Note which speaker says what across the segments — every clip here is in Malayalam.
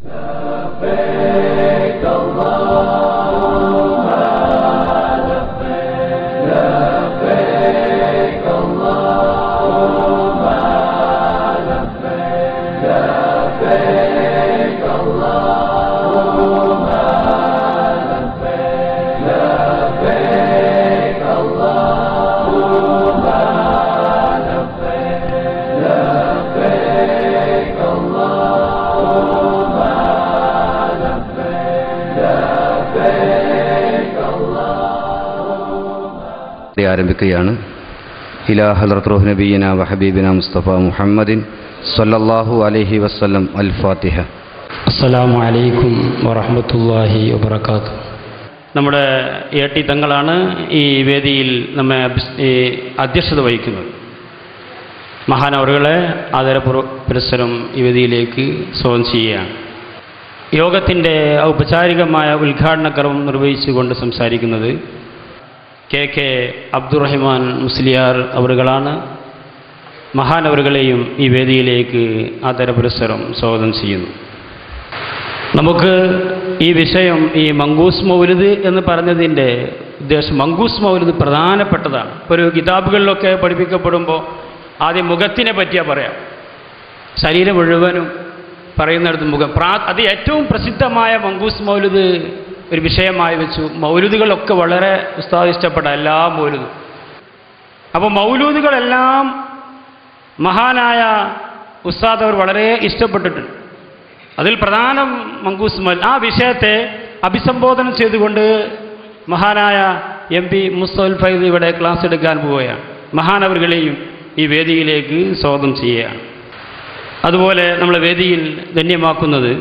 Speaker 1: ആരംഭിക്കുകയാണ്. ഇലാ ഹളറത്ത് റൂഹ് നബിയിന വ ഹബീബിന മുസ്തഫ മുഹമ്മദിൻ സ്വല്ലല്ലാഹു അലൈഹി വസല്ലം. അൽ ഫാത്തിഹ.
Speaker 2: അസ്സലാമു അലൈക്കും വറഹ്മത്തുള്ളാഹി വബറകാതുഹു. നമ്മുടെ എ.ടി. തങ്ങളാണ് ഈ വേദിയിൽ നമ്മെ അധ്യക്ഷത വഹിക്കുന്നത്. മഹാനവറുകളെ ആദരപുരസ്സരം ഈ വേദിയിലേക്ക് സ്വാഗതം ചെയ്യുകയാണ്. യോഗത്തിൻ്റെ ഔപചാരികമായ ഉദ്ഘാടന കർമ്മം നിർവഹിച്ചുകൊണ്ട് സംസാരിക്കുന്നത് കെ അബ്ദുറഹിമാൻ മുസ്ലിയാർ അവറുകളാണ്. മഹാനവറുകളെയും ഈ വേദിയിലേക്ക് ആദരപുരസ്സരം സ്വാഗതം ചെയ്യുന്നു. നമുക്ക് ഈ വിഷയം, ഈ മങ്കൂസ് മൗലിദ് എന്ന് പറഞ്ഞതിൻ്റെ ഉദ്ദേശം, മങ്കൂസ് മൗലിദ് പ്രധാനപ്പെട്ടതാണ്. ഇപ്പോൾ ഒരു കിതാബുകളിലൊക്കെ പഠിപ്പിക്കപ്പെടുമ്പോൾ ആദ്യം മുഖത്തിനെ പറ്റിയാൽ പറയാം, ശരീരം മുഴുവനും പറയുന്നിടത്ത് മുഖം. അത് ഏറ്റവും പ്രസിദ്ധമായ മങ്കൂസ് മൗലിദ് ഒരു വിഷയമായി വെച്ചു. മൗലൂദുകളൊക്കെ വളരെ ഉസ്താദ് ഇഷ്ടപ്പെട്ട എല്ലാ മൗലൂദും. അപ്പോൾ മൗലൂദുകളെല്ലാം മഹാനായ ഉസ്താദ് അവർ വളരെ ഇഷ്ടപ്പെട്ടിട്ടുണ്ട്. അതിൽ പ്രധാനം മങ്കൂസ് മൗലിദ്. ആ വിഷയത്തെ അഭിസംബോധന ചെയ്തുകൊണ്ട് മഹാനായ MP മുസ്തഫൽ ഫൈദ് ഇവിടെ ക്ലാസ് എടുക്കാൻ പോവുകയാണ്. മഹാനവറുകളെയും ഈ വേദിയിലേക്ക് സ്വാഗതം ചെയ്യുകയാണ്. അതുപോലെ നമ്മളെ വേദിയിൽ ധന്യമാക്കുന്നത്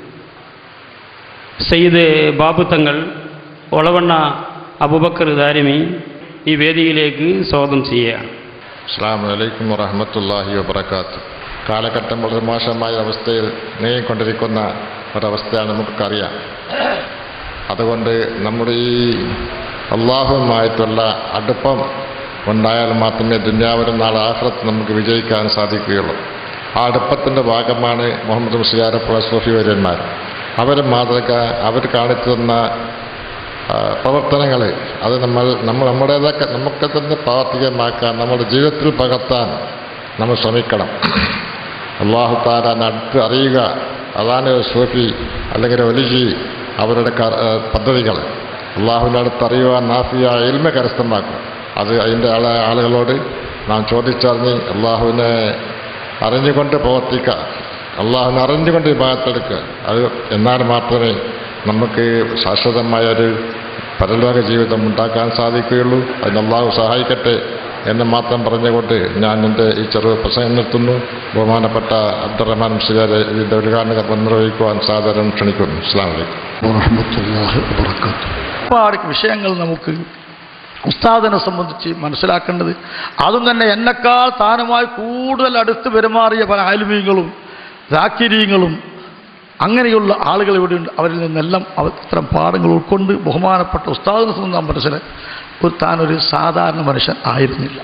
Speaker 2: സയ്യിദ് ബാബു തങ്ങൾ, ഒളവണ്ണ അബൂബക്കർ ദാരിമി ഈ വേദിയിലേക്ക് സ്വാഗതം ചെയ്യുകയാണ്.
Speaker 3: അസ്സലാമു അലൈക്കും വറഹ്മത്തുള്ളാഹി വബറകാതുഹു. കാലഘട്ടം വളരെ മോശമായ അവസ്ഥയിൽ നീങ്ങിക്കൊണ്ടിരിക്കുന്ന ഒരവസ്ഥയാണ് നമുക്കറിയാം. അതുകൊണ്ട് നമ്മുടെ ഈ അള്ളാഹുവുമായിട്ടുള്ള അടുപ്പം ഉണ്ടായാൽ മാത്രമേ ദുനിയാവിലും നാളെ ആഖിറത്ത് നമുക്ക് വിജയിക്കാൻ സാധിക്കുകയുള്ളൂ. ആ അടുപ്പത്തിൻ്റെ ഭാഗമാണ് മുഹമ്മദ് മുസ്ലിയാർ സൂഫി വര്യന്മാർ. അവരെ മാതൃക, അവർ കാണിച്ചു തന്ന പ്രവർത്തനങ്ങൾ അത് നമ്മുടേതൊക്കെ നമുക്ക് തന്നെ പ്രാവർത്തികമാക്കാൻ, നമ്മുടെ ജീവിതത്തിൽ പകർത്താൻ നമ്മൾ ശ്രമിക്കണം. അല്ലാഹു തആല അടുത്ത് അറിയുക, അതാണ് സൂഫി അല്ലെങ്കിൽ വലിജി അവരുടെ പദ്ധതികൾ. അള്ളാഹുവിൻ്റെ അടുത്ത് അറിയുക, നാഫിയ ഇൽമ കരസ്ഥമാക്കുക. അത് അതിൻ്റെ ആളുകളോട് നാം ചോദിച്ചറിഞ്ഞ് അള്ളാഹുവിനെ അറിഞ്ഞുകൊണ്ട് പ്രവർത്തിക്കുക, അള്ളാഹുവിനെ അറിഞ്ഞുകൊണ്ട് വിഭാഗത്തെടുക്കുക. അത് എന്നാൽ മാത്രമേ നമുക്ക് ശാശ്വതമായൊരു പരലോക ജീവിതം ഉണ്ടാക്കാൻ സാധിക്കുകയുള്ളൂ. അതിന് അള്ളാഹു സഹായിക്കട്ടെ എന്ന് മാത്രം പറഞ്ഞുകൊണ്ട് ഞാൻ എൻ്റെ ഈ ചെറു പ്രസംഗം നിർത്തുന്നു. ബഹുമാനപ്പെട്ട അബ്ദുറഹ്മാൻ മുസ്ലിയാരെ ഇതിൻ്റെ ഉദ്ഘാടന കർമ്മം നിർവഹിക്കുവാൻ സാദരം ക്ഷണിക്കുന്നു. അസ്സലാമു അലൈക്കും വറഹ്മത്തുള്ളാഹി വബറകാതുഹു.
Speaker 4: ഒരുപാട് വിഷയങ്ങൾ നമുക്ക് ഉസ്താദിനെ സംബന്ധിച്ച് മനസ്സിലാക്കേണ്ടത്, അതും തന്നെ എന്നെക്കാൾ താനുമായി കൂടുതൽ അടുത്ത് പെരുമാറിയ പല ആലിമീങ്ങളും ദാക്കിരീങ്ങളും അങ്ങനെയുള്ള ആളുകൾ ഇവിടെയുണ്ട്. അവരിൽ നിന്നെല്ലാം ഇത്തരം പാഠങ്ങൾ ഉൾക്കൊണ്ട് ബഹുമാനപ്പെട്ട ഉസ്താദിനെ സംബന്ധിച്ച് മനസ്സിലായി താനൊരു സാധാരണ മനുഷ്യൻ ആയിരുന്നില്ല.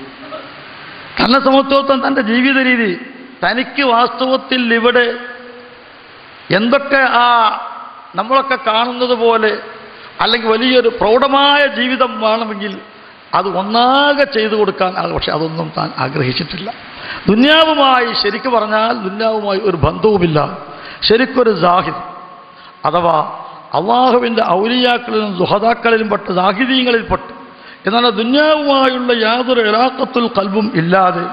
Speaker 4: തന്നെ സംബന്ധിച്ചിടത്തോളം തൻ്റെ ജീവിത രീതി, തനിക്ക് വാസ്തവത്തിൽ ഇവിടെ എന്തൊക്കെ നമ്മളൊക്കെ കാണുന്നത് പോലെ അല്ലെങ്കിൽ വലിയൊരു പ്രൗഢമായ ജീവിതം വേണമെങ്കിൽ അത് ഒന്നാകെ ചെയ്തു കൊടുക്കാൻ, പക്ഷെ അതൊന്നും താൻ ആഗ്രഹിച്ചിട്ടില്ല. ദുന്യാവുമായി ശരിക്കു പറഞ്ഞാൽ ദുന്യാവുമായി ഒരു ബന്ധവുമില്ല. ശരിക്കൊരു സാഹിദ് അഥവാ അള്ളാഹുവിൻ്റെ ഔലിയാക്കളിലും സുഹദാക്കളിലും പെട്ട് സാഹിദീങ്ങളിൽപ്പെട്ട്, എന്നാൽ ദുന്യാവുമായുള്ള യാതൊരു ഇലാഖത്തുൽ ഖൽബും ഇല്ലാതെ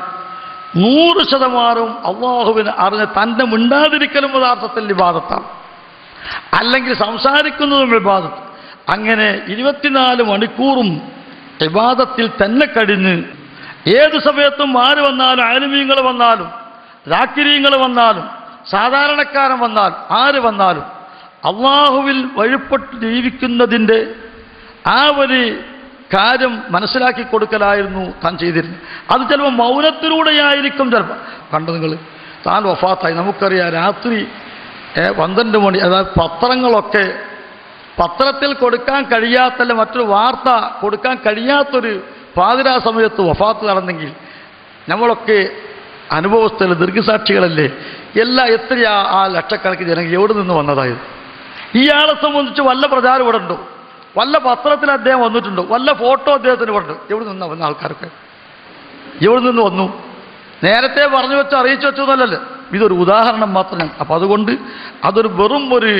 Speaker 4: 100% അള്ളാഹുവിനെ അറിഞ്ഞ് തൻ്റെ മിണ്ടാതിരിക്കലും യഥാർത്ഥത്തിൽ ഇബാദത്താണ്, അല്ലെങ്കിൽ സംസാരിക്കുന്നതും ഇബാദത്ത്. അങ്ങനെ 24 മണിക്കൂറും ഇബാദത്തിൽ തന്നെ കഴിഞ്ഞ് ഏത് സമയത്തും ആര് വന്നാലും, ആലിമീങ്ങൾ വന്നാലും ദാക്കിരീങ്ങൾ വന്നാലും സാധാരണക്കാരൻ വന്നാൽ ആര് വന്നാലും അള്ളാഹുവിൽ വഴിപ്പെട്ട് ജീവിക്കുന്നതിൻ്റെ ആ ഒരു കാര്യം മനസ്സിലാക്കി കൊടുക്കലായിരുന്നു താൻ ചെയ്തിരുന്നത്. അത് ചിലപ്പോൾ മൗനത്തിലൂടെയായിരിക്കും. ചിലപ്പോൾ കണ്ടു നിങ്ങൾ, താൻ വഫാത്തായി. നമുക്കറിയാം രാത്രി 12 മണി, അതായത് പത്രങ്ങളൊക്കെ പത്രത്തിൽ കൊടുക്കാൻ കഴിയാത്തല്ല, മറ്റൊരു വാർത്ത കൊടുക്കാൻ കഴിയാത്തൊരു പാതിരാ സമയത്ത് വഫാത്ത് നടന്നെങ്കിൽ നമ്മളൊക്കെ അനുഭവസ്ഥല ദീർഘസാക്ഷികളല്ലേ എത്രയാ ആ ലക്ഷക്കണക്കിന് ജനങ്ങൾ എവിടെ നിന്ന് വന്നതായത്? ഇയാളെ സംബന്ധിച്ച് വല്ല പ്രചാരം ഇവിടെ ഉണ്ടോ? വല്ല പത്രത്തിൽ അദ്ദേഹം വന്നിട്ടുണ്ടോ? വല്ല ഫോട്ടോ അദ്ദേഹത്തിന് ഇവിടെ ഉണ്ടോ? എവിടെ നിന്നാ വന്ന ആൾക്കാരൊക്കെ? എവിടെ നിന്ന് വന്നു? നേരത്തെ പറഞ്ഞു വെച്ച് അറിയിച്ചു വെച്ചതല്ലല്ലോ, ഇതൊരു ഉദാഹരണം മാത്രമാണ്. അപ്പം അതുകൊണ്ട് അതൊരു വെറും ഒരു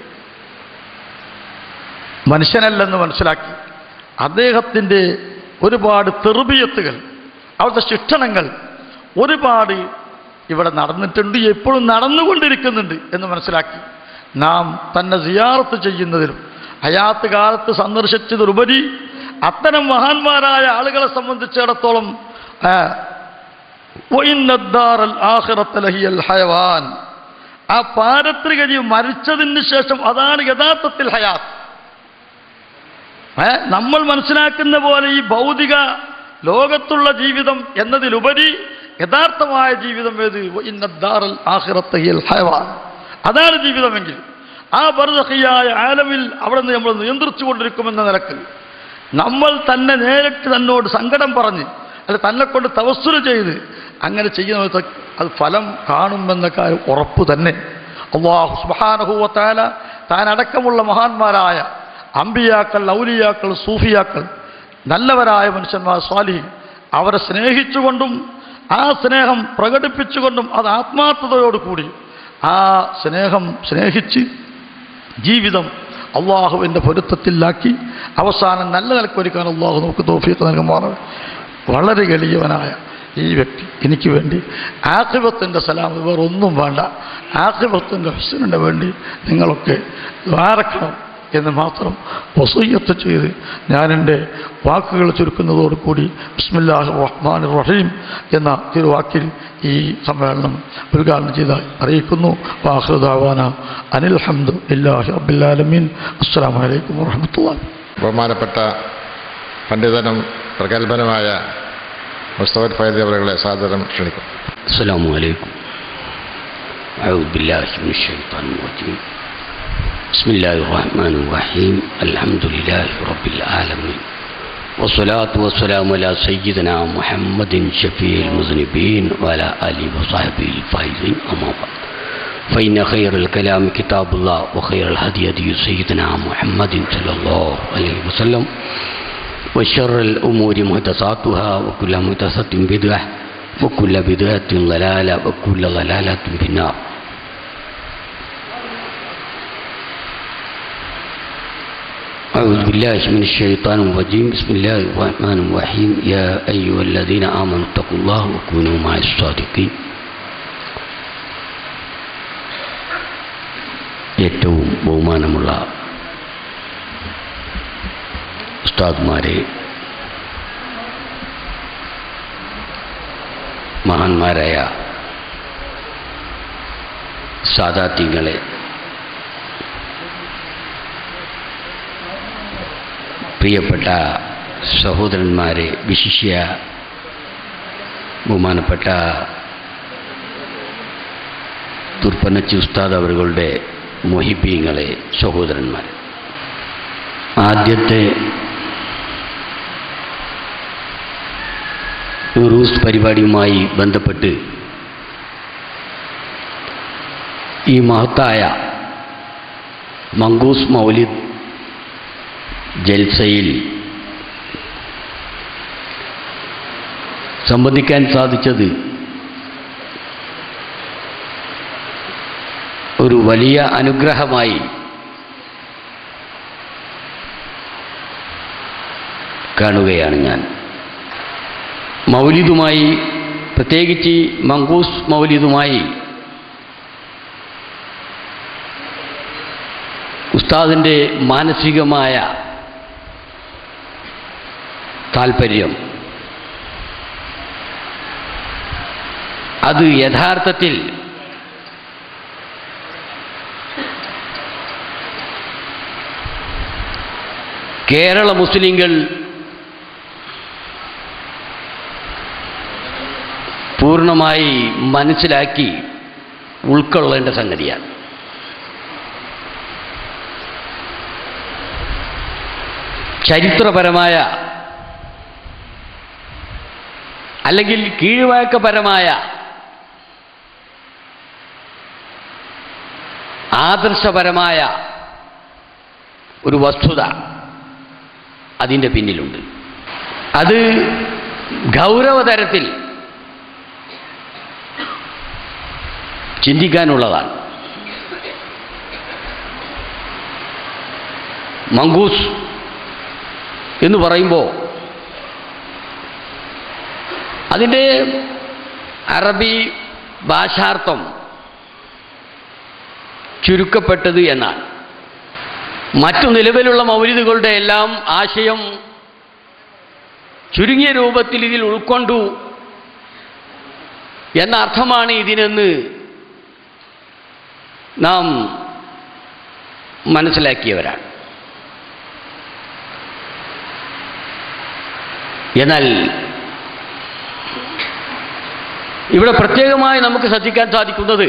Speaker 4: മനുഷ്യനല്ലെന്ന് മനസ്സിലാക്കി അദ്ദേഹത്തിൻ്റെ ഒരുപാട് തെർബിയത്തുകൾ, അവിടുത്തെ ശിക്ഷണങ്ങൾ ഒരുപാട് ഇവിടെ നടന്നിട്ടുണ്ട്, എപ്പോഴും നടന്നുകൊണ്ടിരിക്കുന്നുണ്ട് എന്ന് മനസ്സിലാക്കി നാം തന്നെ സിയാറത്ത് ചെയ്യുന്നതിലും ഹയാത്ത് കാലത്ത് സന്ദർശിച്ചതിലുപരി അത്തരം മഹാന്മാരായ ആളുകളെ സംബന്ധിച്ചിടത്തോളം ആ പാരത്രിക ജീവി മരിച്ചതിന് ശേഷം അതാണ് യഥാർത്ഥത്തിൽ ഹയാത്ത്. നമ്മൾ മനസ്സിലാക്കുന്ന പോലെ ഈ ഭൗതിക ലോകത്തുള്ള ജീവിതം എന്നതിലുപരി യഥാർത്ഥമായ ജീവിതം ഏത്? ഇന്നദ്ദാറൽ ആഖിറത്ത ഹിയൽ ഹയവാൻ, അതാണ് ജീവിതമെങ്കിൽ ആ ബർസഖിയായ ആലമിൽ അവിടെ നിന്ന് നമ്മൾ നിയന്ത്രിച്ചു കൊണ്ടിരിക്കുമെന്ന നിലക്ക് നമ്മൾ തന്നെ നേരിട്ട് തന്നോട് സങ്കടം പറഞ്ഞ് അല്ല തന്നെ കൊണ്ട് തവസ്സുല് ചെയ്ത് അങ്ങനെ ചെയ്യുന്ന അത് ഫലം കാണുമെന്ന കാര്യം ഉറപ്പ് തന്നെ. അല്ലാഹു സുബ്ഹാനഹു വ തആല താനടക്കമുള്ള മഹാന്മാരായ അമ്പിയാക്കൾ, ഔലിയാക്കൾ, സൂഫിയാക്കൾ, നല്ലവരായ മനുഷ്യന്മാർ, സ്വാലിഹീൻ, അവരെ സ്നേഹിച്ചുകൊണ്ടും ആ സ്നേഹം പ്രകടിപ്പിച്ചുകൊണ്ടും അത് ആത്മാർത്ഥതയോടുകൂടി ആ സ്നേഹിച്ച് ജീവിതം അള്ളാഹുവിൻ്റെ പൊരുത്തത്തിലാക്കി അവസാനം നല്ല നിലക്കൊരുക്കാൻ അള്ളാഹു നമുക്ക് തൗഫീഖ് നൽകുമാറാണ്. വളരെ എളിയവനായ ഈ വ്യക്തി എനിക്ക് വേണ്ടി ആഖിബത്തിൻ്റെ സലാം, വേറൊന്നും വേണ്ട, ആഖിബത്തിൻ്റെ ഹുസ്നിന് വേണ്ടി നിങ്ങളൊക്കെ ദ്വാരക്കണം എന്ന് മാത്രം വസിയ്യത്ത് ചെയ്ത് ഞാൻ എൻ്റെ വാക്കുകൾ ചുരുക്കുന്നതോടുകൂടി ബിസ്മില്ലാഹിർ റഹ്മാനിർ റഹീം എന്ന തിരുവാക്കിൽ ഈ സമ്മേളനം ഉദ്ഘാടനം ചെയ്തായി അറിയിക്കുന്നു. വാഖിറു ദഅവാന അനിൽ ഹംദുലില്ലാഹി റബ്ബിൽ ആലമീൻ. അസ്സലാമു അലൈക്കും വറഹ്മത്തുള്ളാഹി.
Speaker 3: ബഹുമാനപ്പെട്ട പണ്ഡിതനും പ്രഗത്ഭനുമായ മുസ്തഫ ഫൈസി അവരുടെ സാദരം ക്ഷണിക്കും.
Speaker 5: അസ്സലാമു അലൈക്കും. അഊദു ബില്ലാഹി മിനശ് ശൈത്വാനിർ റജീം. ബിസ്മില്ലാഹിർ റഹ്മാനിർ റഹീം. അൽഹംദുലില്ലാഹി റബ്ബിൽ ആലമീൻ. വസ്സലാത്തു വസ്സലാമു അലാ സയ്യിദിനാ മുഹമ്മദിൻ ഷഫീഉൽ മുസ്നിബീൻ വഅലാ ആലിഹി വസഹ്ബിഹിൽ ഫൈസീൻ. അമ്മാ ബഅദ്. ഫഇന്ന ഖൈറൽ കലാമി കിതാബുല്ലാഹ് വഖൈറൽ ഹദി ഹദി സയ്യിദിനാ മുഹമ്മദിൻ സ്വല്ലല്ലാഹു അലൈഹി വസല്ലം. وشر الأمور محدثاتها وكل محدثة بدعة وكل بدعة ضلالة وكل ضلالة في النار. أعوذ بالله من الشيطان الرجيم. بسم الله الرحمن الرحيم. يا أيها الذين آمنوا اتقوا الله وكونوا مع الصادقين. ഏറ്റവും ബഹുമാനമുള്ള ഉസ്താദ്മാരെ, മഹാന്മാരായ സാദാത്യങ്ങളെ, പ്രിയപ്പെട്ട സഹോദരന്മാരെ, വിശിഷ്യ ബഹുമാനപ്പെട്ട തുർപ്പനച്ചി ഉസ്താദ് അവരുടെ മുഹിബീങ്ങളെ, സഹോദരന്മാർ, ആദ്യത്തെ ഉറൂസ് പരിപാടിയുമായി ബന്ധപ്പെട്ട് ഈ മഹത്തായ മങ്കൂസ് മൗലിദ് ജൽസയിൽ സംബന്ധിക്കാൻ സാധിച്ചത് ഒരു വലിയ അനുഗ്രഹമായി കാണുകയാണ് ഞാൻ. മൗലിദുമായി, പ്രത്യേകിച്ച് മങ്കൂസ് മൗലിദുമായി ഉസ്താദിൻ്റെ മാനസികമായ താൽപ്പര്യം അത് യഥാർത്ഥത്തിൽ കേരള മുസ്ലിങ്ങൾ പൂർണ്ണമായി മനസ്സിലാക്കി ഉൾക്കൊള്ളേണ്ട സംഗതിയാണ്. ചരിത്രപരമായ അല്ലെങ്കിൽ കീഴ്വഴക്കപരമായ ആദർശപരമായ ഒരു വസ്തുത അതിൻ്റെ പിന്നിലുണ്ട്. അത് ഗൗരവതരത്തിൽ ചിന്തിക്കാനുള്ളതാണ്. മങ്കൂസ് എന്ന് പറയുമ്പോൾ അതിൻ്റെ അറബി ഭാഷാർത്ഥം ചുരുക്കപ്പെട്ടത് എന്നാണ്. മറ്റു നിലവിലുള്ള മൗലിദുകളുടെ എല്ലാം ആശയം ചുരുങ്ങിയ രൂപത്തിൽ ഇതിൽ ഉൾക്കൊണ്ടു എന്ന അർത്ഥമാണ് ഇതിനെന്ന് നാം മനസ്സിലാക്കിയവരാണ്. എന്നാൽ ഇവിടെ പ്രത്യേകമായി നമുക്ക് ശ്രദ്ധിക്കാൻ സാധിക്കുന്നത്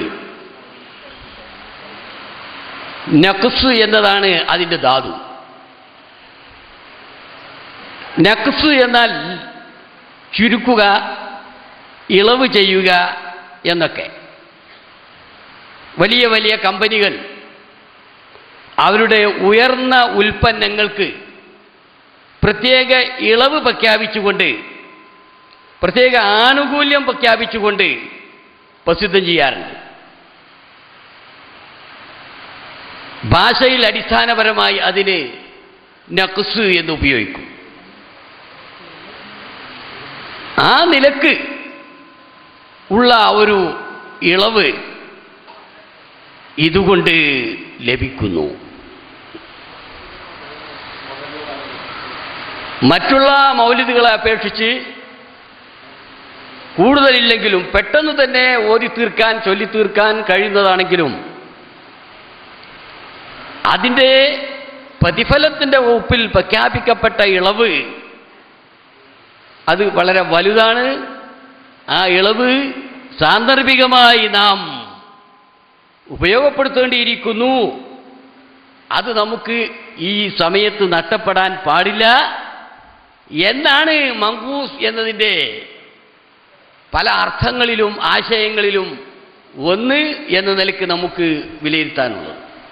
Speaker 5: നഖ്സ് എന്നതാണ് അതിൻ്റെ ധാതു. നഖ്സ് എന്നാൽ ചുരുക്കുക, ഇളവ് ചെയ്യുക എന്നൊക്കെ. വലിയ വലിയ കമ്പനികൾ അവരുടെ ഉയർന്ന ഉൽപ്പന്നങ്ങൾക്ക് പ്രത്യേക ഇളവ് പ്രഖ്യാപിച്ചുകൊണ്ട്, പ്രത്യേക ആനുകൂല്യം പ്രഖ്യാപിച്ചുകൊണ്ട് പ്രസിദ്ധം ചെയ്യാറുണ്ട്. ഭാഷയിൽ അടിസ്ഥാനപരമായി അതിന് നഖ്സ് എന്ന് ഉപയോഗിക്കും. ആ നിലക്ക് ഉള്ള ഒരു ഇളവ് ഇതുകൊണ്ട് ലഭിക്കുന്നു. മറ്റുള്ള മൗലിദുകളെ അപേക്ഷിച്ച് കൂടുതലില്ലെങ്കിലും പെട്ടെന്ന് തന്നെ ഓതി തീർക്കാൻ, ചൊല്ലിത്തീർക്കാൻ കഴിയുന്നതാണെങ്കിലും അതിൻ്റെ പ്രതിഫലത്തിൻ്റെ വകുപ്പിൽ പ്രഖ്യാപിക്കപ്പെട്ട ഇളവ് അത് വളരെ വലുതാണ്. ആ ഇളവ് സാന്ദർഭികമായി നാം ഉപയോഗപ്പെടുത്തേണ്ടിയിരിക്കുന്നു. അത് നമുക്ക് ഈ സമയത്ത് നഷ്ടപ്പെടാൻ പാടില്ല എന്നാണ് മങ്കൂസ് എന്നതിൻ്റെ പല അർത്ഥങ്ങളിലും ആശയങ്ങളിലും ഒന്ന് എന്ന നിലയ്ക്ക് നമുക്ക് വിലയിരുത്താനുള്ളത്.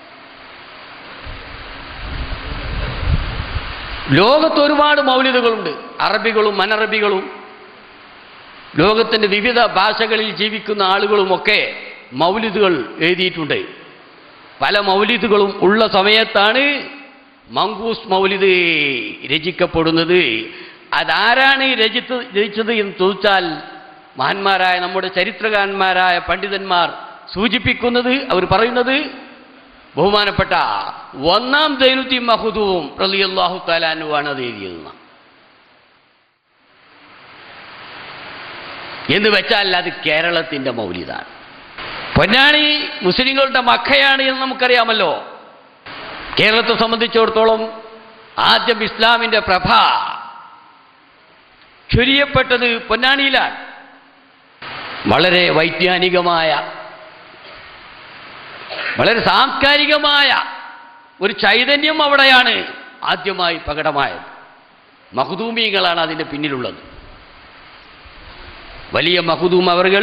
Speaker 5: ലോകത്ത് ഒരുപാട് മൗലിദുകളുണ്ട്. അറബികളും അനറബികളും ലോകത്തിൻ്റെ വിവിധ ഭാഷകളിൽ ജീവിക്കുന്ന ആളുകളുമൊക്കെ മൗലിദുകൾ എഴുതിയിട്ടുണ്ട്. പല മൗലിദുകളും ഉള്ള സമയത്താണ് മങ്കൂസ് മൗലിദ് രചിക്കപ്പെടുന്നത്. അതാരാണ് രചിച്ചത് എന്ന് ചോദിച്ചാൽ മഹാന്മാരായ നമ്മുടെ ചരിത്രകാരന്മാരായ പണ്ഡിതന്മാർ സൂചിപ്പിക്കുന്നത്, അവർ പറയുന്നത് ബഹുമാനപ്പെട്ട ഒന്നാം സൈനുദ്ദീൻ മഖ്ദൂം റളിയല്ലാഹു തആല അൻഹു ആണ് അത് എഴുതിയത്. എന്ന് വെച്ചാൽ അത് കേരളത്തിൻ്റെ മൗലിദാണ്. പൊന്നാനി മുസ്ലിങ്ങളുടെ മക്കയാണ് എന്ന് നമുക്കറിയാമല്ലോ. കേരളത്തെ സംബന്ധിച്ചിടത്തോളം ആദ്യം ഇസ്ലാമിൻ്റെ പ്രഭ ചൊരിയപ്പെട്ടത് പൊന്നാനിയിലാണ്. വളരെ വൈജ്ഞാനികമായ, വളരെ സാംസ്കാരികമായ ഒരു ചൈതന്യം അവിടെയാണ് ആദ്യമായി പ്രകടമായത്. മഖ്ദൂമികളാണ് അതിൻ്റെ പിന്നിലുള്ളത്. വലിയ മഖ്ദൂം അവർകൾ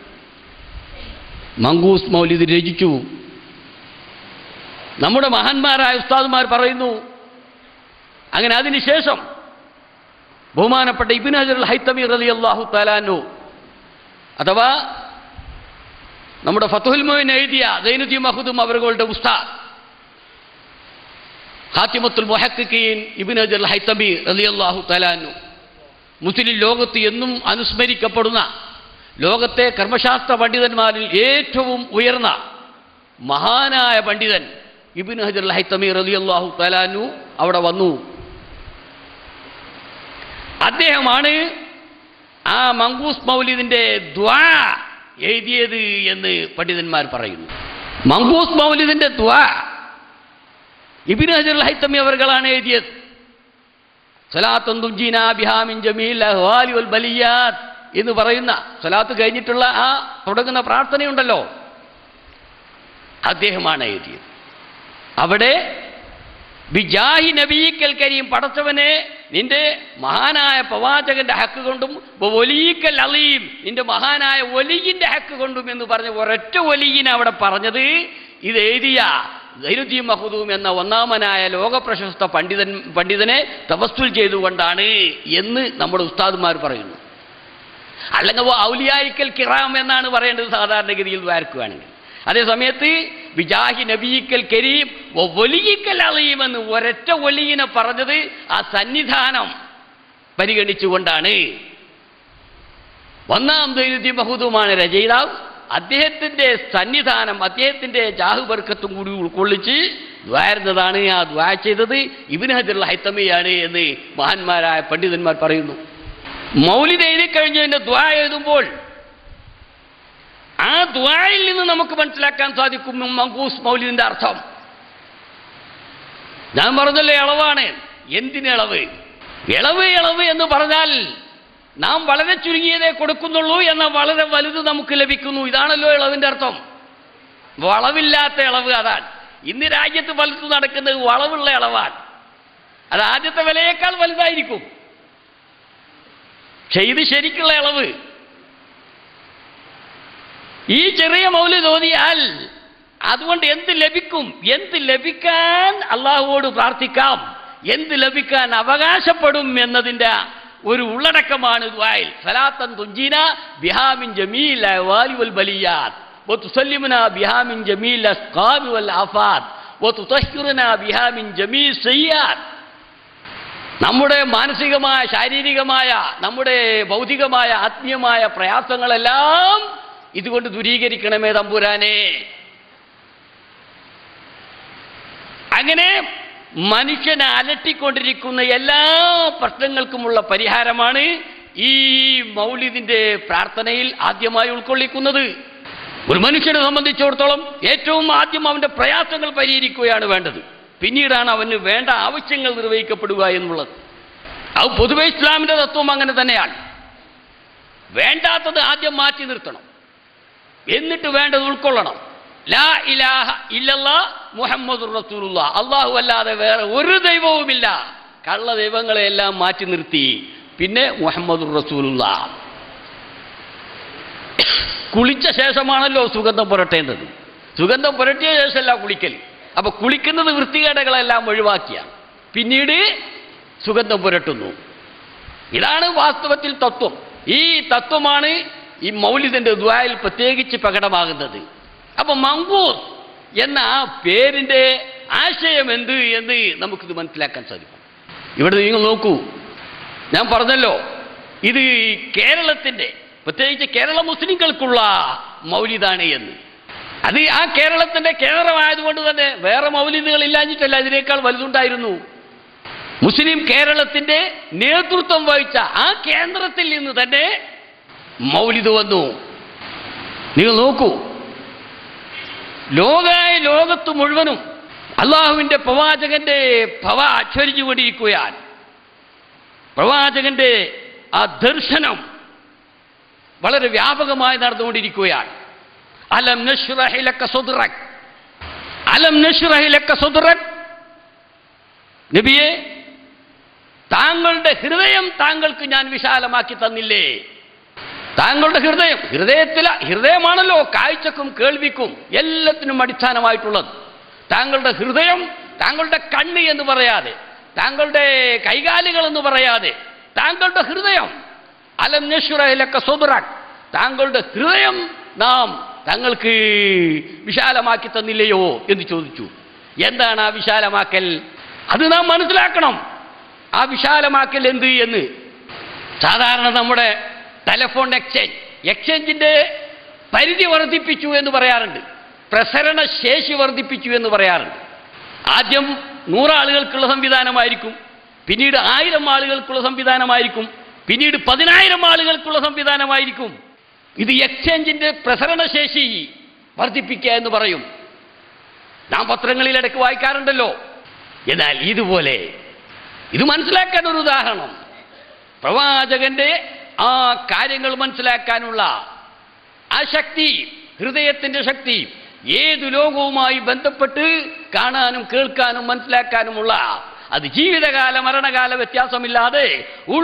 Speaker 5: മങ്കൂസ് മൗലിദ് രചിച്ചു. നമ്മുടെ മഹാന്മാരായ ഉസ്താദുമാർ പറയുന്നു, അങ്ങനെ അതിനുശേഷം ബഹുമാനപ്പെട്ട ഇബ്നു ഹജർ അൽ ഹൈതമി റളിയല്ലാഹു തആല അൻഹു അഥവാ നമ്മുടെ ഫത്ഹുൽ മുഈൻ എഴുതിയ സൈനുദ്ദീൻ മഖ്ദൂം അവരുടെ ഉസ്താദ് ഖാത്തിമത്തുൽ മുഹഖ്ഖിഖീൻ ഇബ്നു ഹജർ അൽ ഹൈതമി റളിയല്ലാഹു തആല അൻഹു മുസ്ലിം ലോകത്ത് എന്നും അനുസ്മരിക്കപ്പെടുന്ന, ലോകത്തെ കർമ്മശാസ്ത്ര പണ്ഡിതന്മാരിൽ ഏറ്റവും ഉയർന്ന മഹാനായ പണ്ഡിതൻ ഇബ്നു ഹജർ അൽ ഹൈതമി റളിയല്ലാഹു തആല അൻഹു അവിടെ വന്നു. അദ്ദേഹമാണ് ആ മങ്കൂസ് മൗലിദിൻ്റെ ദുആ എഴുതിയത് എന്ന് പണ്ഡിതന്മാർ പറയുന്നു. മങ്കൂസ് മൗലിദിൻ്റെ ദുആ ഇബ്നു ഹജർ അൽ ഹൈതമി അവർകളാണ് എഴുതിയത്. സ്വലാത്തുൻ തുൻജീനാ ബിഹാ മിൻ ജമീൽ അഹ്വാലി വൽ ബലിയാത്ത് എന്ന് പറയുന്ന സ്വലാത്ത് കഴിഞ്ഞിട്ടുള്ള ആ തുടങ്ങുന്ന പ്രാർത്ഥനയുണ്ടല്ലോ, അദ്ദേഹമാണ് എഴുതിയത്. അവിടെ ബിജാഹി നബീക്കൽ കരീം, പടച്ചവനെ നിന്റെ മഹാനായ പ്രവാചകന്റെ ഹക്ക് കൊണ്ടും വലിയക്കൽ അലീം, നിന്റെ മഹാനായ വലിയിന്റെ ഹക്ക് കൊണ്ടും എന്ന് പറഞ്ഞ ഒരൊറ്റ വലിയിനെ അവിടെ പറഞ്ഞത് ഇത് എഴുതിയ സൈനുദ്ദീൻ മഖ്ദൂം എന്ന ഒന്നാമനായ ലോകപ്രശസ്ത പണ്ഡിതനെ തവസ്സുൽ ചെയ്തുകൊണ്ടാണ് എന്ന് നമ്മുടെ ഉസ്താദുമാർ പറയുന്നു. അല്ലെങ്കിൽ ഔലിയായിക്കൽ കിറാം എന്നാണ് പറയേണ്ടത് സാധാരണഗതിയിൽ വാർക്കുകയാണെങ്കിൽ. അതേസമയത്ത് ബിജാഹി നബിയിക്കൽ കരീം വലിയിക്കൽ അലീം എന്ന് ഒരൊറ്റ വലിയിനെ പറഞ്ഞത് ആ സന്നിധാനം പരിഗണിച്ചുകൊണ്ടാണ്. ഒന്നാം സൈനുദ്ദീൻ മഖ്ദൂമാണ് രചയിതാവ്. അദ്ദേഹത്തിൻ്റെ സന്നിധാനം, അദ്ദേഹത്തിൻ്റെ ജാഹ് ബർക്കത്തും കൂടി ഉൾക്കൊള്ളിച്ച് ദ്വാരുന്നതാണ്. ആ ദ്വാ ചെയ്തത് ഇബ്നു ഹജറുൽ ഹൈതമിയാണ് എന്ന് മഹാന്മാരായ പണ്ഡിതന്മാർ പറയുന്നു. മൗലിദ് എഴുതി കഴിഞ്ഞതിൻ്റെ ദ്വാ എഴുതുമ്പോൾ ആ ദ്വായിൽ നിന്ന് നമുക്ക് മനസ്സിലാക്കാൻ സാധിക്കും മങ്കൂസ് മൗലിദിന്റെ അർത്ഥം. ഞാൻ പറഞ്ഞല്ലോ ഇളവാണ്. എന്തിന് ഇളവ്? ഇളവ് എന്ന് പറഞ്ഞാൽ നാം വളരെ ചുരുങ്ങിയതേ കൊടുക്കുന്നുള്ളൂ എന്ന വളരെ വലുത് നമുക്ക് ലഭിക്കുന്നു. ഇതാണല്ലോ ഇളവിന്റെ അർത്ഥം. വളവില്ലാത്ത ഇളവ് അതാണ്. ഇന്ന് രാജ്യത്ത് പലതും നടക്കുന്നത് വളവുള്ള ഇളവാണ്. അത് ആദ്യത്തെ വിലയേക്കാൾ വലുതായിരിക്കും. പക്ഷെ ഇത് ശരിക്കുള്ള ഇളവ്. ഈ ചെറിയ മൗലിദ് ഓതിയാൽ അതുകൊണ്ട് എന്ത് ലഭിക്കും? എന്ത് ലഭിക്കാൻ അള്ളാഹുവോട് പ്രാർത്ഥിക്കാം, എന്ത് ലഭിക്കാൻ അവകാശപ്പെടും എന്നതിൻ്റെ ഒരു ഉള്ളടക്കമാണ് ദുആയിൽ. സലാത്തൻ തുഞ്ചീന ബിഹാ മിൻ ജമീൽ അഹ്വാലി വൽ ബലിയാത്ത് വതുസല്ലിമുനാ ബിഹാ മിൻ ജമീൽ അസ്ഖാബി വൽ ആഫാത്ത് വതുതഹിറുനാ ബിഹാ മിൻ ജമീൽ സയ്യാത്ത്. നമ്മുടെ മാനസികമായ, ശാരീരികമായ, നമ്മുടെ ഭൗതികമായ, ആത്മീയമായ പ്രയാസങ്ങളെല്ലാം ഇതുകൊണ്ട് ദൂരീകരിക്കണമേ തമ്പുരാനെ. അങ്ങനെ മനുഷ്യനെ അലട്ടിക്കൊണ്ടിരിക്കുന്ന എല്ലാ പ്രശ്നങ്ങൾക്കുമുള്ള പരിഹാരമാണ് ഈ മൗലിദിന്റെ പ്രാർത്ഥനയിൽ ആദ്യമായി ഉൾക്കൊള്ളിക്കുന്നത്. ഒരു മനുഷ്യനെ സംബന്ധിച്ചിടത്തോളം ഏറ്റവും ആദ്യം അവന്റെ പ്രയാസങ്ങൾ പരിഹരിക്കുകയാണ് വേണ്ടത്. പിന്നീടാണ് അവന് വേണ്ട ആവശ്യങ്ങൾ നിർവഹിക്കപ്പെടുക എന്നുള്ളത്. അത് പൊതുവെ ഇസ്ലാമിന്റെ തത്വം അങ്ങനെ തന്നെയാണ്. വേണ്ടാത്തത് ആദ്യം മാറ്റി നിർത്തണം, എന്നിട്ട് വേണ്ടത് ഉൾക്കൊള്ളണം. ലാ ഇലാഹ ഇല്ലല്ലാഹ് മുഹമ്മദുർ റസൂലുള്ളാഹ്, അല്ലാഹു അല്ലാതെ വേറെ ഒരു ദൈവവുമില്ല. കള്ള ദൈവങ്ങളെയെല്ലാം മാറ്റി നിർത്തി. പിന്നെ മുഹമ്മദുർ റസൂലുള്ളാഹ്. കുളിച്ച ശേഷമാണല്ലോ സുഗന്ധം പുരട്ടേണ്ടത്. സുഗന്ധം പുരട്ടിയ ശേഷമല്ല കുളിക്കൽ. അപ്പൊ കുളിക്കുന്നത് വൃത്തികേടുകളെല്ലാം ഒഴിവാക്കിയാണ്, പിന്നീട് സുഗന്ധം പുരട്ടുന്നു. ഇതാണ് വാസ്തവത്തിൽ തത്വം. ഈ തത്വമാണ് ഈ മൗലിദിന്റെ ദുആയിൽ പ്രത്യേകിച്ച് പ്രകടമാകുന്നത്. അപ്പൊ മങ്കൂസ് എന്ന ആ പേരിന്റെ ആശയം എന്ത് എന്ന് നമുക്കിത് മനസ്സിലാക്കാൻ സാധിക്കും. ഇവിടെ നിങ്ങൾ നോക്കൂ, ഞാൻ പറഞ്ഞല്ലോ ഇത് കേരളത്തിന്റെ, പ്രത്യേകിച്ച് കേരള മുസ്ലിങ്ങൾക്കുള്ള മൗലിദാണ് എന്ന്. അത് ആ കേരളത്തിന്റെ കേന്ദ്രമായതുകൊണ്ട് തന്നെ വേറെ മൗലിദുകൾ ഇല്ലാഞ്ഞിട്ടല്ല, ഇതിനേക്കാൾ വലുതുണ്ടായിരുന്നു. മുസ്ലിം കേരളത്തിന്റെ നേതൃത്വം വഹിച്ച ആ കേന്ദ്രത്തിൽ നിന്ന് തന്നെ മൗലിദ് വന്നു. നിങ്ങൾ നോക്കൂ, ലോകത്ത് മുഴുവനും അള്ളാഹുവിന്റെ പ്രവാചകന്റെ ഭവ അച്ഛരിച്ചുകൊണ്ടിരിക്കുകയാണ്. പ്രവാചകന്റെ ആ ദർശനം വളരെ വ്യാപകമായി നടന്നുകൊണ്ടിരിക്കുകയാണ്. അലം നശ്റഹ് ലക സദ്റക്, അലം നശ്റഹ് ലക സദ്റക്. നബിയെ, താങ്കളുടെ ഹൃദയം താങ്കൾക്ക് ഞാൻ വിശാലമാക്കി തന്നില്ലേ? താങ്കളുടെ ഹൃദയമാണല്ലോ കാഴ്ചക്കും കേൾവിക്കും എല്ലാത്തിനും അടിസ്ഥാനമായിട്ടുള്ളത്. താങ്കളുടെ ഹൃദയം, താങ്കളുടെ കണ്ണ് എന്ന് പറയാതെ, താങ്കളുടെ കൈകാലുകൾ എന്ന് പറയാതെ, താങ്കളുടെ ഹൃദയം. അലം നശ്റഹ് ലക സദ്റക്, താങ്കളുടെ ഹൃദയം നാം തങ്ങൾക്ക് വിശാലമാക്കി തന്നില്ലയോ എന്ന് ചോദിച്ചു. എന്താണ് ആ വിശാലമാക്കൽ? അത് നാം മനസ്സിലാക്കണം. ആ വിശാലമാക്കൽ എന്ത് എന്ന്. സാധാരണ നമ്മുടെ ടെലിഫോൺ എക്സ്ചേഞ്ചിന്റെ പരിധി വർദ്ധിപ്പിച്ചു എന്ന് പറയാറുണ്ട്, പ്രസരണ ശേഷി വർദ്ധിപ്പിച്ചു എന്ന് പറയാറുണ്ട്. ആദ്യം 100 ആളുകൾക്കുള്ള സംവിധാനമായിരിക്കും, പിന്നീട് 1000 ആളുകൾക്കുള്ള സംവിധാനമായിരിക്കും, പിന്നീട് 10,000 ആളുകൾക്കുള്ള സംവിധാനമായിരിക്കും. ഇത് എക്സ്ചേഞ്ചിന്റെ പ്രസരണശേഷി വർദ്ധിപ്പിക്കുക എന്ന് പറയും. നാം പത്രങ്ങളിൽ ഇടയ്ക്ക് വായിക്കാറുണ്ടല്ലോ. എന്നാൽ ഇതുപോലെ ഇത് മനസ്സിലാക്കാൻ ഒരു ഉദാഹരണം, പ്രവാചകന്റെ ആ കാര്യങ്ങൾ മനസ്സിലാക്കാനുള്ള ആ ശക്തി, ഹൃദയത്തിന്റെ ശക്തി, ഏതു ലോകവുമായി ബന്ധപ്പെട്ട് കാണാനും കേൾക്കാനും മനസ്സിലാക്കാനുമുള്ള, അത് ജീവിതകാല മരണകാല വ്യത്യാസമില്ലാതെ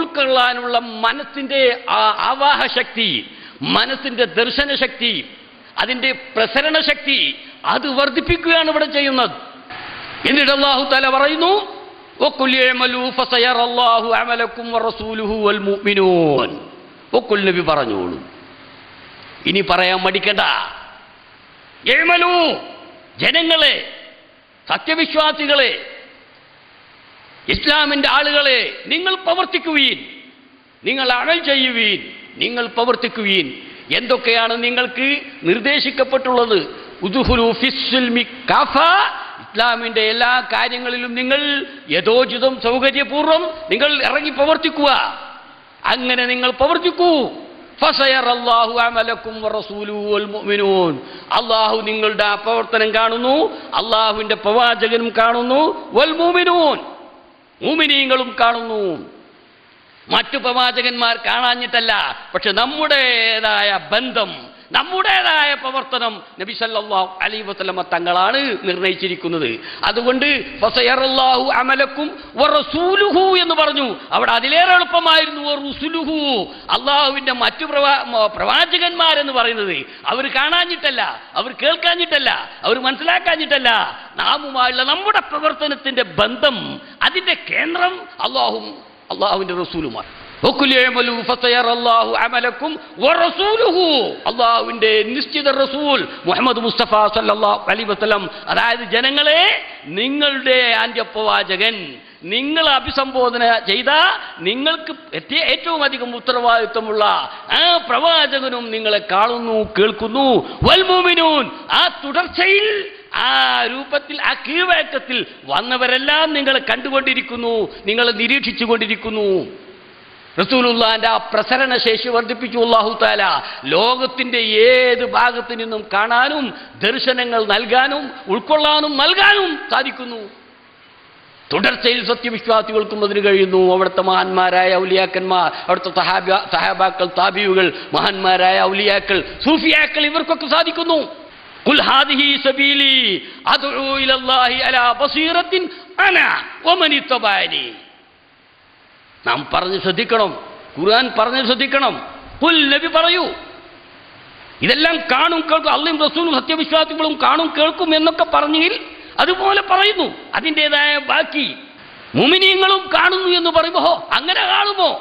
Speaker 5: ഉൾക്കൊള്ളാനുള്ള മനസ്സിന്റെ ആ ആവാഹശക്തി, മനസ്സിന്റെ ദർശനശക്തി, അതിൻ്റെ പ്രസരണ ശക്തി അത് വർദ്ധിപ്പിക്കുകയാണ് ഇവിടെ ചെയ്യുന്നത്. എന്നിട്ട് അല്ലാഹു തആല പറയുന്നു വഖുൽ യഅമലൂ ഫസയറല്ലാഹു അമലക്കും വറസൂലുഹു വൽ മുഅ്മിനൂൻ. വഖുൽ നബി പറഞ്ഞോളൂ, ഇനി പറയാൻ മടിക്കണ്ട. യഅമലൂ, ജനങ്ങളെ, സത്യവിശ്വാസികളെ, ഇസ്ലാമിൻ്റെ ആളുകളെ, നിങ്ങൾ പ്രവർത്തിക്കുവീൻ, നിങ്ങൾ അമൽ ചെയ്യുവീൻ, നിങ്ങൾ പ്രവർത്തിക്കുവീൻ. എന്തൊക്കെയാണ് നിങ്ങൾക്ക് നിർദ്ദേശിക്കപ്പെട്ടുള്ളത്? ഉദ്ഖുലൂ ഫിസ്സിൽമി കാഫ, ഇസ്ലാമിൻ്റെ എല്ലാ കാര്യങ്ങളിലും നിങ്ങൾ യഥോചിതം സൗകര്യപൂർവ്വം നിങ്ങൾ ഇറങ്ങി പ്രവർത്തിക്കുക. അങ്ങനെ നിങ്ങൾ പ്രവർത്തിക്കൂ. ഫസയറല്ലാഹു അമലക്കും വറസൂലുഹു വൽ മുഅ്മിനൂൻ. അല്ലാഹു നിങ്ങളുടെ ആ പ്രവർത്തനം കാണുന്നു, അല്ലാഹുവിൻ്റെ പ്രവാചകനും കാണുന്നു, വൽ മുഅ്മിനൂൻ, മുഅ്മിനീങ്ങളും കാണുന്നു. മറ്റു പ്രവാചകന്മാർ കാണാഞ്ഞിട്ടല്ല, പക്ഷെ നമ്മുടേതായ ബന്ധം, നമ്മുടേതായ പ്രവർത്തനം നബി സല്ലല്ലാഹു അലൈഹി വസല്ലമ തങ്ങളാണ് നിർണയിച്ചിരിക്കുന്നത്. അതുകൊണ്ട് ഫസയറല്ലാഹു അമലക്കും വറസൂലുഹു എന്ന് പറഞ്ഞു. അവിടെ അതിലേറെ എളുപ്പമായിരുന്നു വറസൂലുഹു. അള്ളാഹുവിൻ്റെ മറ്റു പ്രവാചകന്മാരെന്ന് പറയുന്നത് അവർ കാണാഞ്ഞിട്ടല്ല, അവർ കേൾക്കാഞ്ഞിട്ടല്ല, അവർ മനസ്സിലാക്കാഞ്ഞിട്ടല്ല. നാമുമായുള്ള നമ്മുടെ പ്രവർത്തനത്തിൻ്റെ ബന്ധം, അതിൻ്റെ കേന്ദ്രം അള്ളാഹുവിൻ്റെ റസൂലുമാണ്. അള്ളാഹുവിന്റെ നിശ്ചിത റസൂൽ മുഹമ്മദ് മുസ്തഫ സല്ലല്ലാഹു അലൈഹി വസല്ലം, അതായത് ജനങ്ങളെ, നിങ്ങളുടെ അന്ത്യപ്രവാചകൻ, നിങ്ങൾ അഭിസംബോധന ചെയ്ത, നിങ്ങൾക്ക് ഏറ്റവും അധികം ഉത്തരവാദിത്വമുള്ള ആ പ്രവാചകനും നിങ്ങളെ കാണുന്നു, കേൾക്കുന്നു. വൽ മുഅ്മിനൂൻ, ആ തുടർച്ചയിൽ, ആ രൂപത്തിൽ, ആ കീഴ്വഴക്കത്തിൽ വന്നവരെല്ലാം നിങ്ങളെ കണ്ടുകൊണ്ടിരിക്കുന്നു, നിങ്ങളെ നിരീക്ഷിച്ചു കൊണ്ടിരിക്കുന്നു. റസൂലുള്ളാഹിന്റെ ആ പ്രസരണ ശേഷി വർദ്ധിപ്പിച്ചു അല്ലാഹു തആല. ലോകത്തിന്റെ ഏത് ഭാഗത്തു നിന്നും കാണാനും ദർശനങ്ങൾ നൽകാനും ഉൾക്കൊള്ളാനും നൽകാനും സാധിക്കുന്നു. തുടർച്ചയിൽ സത്യവിശ്വാസികൾക്കും അതിന് കഴിയുന്നു. അവിടുത്തെ മഹാന്മാരായ ഔലിയാക്കന്മാർ, അവിടുത്തെ സഹാബാക്കൾ, താബിയുകൾ, മഹാന്മാരായ ഔലിയാക്കൾ, സൂഫിയാക്കൾ, ഇവർക്കൊക്കെ സാധിക്കുന്നു. ഖുൽ ഹാദിഹി സബീലി അദ്ഉ ഇലല്ലാഹി അലാ ബസീറത്തിൻ അനാ വമൻ ഇത്തബഅനി. നാം പറഞ്ഞ് ശ്രദ്ധിക്കണം, ഖുർആൻ പറഞ്ഞ് ശ്രദ്ധിക്കണം. ഖുൽ, നബി പറയൂ, ഇതെല്ലാം കാണും കേൾക്കും, അള്ളയും റസൂലും സത്യവിശ്വാസികളും കാണും കേൾക്കും എന്നൊക്കെ പറഞ്ഞെങ്കിൽ അതുപോലെ പറയുന്നു. അതിൻ്റെതായ ബാക്കി മുഅ്മിനീങ്ങളും കാണുന്നു എന്ന് പറയുമ്പോ, അങ്ങനെ കാണുമോ?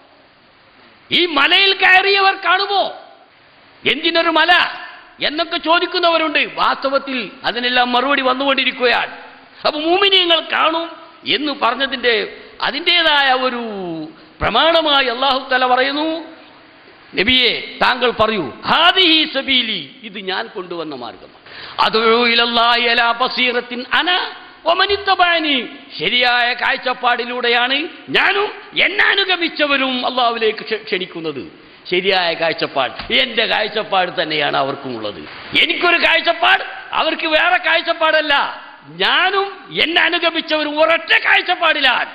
Speaker 5: ഈ മലയിൽ കയറിയവർ കാണുമോ? എന്തിനൊരു മല എന്നൊക്കെ ചോദിക്കുന്നവരുണ്ട്. വാസ്തവത്തിൽ അതിനെല്ലാം മറുപടി വന്നുകൊണ്ടിരിക്കുകയാണ്. അപ്പൊ മുഅ്മിനീങ്ങൾ കാണും എന്ന് പറഞ്ഞതിൻ്റെ അതിൻ്റെതായ ഒരു പ്രമാണമായി അല്ലാഹു തആല പറയുന്നു, നബിയെ താങ്കൾ പറയൂ, ഹാദിഹി സബീലി, ഇത് ഞാൻ കൊണ്ടുവന്ന മാർഗമാണ്. അദ്ഉ ഇലല്ലാഹി അലാ ബസീറത്തിൻ അനാ വമൻ ഇത്തബഅനി, ശരിയായ കാഴ്ചപ്പാടിലൂടെയാണ് ഞാനും എന്നെ അനുഗമിച്ചവരും അല്ലാഹുവിലേക്ക് ക്ഷണിക്കുന്നത്. ശരിയായ കാഴ്ചപ്പാട്, എൻ്റെ കാഴ്ചപ്പാട് തന്നെയാണ് അവർക്കുമുള്ളത്. എനിക്കൊരു കാഴ്ചപ്പാട്, അവർക്ക് വേറെ കാഴ്ചപ്പാടല്ല. ഞാനും എന്നെ അനുഗമിച്ചവരും ഒരൊറ്റ കാഴ്ചപ്പാടിലാണ്.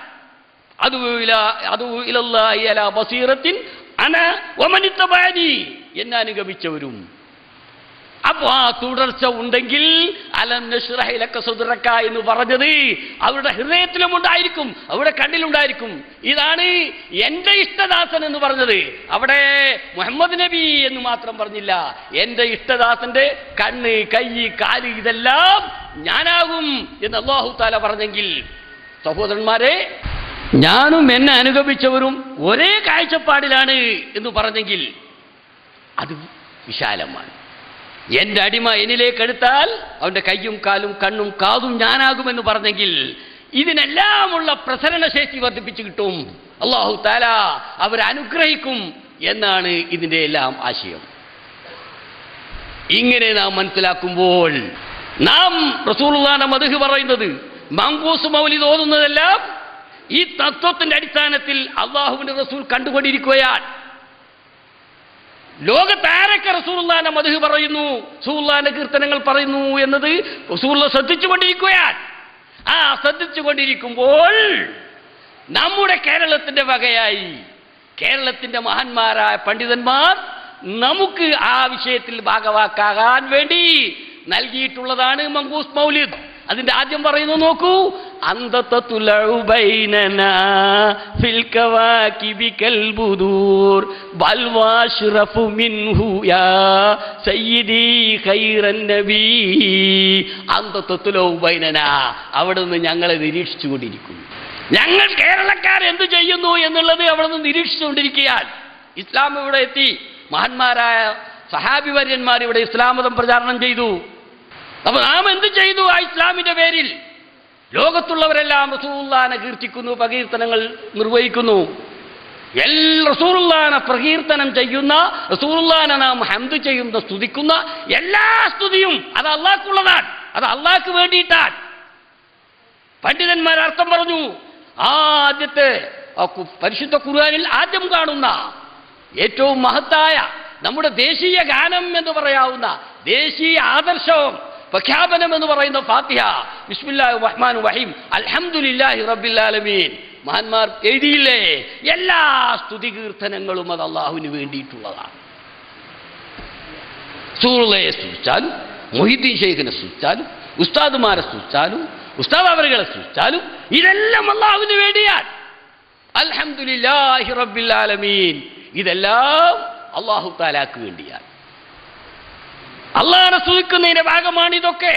Speaker 5: അദ്ഉ ഇലല്ലാഹി അലാ ബസീറത്തിൻ അനാ വമൻ ഇത്തബഅനി, എന്നെ അനുഗമിച്ചവരും. അപ്പോ ആ തുടർച്ച ഉണ്ടെങ്കിൽ അലം നശ്റഹ് ലക സദ്റക എന്ന് പറഞ്ഞത് അവരുടെ ഹൃദയത്തിലും ഉണ്ടായിരിക്കും, അവരുടെ കണ്ണിലുണ്ടായിരിക്കും. ഇതാണ് എൻ്റെ ഇഷ്ടദാസൻ എന്ന് പറഞ്ഞത്. അവിടെ മുഹമ്മദ് നബി എന്ന് മാത്രം പറഞ്ഞില്ല. എൻ്റെ ഇഷ്ടദാസന്റെ കണ്ണ്, കൈ, കാല് ഇതെല്ലാം ഞാനാകും എന്ന് അല്ലാഹു തആല പറഞ്ഞെങ്കിൽ, സഹോദരന്മാരെ, ഞാനും എന്നെ അനുഗമിച്ചവരും ഒരേ കാഴ്ചപ്പാടിലാണ് എന്ന് പറഞ്ഞെങ്കിൽ അത് വിശാലമാണ്. എൻ്റെ അടിമ എന്നിലേക്ക് എടുത്താൽ അവൻ്റെ കയ്യും കാലും കണ്ണും കാതും ഞാനാകുമെന്ന് പറഞ്ഞെങ്കിൽ ഇതിനെല്ലാമുള്ള പ്രസരണശേഷി വർദ്ധിപ്പിച്ചു കിട്ടും. അല്ലാഹു തആല അവരെ അനുഗ്രഹിക്കും എന്നാണ് ഇതിൻ്റെ എല്ലാം ആശയം. ഇങ്ങനെ നാം മനസ്സിലാക്കുമ്പോൾ നാം റസൂലുള്ളാഹിന്റെ മദ്ഹ് പറയുന്നത്, മങ്കൂസ് മൗലിദ് ഓതുന്നതെല്ലാം ഈ തത്വത്തിന്റെ അടിസ്ഥാനത്തിൽ അല്ലാഹുവിന്റെ റസൂൽ കണ്ടുകൊണ്ടിരിക്കുകയാണ്. ലോകത്താരൊക്കെ റസൂലുള്ളാഹിന്റെ മദ്ഹ് പറയുന്നു, റസൂലുള്ളാഹിന്റെ കീർത്തനങ്ങൾ പറയുന്നു എന്നത് റസൂലുള്ള ശ്രദ്ധിച്ചുകൊണ്ടിരിക്കുകയാണ്. ആ ശ്രദ്ധിച്ചുകൊണ്ടിരിക്കുമ്പോൾ നമ്മുടെ കേരളത്തിന്റെ വകയായി കേരളത്തിന്റെ മഹാന്മാരായ പണ്ഡിതന്മാർ നമുക്ക് ആ വിഷയത്തിൽ ഭാഗവാക്കാകാൻ വേണ്ടി നൽകിയിട്ടുള്ളതാണ് മങ്കൂസ് മൗലിദ്. അതിന്റെ ആദ്യം പറയുന്നു നോക്കൂ, അന്തതതുലഉ ബൈനനാ ഫിൽ കവാകിബി കൽബുദൂർ ബൽ വാശ്റഫു മിൻഹു യാ സയ്യിദി ഖൈറൻ നബി. അന്തതതുലഉ ബൈനനാ, അവിടെ നിന്ന് ഞങ്ങളെ നിരീക്ഷിച്ചുകൊണ്ടിരിക്കുന്നു. ഞങ്ങൾ കേരളക്കാർ എന്ത് ചെയ്യുന്നു എന്നുള്ളത് അവിടെ നിന്ന് നിരീക്ഷിച്ചുകൊണ്ടിരിക്കുകയാണ്. ഇസ്ലാം ഇവിടെ എത്തി, മഹാന്മാരായ സഹാബി വര്യന്മാർ ഇവിടെ ഇസ്ലാം മതം പ്രചാരണം ചെയ്തു. അപ്പൊ നാം എന്ത് ചെയ്തു ആ ഇസ്ലാമിന്റെ പേരിൽ? ലോകത്തുള്ളവരെല്ലാം റസൂലുള്ളാഹിനെ കീർത്തിക്കുന്നു, പ്രകീർത്തനങ്ങൾ നിർവഹിക്കുന്നു. റസൂലുള്ളാഹിനെ പ്രകീർത്തനം ചെയ്യുന്ന, റസൂലുള്ളാഹിനെ നാം ഹംദ് ചെയ്യുന്ന, സ്തുതിക്കുന്ന എല്ലാ സ്തുതിയും അത് അള്ളാഹ്ക്കുള്ളതാണ്, അത് അള്ളാഹ്ക്ക് വേണ്ടിയിട്ടാണ്. പണ്ഡിതന്മാർ അർത്ഥം പറഞ്ഞു. ആദ്യത്തെ പരിശുദ്ധ ഖുർആനിൽ ആദ്യം കാണുന്ന ഏറ്റവും മഹത്തായ നമ്മുടെ ദേശീയ ഗാനം എന്ന് പറയാവുന്ന, ദേശീയ ആദർശവും പ്രഖ്യാപനം എന്ന് പറയുന്ന ഫാത്തിഹ, ബിസ്മില്ലാഹിർ റഹ്മാനിർ റഹീം അൽഹംദുലില്ലാഹി റബ്ബിൽ ആലമീൻ, മഹാന്മാർ എഴുതിയില്ലേ? എല്ലാ സ്തുതി കീർത്തനങ്ങളും അത് അള്ളാഹുവിന് വേണ്ടിയിട്ടുള്ളതാണ്. റസൂലുള്ളാഹിയെ സ്തുതിച്ചാലും, മൊഹീദ്ദീൻ ശൈഖിനെ സ്തുതിച്ചാലും, ഉസ്താദുമാരെ സ്തുതിച്ചാലും, ഉസ്താദ് അവരുകളെ സ്തുതിച്ചാലും ഇതെല്ലാം അള്ളാഹുവിന് വേണ്ടിയാണ്. അൽഹംദുലില്ലാഹി റബ്ബിൽ ആലമീൻ, ഇതെല്ലാം അള്ളാഹു തആലാക്ക് വേണ്ടിയാണ്. അള്ളാഹുവിനെ സ്തുതിക്കുന്നതിന്റെ ഭാഗമാണ് ഇതൊക്കെ.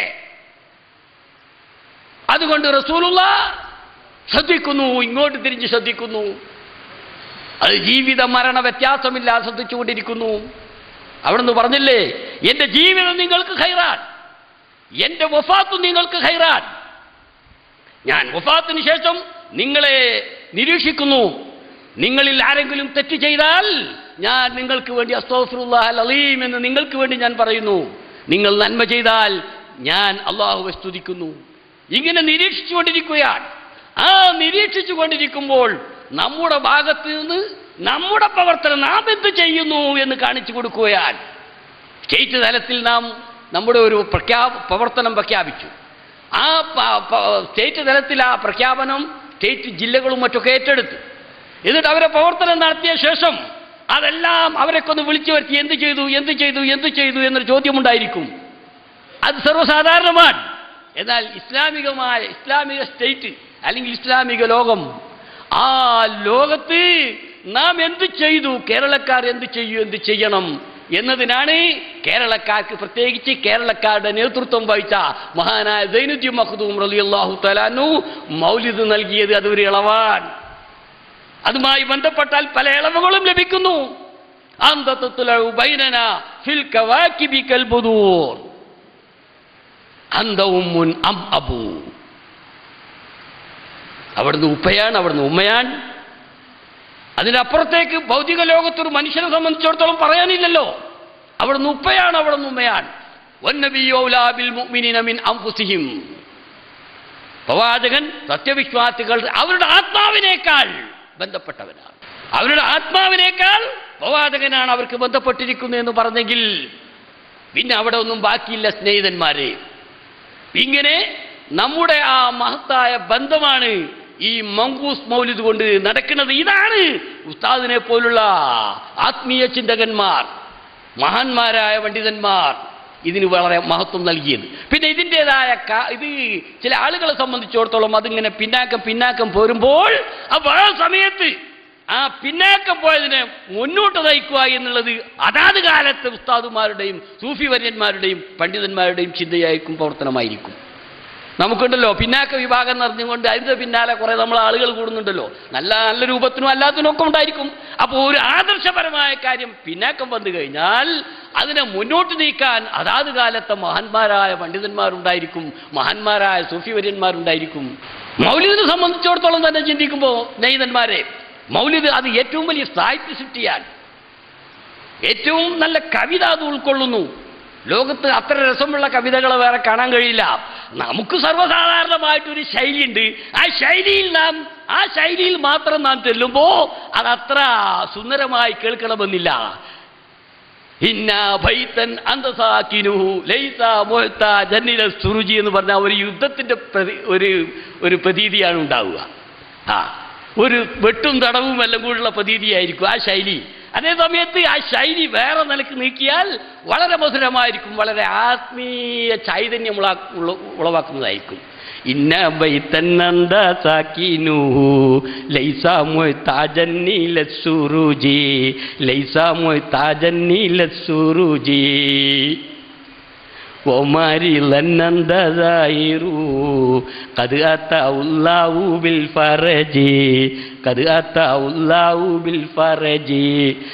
Speaker 5: അതുകൊണ്ട് റസൂലുള്ളാഹ് ശ്രദ്ധിക്കുന്നു, ഇങ്ങോട്ട് തിരിഞ്ഞ് ശ്രദ്ധിക്കുന്നു. അത് ജീവിത മരണ വ്യത്യാസമില്ലാതെ ശ്രദ്ധിച്ചുകൊണ്ടിരിക്കുന്നു. അവിടുന്ന് പറഞ്ഞില്ലേ, എന്റെ ജീവിതം നിങ്ങൾക്ക് ഖൈറാൻ, എന്റെ വഫാത്തും നിങ്ങൾക്ക് ഖൈറാൻ. ഞാൻ വഫാത്തിന് ശേഷം നിങ്ങളെ നിരീക്ഷിക്കുന്നു. നിങ്ങളിൽ ആരെങ്കിലും തെറ്റ് ചെയ്താൽ ഞാൻ നിങ്ങൾക്ക് വേണ്ടി അസ്തഗ്ഫിറുല്ലാഹൽ അലീം എന്ന് നിങ്ങൾക്ക് വേണ്ടി ഞാൻ പറയുന്നു. നിങ്ങൾ നന്മ ചെയ്താൽ ഞാൻ അള്ളാഹുവെ സ്തുതിക്കുന്നു. ഇങ്ങനെ നിരീക്ഷിച്ചുകൊണ്ടിരിക്കുകയാണ്. ആ നിരീക്ഷിച്ചുകൊണ്ടിരിക്കുമ്പോൾ നമ്മുടെ ഭാഗത്ത് നിന്ന് നമ്മുടെ പ്രവർത്തനം നാം എന്ത് ചെയ്യുന്നു എന്ന് കാണിച്ചു കൊടുക്കുകയാണ്. സ്റ്റേറ്റ് തലത്തിൽ നാം നമ്മുടെ ഒരു പ്രവർത്തനം പ്രഖ്യാപിച്ചു. ആ സ്റ്റേറ്റ് തലത്തിൽ ആ പ്രഖ്യാപനം സ്റ്റേറ്റ് ജില്ലകളും മറ്റൊക്കെ ഏറ്റെടുത്തു. എന്നിട്ട് അവരെ പ്രവർത്തനം നടത്തിയ ശേഷം അതെല്ലാം അവരൊക്കെ ഒന്ന് വിളിച്ചു വരുത്തി എന്ത് ചെയ്തു എന്ത് ചെയ്തു എന്ത് ചെയ്തു എന്നൊരു ചോദ്യമുണ്ടായിരിക്കും. അത് സർവ്വസാധാരണമാണ്. എന്നാൽ ഇസ്ലാമിക സ്റ്റേറ്റ് അല്ലെങ്കിൽ ഇസ്ലാമിക ലോകം, ആ ലോകത്ത് നാം എന്ത് ചെയ്തു, കേരളക്കാർ എന്ത് ചെയ്യൂ, എന്ത് ചെയ്യണം എന്നതിനാണ് കേരളക്കാർക്ക്, പ്രത്യേകിച്ച് കേരളക്കാരുടെ നേതൃത്വം വഹിച്ച മഹാനായ സൈനുദ്ദീൻ മഖ്ദൂം റളിയല്ലാഹു തആല അൻഹു മൗലിദ് നൽകിയത്. അതൊരു ഇളവാണ്. അതുമായി ബന്ധപ്പെട്ടാൽ പല ഇളവുകളും ലഭിക്കുന്നു. അന്തതതുലഉ ബൈനനാ ഫിൽ കവാകിബി കൽബുദൂർ അന്ത ഉമ്മുൻ അം അബൂ. അവിടുന്ന് ഉപ്പയാണ്, അവിടുന്ന് ഉമ്മയാണ്. അതിനപ്പുറത്തേക്ക് ഭൗതിക ലോകത്തൊരു മനുഷ്യനെ സംബന്ധിച്ചിടത്തോളം പറയാനില്ലല്ലോ. അവിടുന്ന് ഉപ്പയാണ്, അവിടുന്ന് ഉമ്മയാണ്. വന്നബിയ്യു ഔലാ ബിൽ മുഅ്മിനീന മിൻ അൻഫുസിഹിം. പ്രവാചകൻ സത്യവിശ്വാസികൾ അവരുടെ ആത്മാവിനേക്കാൾ ബന്ധപ്പെട്ടവനാണ്. അവരുടെ ആത്മാവിനേക്കാൾ പ്രവാചകനാണ് അവർക്ക് ബന്ധപ്പെട്ടിരിക്കുന്നു എന്ന് പറഞ്ഞെങ്കിൽ പിന്നെ അവിടെ ഒന്നും ബാക്കിയില്ല സ്നേഹിതന്മാരെ. ഇങ്ങനെ നമ്മുടെ ആ മഹത്തായ ബന്ധമാണ് ഈ മങ്കൂസ് മൗലിദ് കൊണ്ട് നടക്കുന്നത്. ഇതാണ് ഉസ്താദിനെ പോലുള്ള ആത്മീയ ചിന്തകന്മാർ, മഹാന്മാരായ പണ്ഡിതന്മാർ ഇതിന് വളരെ മഹത്വം നൽകിയത്. പിന്നെ ഇതിൻ്റെതായ ഇത് ചില ആളുകളെ സംബന്ധിച്ചിടത്തോളം അതിങ്ങനെ പിന്നാക്കം പോരുമ്പോൾ അപ്പോൾ ആ സമയത്ത് ആ പിന്നാക്കം പോയതിനെ മുന്നോട്ട് നയിക്കുക എന്നുള്ളത് അതാത് കാലത്തെ ഉസ്താദുമാരുടെയും സൂഫി വര്യന്മാരുടെയും പണ്ഡിതന്മാരുടെയും ചിന്തയായിരിക്കും, പ്രവർത്തനമായിരിക്കും. നമുക്കുണ്ടല്ലോ പിന്നാക്ക വിഭാഗം നിറഞ്ഞുകൊണ്ട് അതിൻ്റെ പിന്നാലെ കുറേ നമ്മൾ ആളുകൾ കൂടുന്നുണ്ടല്ലോ, നല്ല രൂപത്തിനും അല്ലാത്തിനും ഒക്കെ ഉണ്ടായിരിക്കും. അപ്പോൾ ഒരു ആദർശപരമായ കാര്യം പിന്നാക്കം വന്നു കഴിഞ്ഞാൽ അതിനെ മുന്നോട്ട് നീക്കാൻ അതാത് കാലത്തെ മഹാന്മാരായ പണ്ഡിതന്മാരുണ്ടായിരിക്കും, മഹാന്മാരായ സൂഫി വര്യന്മാരുണ്ടായിരിക്കും. മൗലിദിനെ സംബന്ധിച്ചിടത്തോളം തന്നെ ചിന്തിക്കുമ്പോൾ സ്നേഹിതന്മാരെ, മൗലിദ് അത് ഏറ്റവും വലിയ സാഹിത്യ സൃഷ്ടിയാണ്. ഏറ്റവും നല്ല കവിത അത് ഉൾക്കൊള്ളുന്നു. ലോകത്ത് അത്ര രസമുള്ള കവിതകൾ വേറെ കാണാൻ കഴിയില്ല. നമുക്ക് സർവ്വസാധാരണമായിട്ടൊരു ശൈലിയുണ്ട്. ആ ശൈലിയിൽ മാത്രം നാം ചെല്ലുമ്പോൾ അതത്ര സുന്ദരമായി കേൾക്കണമെന്നില്ല. ഇന്നാ ബൈതൻ അന്ത സാകിനുഹു ലൈസ മുഹ്താജന്നില സുറുജി എന്ന് പറഞ്ഞ ഒരു യുദ്ധത്തിന്റെ ഒരു പ്രതീതിയാണ് ഉണ്ടാവുക. ഒരു വെട്ടും തടവും എല്ലാം കൂടെയുള്ള പ്രതീതിയായിരിക്കും ആ ശൈലി. അതേസമയത്ത് ആ ശൈലി വേറെ നിലക്ക് നീക്കിയാൽ വളരെ മധുരമായിരിക്കും, വളരെ ആത്മീയ ചൈതന്യം ഉളവാക്കുന്നതായിരിക്കും. ഇന്ന ബൈതന്നന്ദ സാകിനുഹു ലൈസ മുഅ്താജൻ ലസ്സുറുജി ലൈസ മുഅ്താജൻ ലസ്സുറുജി വമാരിലന്നന്ദ സായിറു ഖദ് അത്തഉല്ലാഹു ബിൽ ഫറജി ഖദ് അത്തഉല്ലാഹു ബിൽ ഫറജി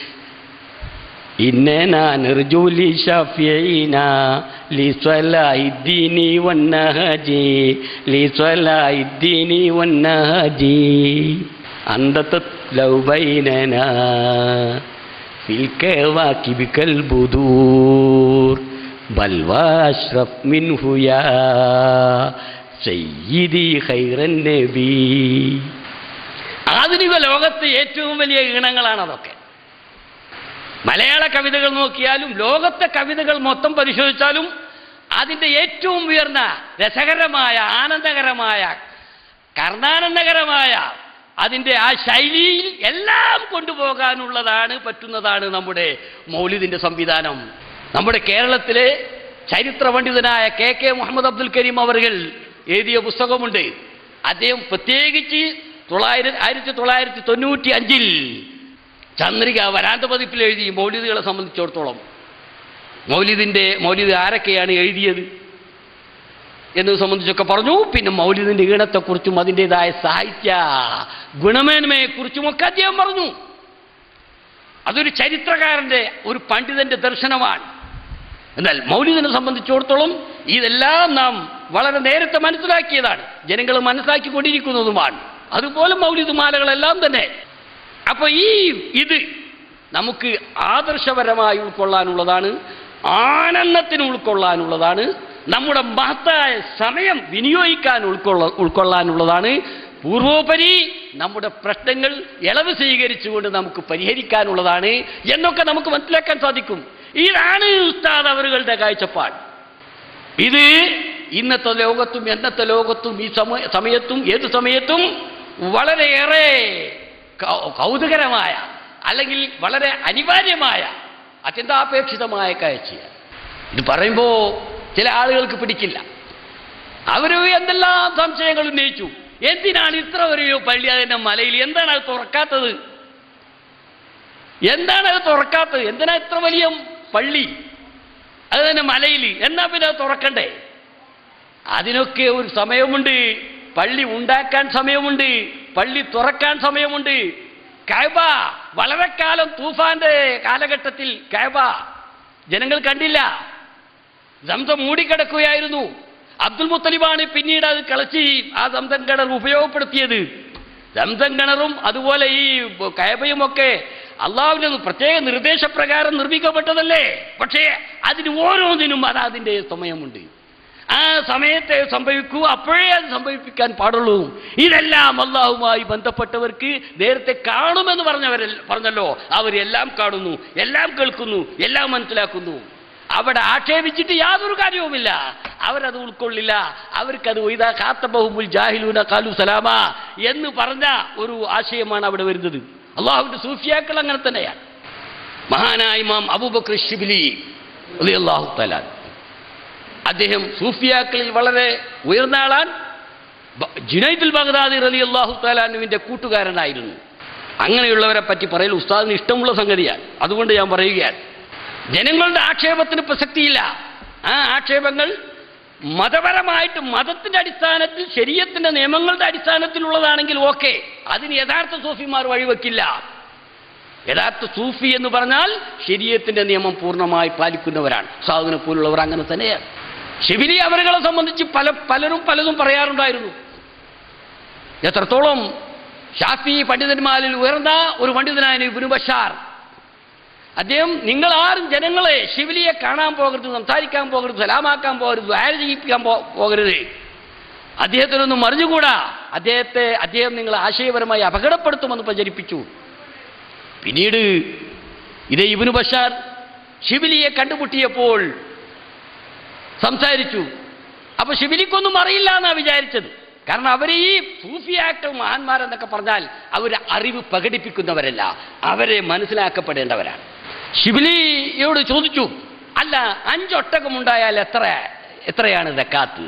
Speaker 5: ഇന്നനാ നർജു ലി ശഫീനാ ലി സ്വലാഹിദ്ദീനി വന്നഹജി ലി സ്വലാഹിദ്ദീനി വന്നഹജി അന്തത് ലൗ ബൈനനാ ഫിൽ കവാകിബി കൽ ബുദൂർ ബൽ വഅശ്റഫ് മിൻഹു യാ സയ്യിദി ഖൈറൻ നബി. ആധുനിക ലോകത്തെ ഏറ്റവും വലിയ ഈണങ്ങളാണ് അതൊക്കെ. മലയാള കവിതകൾ നോക്കിയാലും ലോകത്തെ കവിതകൾ മൊത്തം പരിശോധിച്ചാലും അതിൻ്റെ ഏറ്റവും ഉയർന്ന രസകരമായ, ആനന്ദകരമായ, കർണാനന്ദകരമായ അതിൻ്റെ ആ ശൈലിയിൽ എല്ലാം കൊണ്ടുപോകാനുള്ളതാണ്, പറ്റുന്നതാണ് നമ്മുടെ മൗലിദിൻ്റെ സംവിധാനം. നമ്മുടെ കേരളത്തിലെ ചരിത്ര പണ്ഡിതനായ KK മുഹമ്മദ് അബ്ദുൽ കരീം അവർകൾ എഴുതിയ പുസ്തകമുണ്ട്. അദ്ദേഹം പ്രത്യേകിച്ച് 1995 ചന്ദ്രിക വരാന്ത പതിപ്പിൽ എഴുതി മൗലിദുകളെ സംബന്ധിച്ചിടത്തോളം മൗലിദ് ആരൊക്കെയാണ് എഴുതിയത് എന്നത് സംബന്ധിച്ചൊക്കെ പറഞ്ഞു. പിന്നെ മൗലിദിൻ്റെ ഈണത്തെക്കുറിച്ചും അതിൻ്റെതായ സാഹിത്യ ഗുണമേന്മയെക്കുറിച്ചുമൊക്കെ അദ്ദേഹം പറഞ്ഞു. അതൊരു ചരിത്രകാരൻ്റെ, ഒരു പണ്ഡിതൻ്റെ ദർശനമാണ്. എന്നാൽ മൗലിദിനെ സംബന്ധിച്ചിടത്തോളം ഇതെല്ലാം നാം വളരെ നേരത്തെ മനസ്സിലാക്കിയതാണ്, ജനങ്ങൾ മനസ്സിലാക്കിക്കൊണ്ടിരിക്കുന്നതുമാണ്. അതുപോലെ മൗലിദ് മാലകളെല്ലാം തന്നെ. അപ്പോൾ ഇത് നമുക്ക് ആദർശപരമായി ഉൾക്കൊള്ളാനുള്ളതാണ്, ആനന്ദത്തിന് ഉൾക്കൊള്ളാനുള്ളതാണ്, നമ്മുടെ മഹത്തായ സമയം വിനിയോഗിക്കാൻ ഉൾക്കൊള്ളാനുള്ളതാണ്. പൂർവോപരി നമ്മുടെ പ്രശ്നങ്ങൾ ഇളവ് സ്വീകരിച്ചുകൊണ്ട് നമുക്ക് പരിഹരിക്കാനുള്ളതാണ് എന്നൊക്കെ നമുക്ക് മനസ്സിലാക്കാൻ സാധിക്കും. ഇതാണ് ഉസ്താദ് അവരുടെ കാഴ്ചപ്പാട്. ഇത് ഇന്നത്തെ ലോകത്തും എന്നത്തെ ലോകത്തും ഈ സമയത്തും ഏത് സമയത്തും വളരെയേറെ കൗതുകരമായ അല്ലെങ്കിൽ വളരെ അനിവാര്യമായ അത്യന്താപേക്ഷിതമായ കാഴ്ചയാണ്. ഇത് പറയുമ്പോൾ ചില ആളുകൾക്ക് പിടിക്കില്ല. അവർ എന്തെല്ലാം സംശയങ്ങൾ ഉന്നയിച്ചു. എന്തിനാണ് ഇത്ര ഒരു പള്ളി അതിൻ്റെ മലയിൽ, എന്താണ് അത് തുറക്കാത്തത്, എന്തിനാ ഇത്ര വലിയ പള്ളി അത് തന്നെ മലയിൽ, എന്നാ പിന്നെ അത് തുറക്കണ്ടേ? അതിനൊക്കെ ഒരു സമയമുണ്ട്. പള്ളി ഉണ്ടാക്കാൻ സമയമുണ്ട്, പള്ളി തുറക്കാൻ സമയമുണ്ട്. കഅബ വളരെ കാലം തൂഫാന്റെ കാലഘട്ടത്തിൽ കഅബ ജനങ്ങൾ കണ്ടില്ല, സംസം മൂടിക്കിടക്കുകയായിരുന്നു. അബ്ദുൽ മുത്തലിബാണ് പിന്നീട് അത് കളച്ച് ആ സംസം കിണർ ഉപയോഗപ്പെടുത്തിയത്. സംസം കിണറും അതുപോലെ ഈ കഅബയുമൊക്കെ അള്ളാഹുവിന്റെ പ്രത്യേക നിർദ്ദേശപ്രകാരം നിർമ്മിക്കപ്പെട്ടതല്ലേ. പക്ഷേ അതിന് ഓരോന്നിനും അതിൻ്റെ സമയമുണ്ട്. ആ സമയത്തെ സംഭവിക്കൂ, അപ്പോഴേ അത് സംഭവിപ്പിക്കാൻ പാടുള്ളൂ. ഇതെല്ലാം അള്ളാഹുമായി ബന്ധപ്പെട്ടവർക്ക് നേരത്തെ കാണുമെന്ന് പറഞ്ഞല്ലോ, അവരെല്ലാം കാണുന്നു, എല്ലാം കേൾക്കുന്നു, എല്ലാം മനസ്സിലാക്കുന്നു. അവിടെ ആക്ഷേപിച്ചിട്ട് യാതൊരു കാര്യവുമില്ല. അവരത് ഉൾക്കൊള്ളില്ല. അവർക്കത് ഒയ്താ ഖാത്തബഹുൽ ജാഹിലൂന ഖാലു സലാമ എന്ന് പറഞ്ഞ ഒരു ആശയമാണ് അവിടെ വരുന്നത്. അള്ളാഹുവിന്റെ സൂഫിയാക്കൾ അങ്ങനെ തന്നെയാണ്. മഹാനായ ഇമാം അബൂബക്കർ ശിബിലി റളിയല്ലാഹു തആല അദ്ദേഹം സൂഫിയാക്കളിൽ വളരെ ഉയർന്ന ആളാണ്. ജുനൈദുൽ ബഗ്ദാദി റളിയല്ലാഹു തആല അൻഹുവിന്റെ കൂട്ടുകാരനായിരുന്നു. അങ്ങനെയുള്ളവരെ പറ്റി പറയൽ ഉസ്താദിന് ഇഷ്ടമുള്ള സംഗതിയാണ്. അതുകൊണ്ട് ഞാൻ പറയുകയാണ്, ജനങ്ങളുടെ ആക്ഷേപത്തിന് പ്രസക്തിയില്ല. ആ ആക്ഷേപങ്ങൾ മതപരമായിട്ട് മതത്തിന്റെ അടിസ്ഥാനത്തിൽ ശരീഅത്തിന്റെ നിയമങ്ങളുടെ അടിസ്ഥാനത്തിലുള്ളതാണെങ്കിൽ ഓക്കെ, അതിന് യഥാർത്ഥ സൂഫിമാർ വഴിവെക്കില്ല. യഥാർത്ഥ സൂഫി എന്ന് പറഞ്ഞാൽ ശരീഅത്തിന്റെ നിയമം പൂർണ്ണമായി പാലിക്കുന്നവരാണ്. ഉസ്താദിനെ പോലുള്ളവർ അങ്ങനെ തന്നെയാണ്. ശിബിലി അവരുകളെ സംബന്ധിച്ച് പലരും പലതും പറയാറുണ്ടായിരുന്നു. എത്രത്തോളം ഷാഫി പണ്ഡിതന്മാരിൽ ഉയർന്ന ഒരു പണ്ഡിതനായ ഇബ്നു ബഷാർ, അദ്ദേഹം നിങ്ങൾ ആരും ജനങ്ങളെ ശിബിലിയെ കാണാൻ പോകരുത്, സംസാരിക്കാൻ പോകരുത്, സലാമാക്കാൻ പോകരുത്, ദുആ ചെയ്യിപ്പിക്കാൻ പോകരുത്, അദ്ദേഹത്തിനൊന്നും മറിഞ്ഞുകൂടാ, അദ്ദേഹം നിങ്ങളെ ആശയപരമായി അപകടപ്പെടുത്തുമെന്ന് പ്രചരിപ്പിച്ചു. പിന്നീട് ഇതേ ഇബ്നു ബഷാർ ശിബിലിയെ കണ്ടുമുട്ടിയപ്പോൾ സംസാരിച്ചു. അപ്പൊ ശിബിലിക്കൊന്നും അറിയില്ല എന്നാ വിചാരിച്ചത്. കാരണം അവർ ഈ സൂഫിയാക്കൾ മഹാന്മാരെന്നൊക്കെ പറഞ്ഞാൽ അവർ അറിവ് പ്രകടിപ്പിക്കുന്നവരല്ല, അവരെ മനസ്സിലാക്കപ്പെടേണ്ടവരാണ്. ശിബിലിയോട് ചോദിച്ചു, അല്ല 5 ഒട്ടകമുണ്ടായാൽ എത്രയാണ് സക്കാത്ത്?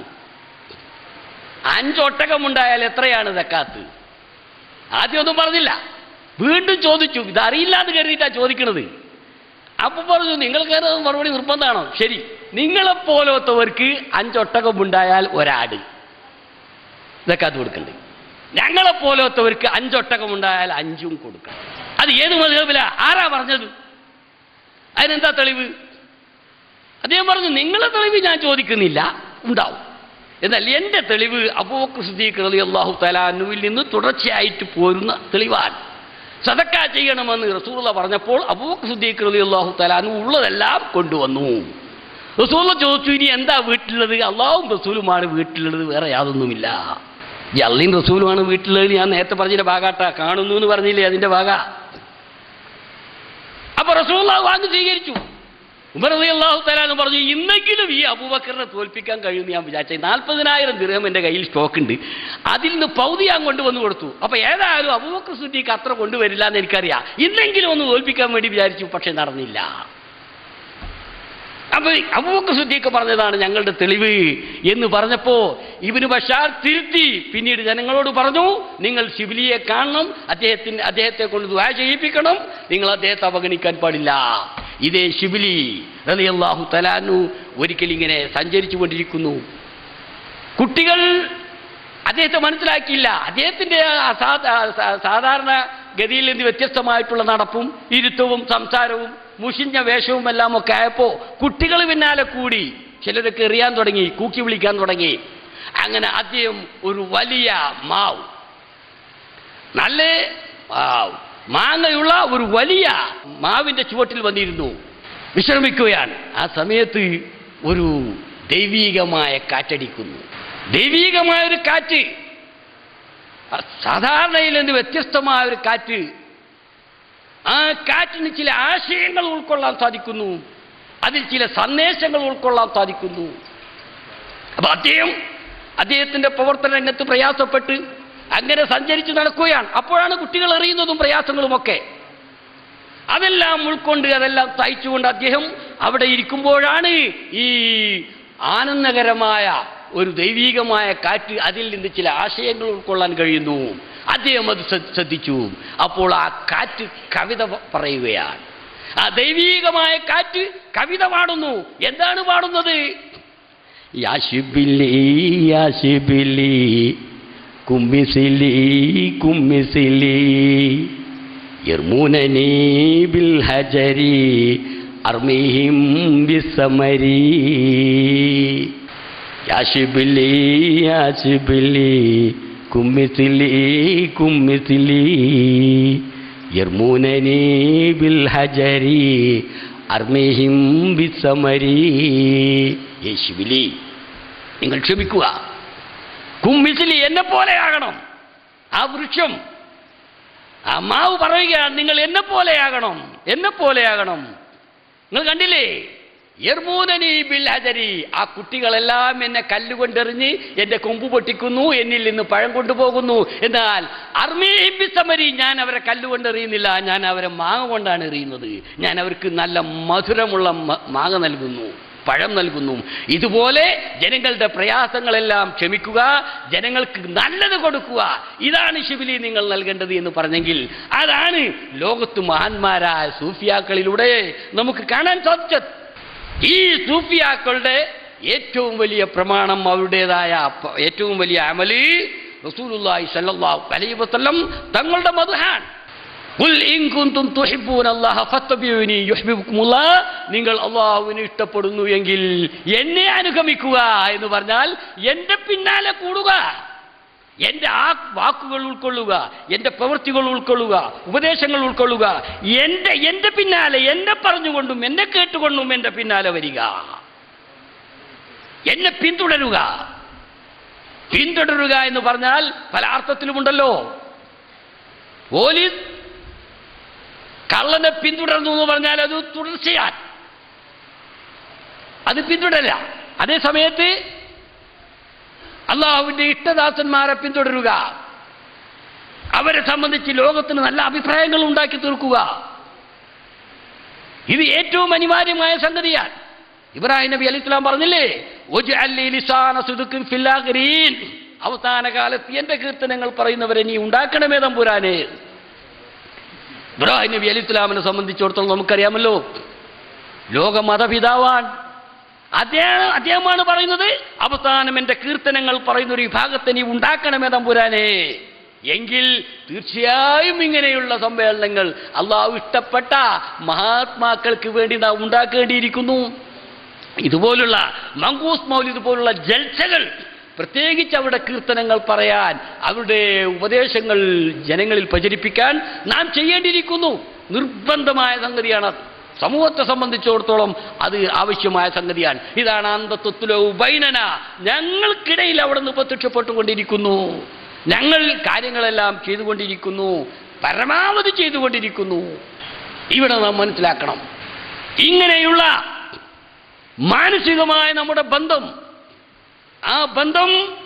Speaker 5: 5 ഒട്ടകമുണ്ടായാൽ എത്രയാണ് സക്കാത്ത്? ആദ്യമൊന്നും പറഞ്ഞില്ല, വീണ്ടും ചോദിച്ചു. ഇതറിയില്ലാന്ന് കരുതിയിട്ടാണ് ചോദിക്കുന്നത്. അപ്പൊ പറഞ്ഞു, നിങ്ങൾക്ക് മറുപടി നിർബന്ധമാണോ? ശരി, നിങ്ങളെപ്പോലത്തവർക്ക് 5 ഒട്ടകമുണ്ടായാൽ ഒരാട് സക്കാത്ത് കൊടുക്കണ്ടേ? ഞങ്ങളെപ്പോലത്തവർക്ക് 5 ഒട്ടകമുണ്ടായാൽ 5ഉം കൊടുക്കണം. അത് ഏത് മദ്ഹബിലാ? ആരാ പറഞ്ഞത്? അതിനെന്താ തെളിവ്? അദ്ദേഹം പറഞ്ഞു, നിങ്ങളെ തെളിവ് ഞാൻ ചോദിക്കുന്നില്ല, ഉണ്ടാവും. എന്നാൽ എൻ്റെ തെളിവ് അബൂബക്കർ സിദ്ദീഖ് റളിയല്ലാഹു തആല അൻഹുവിൽ നിന്ന് തുടർച്ചയായിട്ട് പോരുന്ന തെളിവാണ്. സദക്ക ചെയ്യണമെന്ന് റസൂലുള്ളാഹി പറഞ്ഞപ്പോൾ അബൂബക്കർ സിദ്ദീഖ് റളിയല്ലാഹു തആല അൻഹു ഉള്ളതെല്ലാം കൊണ്ടുവന്നു. റസൂലുള്ളാഹി ചോദിച്ചു, ഇനി എന്താ വീട്ടിലുള്ളത്? അല്ലാഹുവും റസൂലുമാണ് വീട്ടിലുള്ളത്, വേറെ യാതൊന്നുമില്ല. ഈ അള്ളയും റസൂലുമാണ് വീട്ടിലുള്ളത്. ഞാൻ നേരത്തെ പറഞ്ഞതിന്റെ ഭാഗാട്ടാ, കാണുന്നു എന്ന് പറഞ്ഞില്ലേ, അതിന്റെ ഭാഗ. അപ്പൊ റസൂലുള്ളാഹി വാങ്ങി സ്വീകരിച്ചു. ഉമർ റളിയല്ലാഹു തആല എന്ന് പറഞ്ഞു, ഇന്നെങ്കിലും ഈ അബൂബക്കറിനെ തോൽപ്പിക്കാൻ കഴിയുമെന്ന് ഞാൻ വിചാരിച്ചു. 40,000 ദിർഹം എൻ്റെ കയ്യിൽ സ്റ്റോക്ക് ഉണ്ട്, അതിൽ നിന്ന് പൗതി ഞാൻ കൊണ്ടുവന്ന് കൊടുത്തു. അപ്പൊ ഏതായാലും അബൂബക്കർ സിദ്ദീഖ് അത്ര കൊണ്ടുവരില്ല എന്ന് എനിക്കറിയാം, ഇന്നെങ്കിലും ഒന്ന് തോൽപ്പിക്കാൻ വേണ്ടി വിചാരിച്ചു, പക്ഷെ നടന്നില്ല. അപ്പൊ അബൂബക്കർ സിദ്ദീഖ് പറഞ്ഞതാണ് ഞങ്ങളുടെ തെളിവ് എന്ന് പറഞ്ഞപ്പോ ഇബ്നു ബഷാർ തിരുത്തി. പിന്നീട് ജനങ്ങളോട് പറഞ്ഞു, നിങ്ങൾ ശിബിലിയെ കാണണം, അദ്ദേഹത്തെ കൊണ്ട് ദുആ ചെയ്യിപ്പിക്കണം, നിങ്ങൾ അദ്ദേഹത്തെ അവഗണിക്കാൻ പാടില്ല. ഇതേ ശിബിലി റളിയല്ലാഹു തആല അൻഹു ഒരിക്കൽ ഇങ്ങനെ സഞ്ചരിച്ചു കൊണ്ടിരിക്കുന്നു. കുട്ടികൾ അദ്ദേഹത്തെ മനസ്സിലാക്കിയില്ല. അദ്ദേഹത്തിന്റെ സാധാരണ ഗതിയിൽ നിന്ന് വ്യത്യസ്തമായിട്ടുള്ള നടപ്പും ഇരുത്തവും സംസാരവും മുഷിഞ്ഞ വേഷവും എല്ലാം ഒക്കെ ആയപ്പോ കുട്ടികൾ പിന്നാലെ കൂടി ചിലരൊക്കെ എറിയാൻ തുടങ്ങി, കൂക്കി വിളിക്കാൻ തുടങ്ങി. അങ്ങനെ അദ്ദേഹം ഒരു വലിയ മാവ്, നല്ല മാങ്ങയുള്ള ഒരു വലിയ മാവിന്റെ ചുവട്ടിൽ വന്നിരുന്നു, വിശ്രമിക്കുകയാണ്. ആ സമയത്ത് ഒരു ദൈവീകമായ കാറ്റടിക്കുന്നു. ദൈവീകമായ ഒരു കാറ്റ്, സാധാരണയിൽ നിന്ന് വ്യത്യസ്തമായ ഒരു കാറ്റ്. ആ കാറ്റിന് ചില ആശയങ്ങൾ ഉൾക്കൊള്ളാൻ സാധിക്കുന്നു, അതിൽ ചില സന്ദേശങ്ങൾ ഉൾക്കൊള്ളാൻ സാധിക്കുന്നു. അപ്പൊ അദ്ദേഹത്തിന്റെ പ്രവർത്തന രംഗത്ത് പ്രയാസപ്പെട്ട് അങ്ങനെ സഞ്ചരിച്ച് നടക്കുകയാണ്. അപ്പോഴാണ് കുട്ടികൾ എറിയുന്നതും പ്രയാസങ്ങളുമൊക്കെ. അതെല്ലാം ഉൾക്കൊണ്ട് അതെല്ലാം സഹിച്ചുകൊണ്ട് അദ്ദേഹം അവിടെ ഇരിക്കുമ്പോഴാണ് ഈ ആനന്ദകരമായ ഒരു ദൈവീകമായ കാറ്റ്, അതിൽ നിന്ന് ചില ആശയങ്ങൾ ഉൾക്കൊള്ളാൻ കഴിയുന്നു. അദ്ദേഹം അത് ശ്രദ്ധിച്ചു. അപ്പോൾ ആ കാറ്റ് കവിത പറയുകയാണ്. ആ ദൈവീകമായ കാറ്റ് കവിത പാടുന്നു. എന്താണ് പാടുന്നത്? യാ ശിബിലി യാ ശിബിലി കുമ്മിസിലി കുമ്മിസിലി യർമൂനനി ബിൽ ഹജരി അർമിഹിം ബിസ്സമരി യാ ശിബിലി യാ ശിബിലി കുമ്മിസിലി കുമ്മിസിലി യർമൂനനി ബിൽ ഹജരി അർമിഹിം ബിസ്സമരി. യേ ശിബിലി, നിങ്ങൾ ക്ഷമിക്കുക. കുമ്മിസിലി, എന്നെ പോലെയാകണം. ആ വൃക്ഷം, ആ മാവ് പറയുകയാണ്, നിങ്ങൾ എന്നെ പോലെയാകണം, എന്നെ പോലെയാകണം. നിങ്ങൾ കണ്ടില്ലേ? യർമൂനനി ബിൽ ഹജരി, ആ കുട്ടികളെല്ലാം എന്നെ കല്ലുകൊണ്ടെറിഞ്ഞ് എന്റെ കൊമ്പ് പൊട്ടിക്കുന്നു, എന്നിൽ നിന്ന് പഴം കൊണ്ടുപോകുന്നു. എന്നാൽ അർമീഹിം ബിസ്സമരി, ഞാൻ അവരെ കല്ലുകൊണ്ടെറിയുന്നില്ല, ഞാൻ അവരെ മാങ്ങ കൊണ്ടാണ് എറിയുന്നത്. ഞാൻ അവർക്ക് നല്ല മധുരമുള്ള മാങ്ങ നൽകുന്നു, പഴം നൽകുന്നു. ഇതുപോലെ ജനങ്ങളുടെ പ്രയാസങ്ങളെല്ലാം ക്ഷമിക്കുക, ജനങ്ങൾക്ക് നല്ലത് കൊടുക്കുക, ഇതാണ് ശിബിലി നിങ്ങൾ നൽകേണ്ടത് എന്ന് പറഞ്ഞെങ്കിൽ അതാണ് ലോകത്ത് മഹാന്മാരായ സൂഫിയാക്കളിലൂടെ നമുക്ക് കാണാൻ സാധിച്ചത്. ഈ സൂഫിയാക്കളുടെ ഏറ്റവും വലിയ പ്രമാണം, അവരുടേതായ ഏറ്റവും വലിയ അമല് റസൂലുള്ളാഹി സ്വല്ലല്ലാഹു അലൈഹി വസല്ലം തങ്ങളുടെ മദ്ഹാൻ. ഖുൽ ഇൻ കുൻതും തുഹിബ്ബൂനല്ലാഹ ഫത്തബിഊനി യുഹ്ബിബുകുമുല്ലാഹ്, നിങ്ങൾ അല്ലാഹുവിനെ ഇഷ്ടപ്പെടുന്നു എങ്കിൽ എന്നെ അനുഗമിക്കുക എന്ന് പറഞ്ഞാൽ എൻ്റെ പിന്നാലെ കൂടുക, എൻ്റെ ആ വാക്കുകൾ ഉൾക്കൊള്ളുക, എൻ്റെ പ്രവൃത്തികൾ ഉൾക്കൊള്ളുക, ഉപദേശങ്ങൾ ഉൾക്കൊള്ളുക, എൻ്റെ പിന്നാലെ, എന്നെ പറഞ്ഞുകൊണ്ടും എന്നെ കേട്ടുകൊണ്ടും എൻ്റെ പിന്നാലെ വരിക, എന്നെ പിന്തുടരുക. പിന്തുടരുക എന്ന് പറഞ്ഞാൽ പല അർത്ഥത്തിലുമുണ്ടല്ലോ. പോലീസ് കള്ളനെ പിന്തുടർന്നു എന്ന് പറഞ്ഞാൽ അത് തുടർച്ചയാൻ, അത് പിന്തുടരില്ല. അതേ സമയത്ത് അള്ളാഹുവിന്റെ ഇഷ്ടദാസന്മാരെ പിന്തുടരുക, അവരെ സംബന്ധിച്ച് ലോകത്തിന് നല്ല അഭിപ്രായങ്ങൾ ഉണ്ടാക്കി തീർക്കുക. ഇത് ഏറ്റവും അനിവാര്യമായ സംഗതിയാണ്. ഇബ്രാഹിം നബി അലൈഹി സ്വലാം പറഞ്ഞില്ലേ, അവസാന കാലത്ത് എന്റെ കീർത്തനങ്ങൾ പറയുന്നവരെ നീ ഉണ്ടാക്കണമേ തമ്പുരാനെ. ഇബ്രാഹിം നബി അലൈഹി സ്വലാമിനെ സംബന്ധിച്ചിടത്തോളം നമുക്കറിയാമല്ലോ, ലോക മതപിതാവാൻ. അദ്ദേഹമാണ് പറയുന്നത്, അവസാനം എന്റെ കീർത്തനങ്ങൾ പറയുന്ന ഒരു വിഭാഗത്തെ നീ ഉണ്ടാക്കണമേ തമ്പുരാനെ. എങ്കിൽ തീർച്ചയായും ഇങ്ങനെയുള്ള സമ്മേളനങ്ങൾ അള്ളാഹു ഇഷ്ടപ്പെട്ട മഹാത്മാക്കൾക്ക് വേണ്ടി നാം ഉണ്ടാക്കേണ്ടിയിരിക്കുന്നു. ഇതുപോലുള്ള മങ്കൂസ് മൗലിദ് പോലുള്ള ജൽസകൾ, പ്രത്യേകിച്ച് അവരുടെ കീർത്തനങ്ങൾ പറയാൻ, അവരുടെ ഉപദേശങ്ങൾ ജനങ്ങളിൽ പ്രചരിപ്പിക്കാൻ നാം ചെയ്യേണ്ടിയിരിക്കുന്നു. നിർബന്ധമായ സംഗതിയാണ്. സമൂഹത്തെ സംബന്ധിച്ചിടത്തോളം അത് ആവശ്യമായ സംഗതിയാണ്. ഇതാണ് അന്തത്വത്തിലോ ബൈനന, ഞങ്ങൾക്കിടയിൽ അവിടെ നിന്ന് പ്രത്യക്ഷപ്പെട്ടുകൊണ്ടിരിക്കുന്നു. ഞങ്ങൾ കാര്യങ്ങളെല്ലാം ചെയ്തുകൊണ്ടിരിക്കുന്നു, പരമാവധി ചെയ്തുകൊണ്ടിരിക്കുന്നു. ഇവിടെ നാം മനസ്സിലാക്കണം, ഇങ്ങനെയുള്ള മാനസികമായ നമ്മുടെ ബന്ധം, ആ ബന്ധം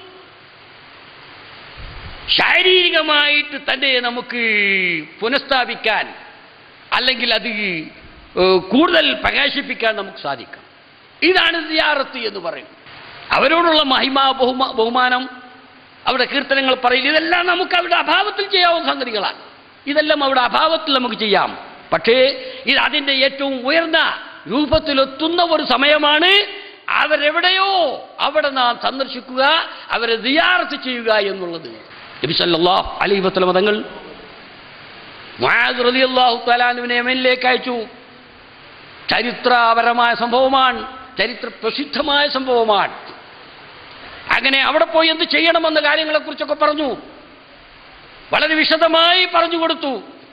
Speaker 5: ശാരീരികമായിട്ട് തന്നെ നമുക്ക് പുനഃസ്ഥാപിക്കാൻ, അല്ലെങ്കിൽ അത് കൂടുതൽ പ്രകാശിപ്പിക്കാൻ നമുക്ക് സാധിക്കും. ഇതാണ് സിയാറത്ത് എന്ന് പറയും. അവരോടുള്ള മഹിമ, ബഹുമാനം, അവിടെ കീർത്തനങ്ങൾ പറയില്ല, ഇതെല്ലാം നമുക്ക് അവരുടെ അഭാവത്തിൽ ചെയ്യാവുന്ന സംഗതികളാണ്. ഇതെല്ലാം അവിടെ അഭാവത്തിൽ നമുക്ക് ചെയ്യാം. പക്ഷേ ഇത് അതിൻ്റെ ഏറ്റവും ഉയർന്ന രൂപത്തിലെത്തുന്ന ഒരു സമയമാണ്. അവരെവിടെയോ അവിടെ നാം സന്ദർശിക്കുക, അവരെ സിയാറത്ത് ചെയ്യുക എന്നുള്ളത്. നബി സല്ലല്ലാഹു അലൈഹി വസല്ലം തങ്ങൾ മുആദ് റളിയല്ലാഹു തആല അൻഹുവിനെ യമനിലേക്ക് അയച്ചു. ചരിത്രപരമായ സംഭവമാണ്, ചരിത്ര പ്രസിദ്ധമായ സംഭവമാണ്. അങ്ങനെ അവിടെ പോയി എന്ത് ചെയ്യണമെന്ന കാര്യങ്ങളെക്കുറിച്ചൊക്കെ പറഞ്ഞു, വളരെ വിശദമായി പറഞ്ഞു കൊടുത്തു.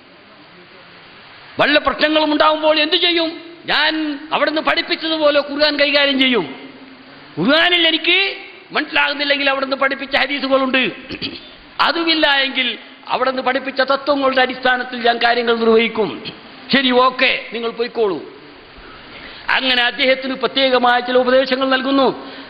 Speaker 5: വല്ല പ്രശ്നങ്ങളും ഉണ്ടാകുമ്പോൾ എന്തു ചെയ്യും? ഞാൻ അവിടുന്ന് പഠിപ്പിച്ചതുപോലെ ഖുർആൻ കൈകാര്യം ചെയ്യും. ഖുർആനിൽ എനിക്ക് മനസ്സിലാകുന്നില്ലെങ്കിൽ അവിടുന്ന് പഠിപ്പിച്ച ഹദീസുകളുണ്ട്. അതുമില്ല എങ്കിൽ അവിടുന്ന് പഠിപ്പിച്ച തത്വങ്ങളുടെ അടിസ്ഥാനത്തിൽ ഞാൻ കാര്യങ്ങൾ നിർവഹിക്കും. ശരി, ഓക്കെ, നിങ്ങൾ പോയിക്കോളൂ. അങ്ങനെ അദ്ദേഹത്തിന് പ്രത്യേകമായ ചില ഉപദേശങ്ങൾ നൽകുന്നു.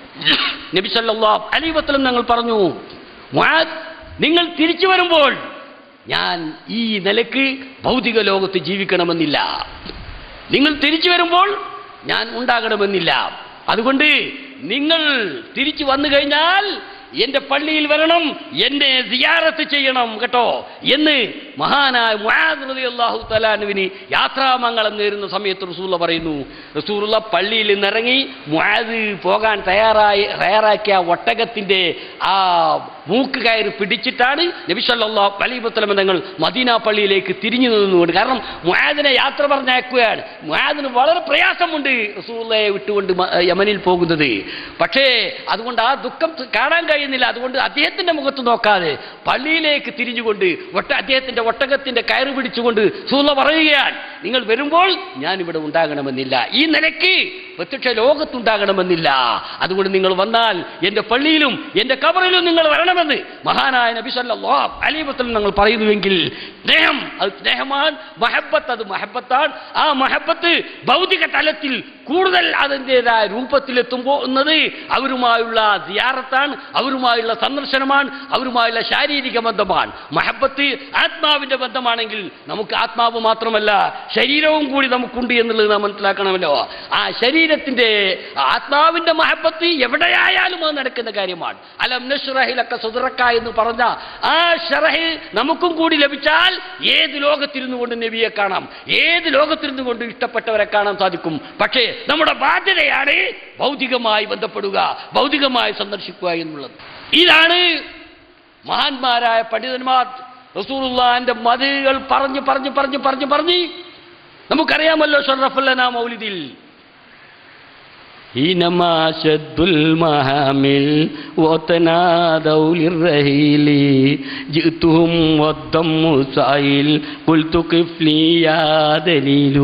Speaker 5: നബി സല്ലല്ലാഹു അലൈഹി വസല്ലം ഞങ്ങൾ പറഞ്ഞു, മുആദ്, നിങ്ങൾ തിരിച്ചു വരുമ്പോൾ ഞാൻ ഈ നിലയ്ക്ക് ഭൗതിക ലോകത്ത് ജീവിക്കണമെന്നില്ല. നിങ്ങൾ തിരിച്ചു വരുമ്പോൾ ഞാൻ ഉണ്ടാകണമെന്നില്ല. അതുകൊണ്ട് നിങ്ങൾ തിരിച്ചു വന്നു കഴിഞ്ഞാൽ എന്റെ പള്ളിയിൽ വരണം, എന്നെ സിയാറത്ത് ചെയ്യണം കേട്ടോ എന്ന് മഹാനായ മുആദ് റളിയല്ലാഹു തആല അൻഹുവിന് യാത്രാമംഗളം നേരുന്ന സമയത്ത് റസൂലുള്ള പറയുന്നു. റസൂലുള്ള പള്ളിയിൽ നിന്നിറങ്ങി മുആദ് പോകാൻ തയ്യാറാക്കിയ ഒട്ടകത്തിന്റെ ആ മൂക്ക് കയറി പിടിച്ചിട്ടാണ് നബി സല്ലല്ലാഹു അലൈഹി വസല്ലം തങ്ങൾ മദീന പള്ളിയിലേക്ക് തിരിഞ്ഞു നിന്നുകൊണ്ട്. കാരണം മുആദിനെ യാത്ര പറഞ്ഞയക്കുകയാണ്. മുആദിന് വളരെ പ്രയാസമുണ്ട് റസൂലുള്ളാഹിയെ വിട്ടുകൊണ്ട് യമനിൽ പോകുന്നത്. പക്ഷേ അതുകൊണ്ട് ആ ദുഃഖം കാണാൻ കഴിയുന്നില്ല. അതുകൊണ്ട് അദ്ദേഹത്തിന്റെ മുഖത്ത് നോക്കാതെ പള്ളിയിലേക്ക് തിരിഞ്ഞുകൊണ്ട് അദ്ദേഹത്തിന്റെ ഒട്ടകത്തിന്റെ കയറ് പിടിച്ചുകൊണ്ട് റസൂലുള്ളാഹി പറയുകയാണ്, നിങ്ങൾ വരുമ്പോൾ ഞാൻ ഇവിടെ ഉണ്ടാകണമെന്നില്ല, ഈ നിലയ്ക്ക് പ്രത്യക്ഷ ലോകത്തുണ്ടാകണമെന്നില്ല. അതുകൊണ്ട് നിങ്ങൾ വന്നാൽ എന്റെ പള്ളിയിലും എന്റെ ഖബറിലും നിങ്ങൾ വരണമെന്ന് മഹാനായ നബി സല്ലല്ലാഹു അലൈഹി വസല്ലം ഞങ്ങൾ പറയുന്നുവെങ്കിൽ സ്നേഹം അത് സ്നേഹമാണ്, മഹബത്ത് അത് മഹബത്താണ്. ആ മഹബത്ത് ഭൗതിക തലത്തിൽ കൂടുതൽ അതിൻ്റെതായ രൂപത്തിലെത്തുമ്പോൾ അവരുമായുള്ള സിയാറത്താണ്, അവരുമായുള്ള സന്ദർശനമാണ്, അവരുമായുള്ള ശാരീരിക ബന്ധമാണ്. മഹബത്ത് ആത്മാവിന്റെ ബന്ധമാണെങ്കിൽ നമുക്ക് ആത്മാവ് മാത്രമല്ല ശരീരവും കൂടി നമുക്കുണ്ട് എന്നുള്ളത് നാം മനസ്സിലാക്കണമല്ലോ. ആ ശരീരത്തിന്റെ ആത്മാവിന്റെ മഹബത്ത് എവിടെയായാലും അത് നടക്കുന്ന കാര്യമാണ്. അലം നശ്റഹ് ലക സദ്റക എന്ന് പറഞ്ഞ ആ ഷറഹ് നമുക്കും കൂടി ലഭിച്ചാൽ ഏത് ലോകത്തിരുന്നു കൊണ്ട് നബിയെ കാണാം, ഏത് ലോകത്തിരുന്നു കൊണ്ട് ഇഷ്ടപ്പെട്ടവരെ കാണാൻ സാധിക്കും. പക്ഷേ നമ്മുടെ ബാധ്യതയാണ് ഭൗതികമായി ബന്ധപ്പെടുക, ഭൗതികമായി സന്ദർശിക്കുക എന്നുള്ളത്. ഇതാണ് മഹാന്മാരായ പണ്ഡിതന്മാർ റസൂലുള്ളാഹിന്റെ മദീഹുകൾ പറഞ്ഞ് നമുക്കറിയാമല്ലോ. ശറഫുൽ ലനാ മൗലിദിൽ
Speaker 2: حينما شد المحامل وتنادوا للرحيل جئتهم والدم سائل قلت قف لي يا دليل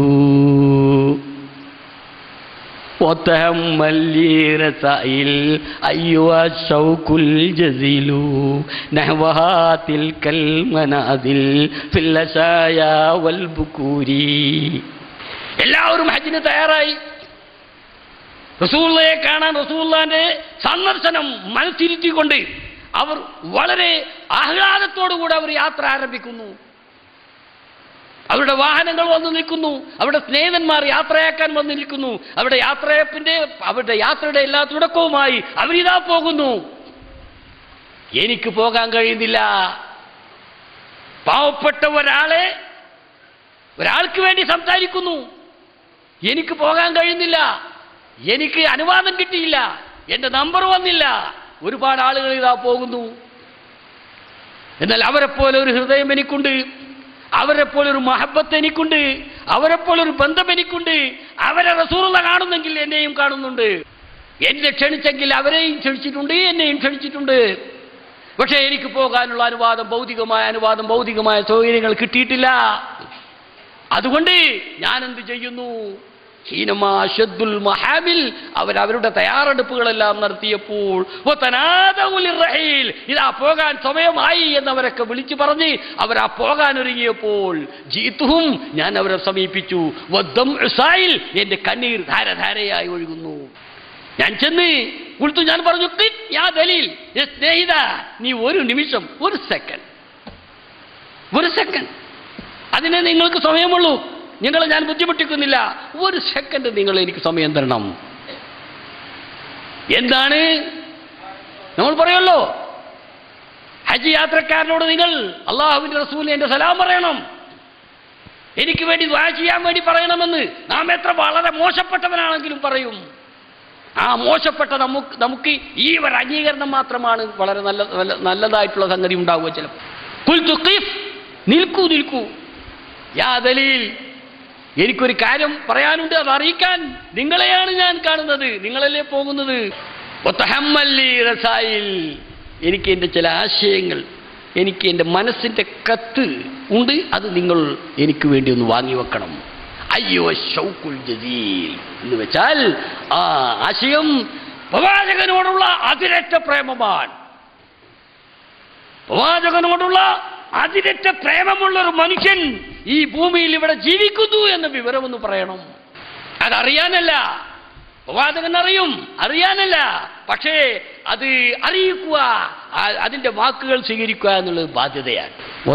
Speaker 2: وتحمل لي رسائل أيها الشوك الجزيل نحوها تلك المنازل في الأشايا والبكور.
Speaker 5: എല്ലാവരും ഹജ്ജിന് തയ്യാറായി.
Speaker 2: റസൂലുള്ളാഹിയെ കാണാൻ റസൂലുള്ളാഹിന്റെ സന്ദർശനം മനസ്സിരുത്തിക്കൊണ്ട് അവർ വളരെ ആഹ്ലാദത്തോടുകൂടി അവർ യാത്ര ആരംഭിക്കുന്നു. അവരുടെ വാഹനങ്ങൾ വന്നു നിൽക്കുന്നു, അവരുടെ സ്നേഹിതന്മാർ യാത്രയാക്കാൻ വന്നു നിൽക്കുന്നു. അവരുടെ യാത്രയുടെ എല്ലാ തുടക്കവുമായി അവരിതാ പോകുന്നു. എനിക്ക് പോകാൻ കഴിയുന്നില്ല. പാവപ്പെട്ട ഒരാൾക്ക് വേണ്ടി സംസാരിക്കുന്നു. എനിക്ക് പോകാൻ കഴിയുന്നില്ല, എനിക്ക് അനുവാദം കിട്ടിയില്ല, എൻ്റെ നമ്പർ വന്നില്ല. ഒരുപാട് ആളുകൾ ഇതാ പോകുന്നു. എന്നാൽ അവരെപ്പോലെ ഒരു ഹൃദയം എനിക്കുണ്ട്, അവരെപ്പോലെ ഒരു മഹബത്ത് എനിക്കുണ്ട്, അവരെപ്പോലെ ഒരു ബന്ധം എനിക്കുണ്ട്. അവരെ റസൂലുള്ളാഹി കാണുന്നെങ്കിൽ എന്നെയും കാണുന്നുണ്ട്. എന്നെ ക്ഷണിച്ചെങ്കിൽ അവരെയും ക്ഷണിച്ചിട്ടുണ്ട്, എന്നെയും ക്ഷണിച്ചിട്ടുണ്ട്. പക്ഷേ എനിക്ക് പോകാനുള്ള ഭൗതികമായ സൗകര്യങ്ങൾ കിട്ടിയിട്ടില്ല. അതുകൊണ്ട് ഞാൻ എന്ത് ചെയ്യുന്നു? അവരവരുടെ തയ്യാറെടുപ്പുകളെല്ലാം നടത്തിയപ്പോൾ ഇതാ പോകാൻ സമയമായി എന്നവരൊക്കെ വിളിച്ചു പറഞ്ഞ് അവരാ പോകാൻ ഒരുങ്ങിയപ്പോൾ ജീത്തുഹും ഞാൻ അവരെ സമീപിച്ചു. എന്റെ കണ്ണീർ ധാരധാരയായി ഒഴുകുന്നു. ഞാൻ ചെന്ന് കുളിച്ചു. ഞാൻ പറഞ്ഞു, യാ ദലീൽ, സ്നേഹിത, നീ ഒരു നിമിഷം, ഒരു സെക്കൻഡ് അതിനെ നിങ്ങൾക്ക് സമയമുള്ളൂ. നിങ്ങളെ ഞാൻ ബുദ്ധിമുട്ടിക്കുന്നില്ല. ഒരു സെക്കൻഡ് നിങ്ങൾ എനിക്ക് സമയം തരണം. എന്താണ് നമ്മൾ പറയുമല്ലോ, ഹജ്ജ് യാത്രക്കാരനോട് നിങ്ങൾ അള്ളാഹുവിന്റെ റസൂലിന് എന്റെ സലാം പറയണം, എനിക്ക് വേണ്ടി ദുആ ചെയ്യാൻ വേണ്ടി പറയണമെന്ന് നാം എത്ര വളരെ മോശപ്പെട്ടവനാണെങ്കിലും പറയും. ആ മോശപ്പെട്ട നമുക്ക് ഈ ഒരു അംഗീകരണം മാത്രമാണ് വളരെ നല്ലതായിട്ടുള്ള സംഗതി ഉണ്ടാവുക. ചിലപ്പോൾ നിൽക്കൂ യാ ദലീൽ, എനിക്കൊരു കാര്യം പറയാനുണ്ട്, അത് അറിയിക്കാൻ നിങ്ങളെയാണ് ഞാൻ കാണുന്നത്, നിങ്ങളല്ലേ പോകുന്നത്. എനിക്ക് എൻ്റെ ചില ആശയങ്ങൾ, എനിക്ക് എൻ്റെ മനസ്സിൻ്റെ കത്ത് ഉണ്ട്, അത് നിങ്ങൾ എനിക്ക് വേണ്ടി ഒന്ന് വാങ്ങി വെക്കണം. അയ്യോ ഷൗക്കുൽ ജസീൽ എന്ന് വെച്ചാൽ ആ ആശയം പ്രവാചകനോടുള്ള അതിരറ്റ പ്രേമമാണ്. പ്രവാചകനോടുള്ള അതിരറ്റ പ്രേമമുള്ളൊരു മനുഷ്യൻ ഈ ഭൂമിയിൽ ഇവിടെ ജീവിക്കുന്നു എന്ന വിവരമൊന്ന് പറയണം. അതറിയാനല്ല, പ്രവാചകൻ അറിയാനല്ല, പക്ഷേ അത് അറിയിക്കുക, അതിന്റെ വാക്കുകൾ സ്വീകരിക്കുക എന്നുള്ളത് ബാധ്യതയാണ്.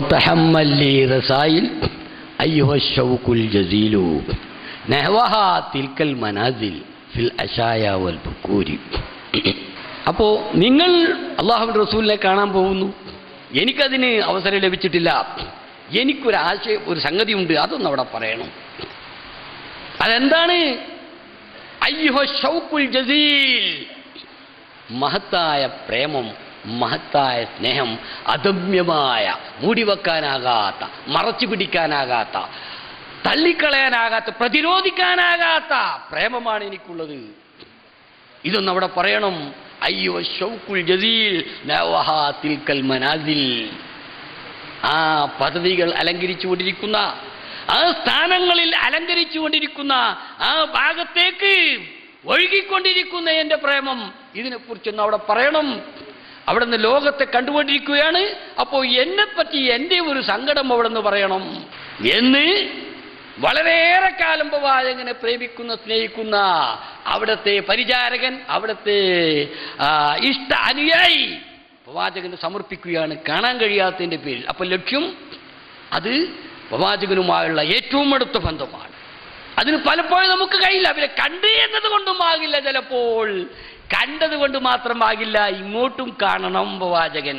Speaker 2: അപ്പോ നിങ്ങൾ അല്ലാഹുവിന്റെ റസൂലിനെ കാണാൻ പോകുന്നു, എനിക്കതിന് അവസരം ലഭിച്ചിട്ടില്ല, ഒരു സംഗതിയുണ്ട്, അതൊന്നും അവിടെ പറയണം. അതെന്താണ്? അയ്യുഹ ഷൗക്കുൽ ജസീൽ, മഹത്തായ പ്രേമം, മഹത്തായ സ്നേഹം, അദമ്യമായ, മൂടിവെക്കാനാകാത്ത, മറച്ചു പിടിക്കാനാകാത്ത, തള്ളിക്കളയാനാകാത്ത, പ്രതിരോധിക്കാനാകാത്ത പ്രേമമാണ് എനിക്കുള്ളത്. ഇതൊന്നും അവിടെ പറയണം. അയ്യോ ഷൗക്കുൽ ജസീൽ തിൽക്കൽ മനാസിൽ, ആ പദവികൾ അലങ്കരിച്ചുകൊണ്ടിരിക്കുന്ന, ആ സ്ഥാനങ്ങളിൽ അലങ്കരിച്ചുകൊണ്ടിരിക്കുന്ന, ആ ഭാഗത്തേക്ക് ഒഴുകിക്കൊണ്ടിരിക്കുന്ന എൻ്റെ പ്രേമം, ഇതിനെക്കുറിച്ചൊന്ന് അവിടെ പറയണം. അവിടെ നിന്ന് ലോകത്തെ കണ്ടുകൊണ്ടിരിക്കുകയാണ്. അപ്പോൾ എന്നെപ്പറ്റി എൻ്റെ ഒരു സങ്കടം അവിടെ നിന്ന് പറയണം എന്ന് വളരെയേറെ കാലം പ്രവാചകനെ പ്രേമിക്കുന്ന, സ്നേഹിക്കുന്ന അവിടുത്തെ പരിചാരകൻ, അവിടുത്തെ ഇഷ്ട അനുയായി പ്രവാചകന് സമർപ്പിക്കുകയാണ്, കാണാൻ കഴിയാത്തതിൻ്റെ പേരിൽ. അപ്പോൾ ലക്ഷ്യം അത് പ്രവാചകനുമായുള്ള ഏറ്റവും അടുത്ത ബന്ധമാണ്. അതിന് പലപ്പോഴും നമുക്ക് കഴിയില്ല. അവരെ കണ്ട് എന്നത് കൊണ്ടും ആകില്ല, ചിലപ്പോൾ കണ്ടത് കൊണ്ട് മാത്രമാകില്ല, ഇങ്ങോട്ടും കാണണം പ്രവാചകൻ.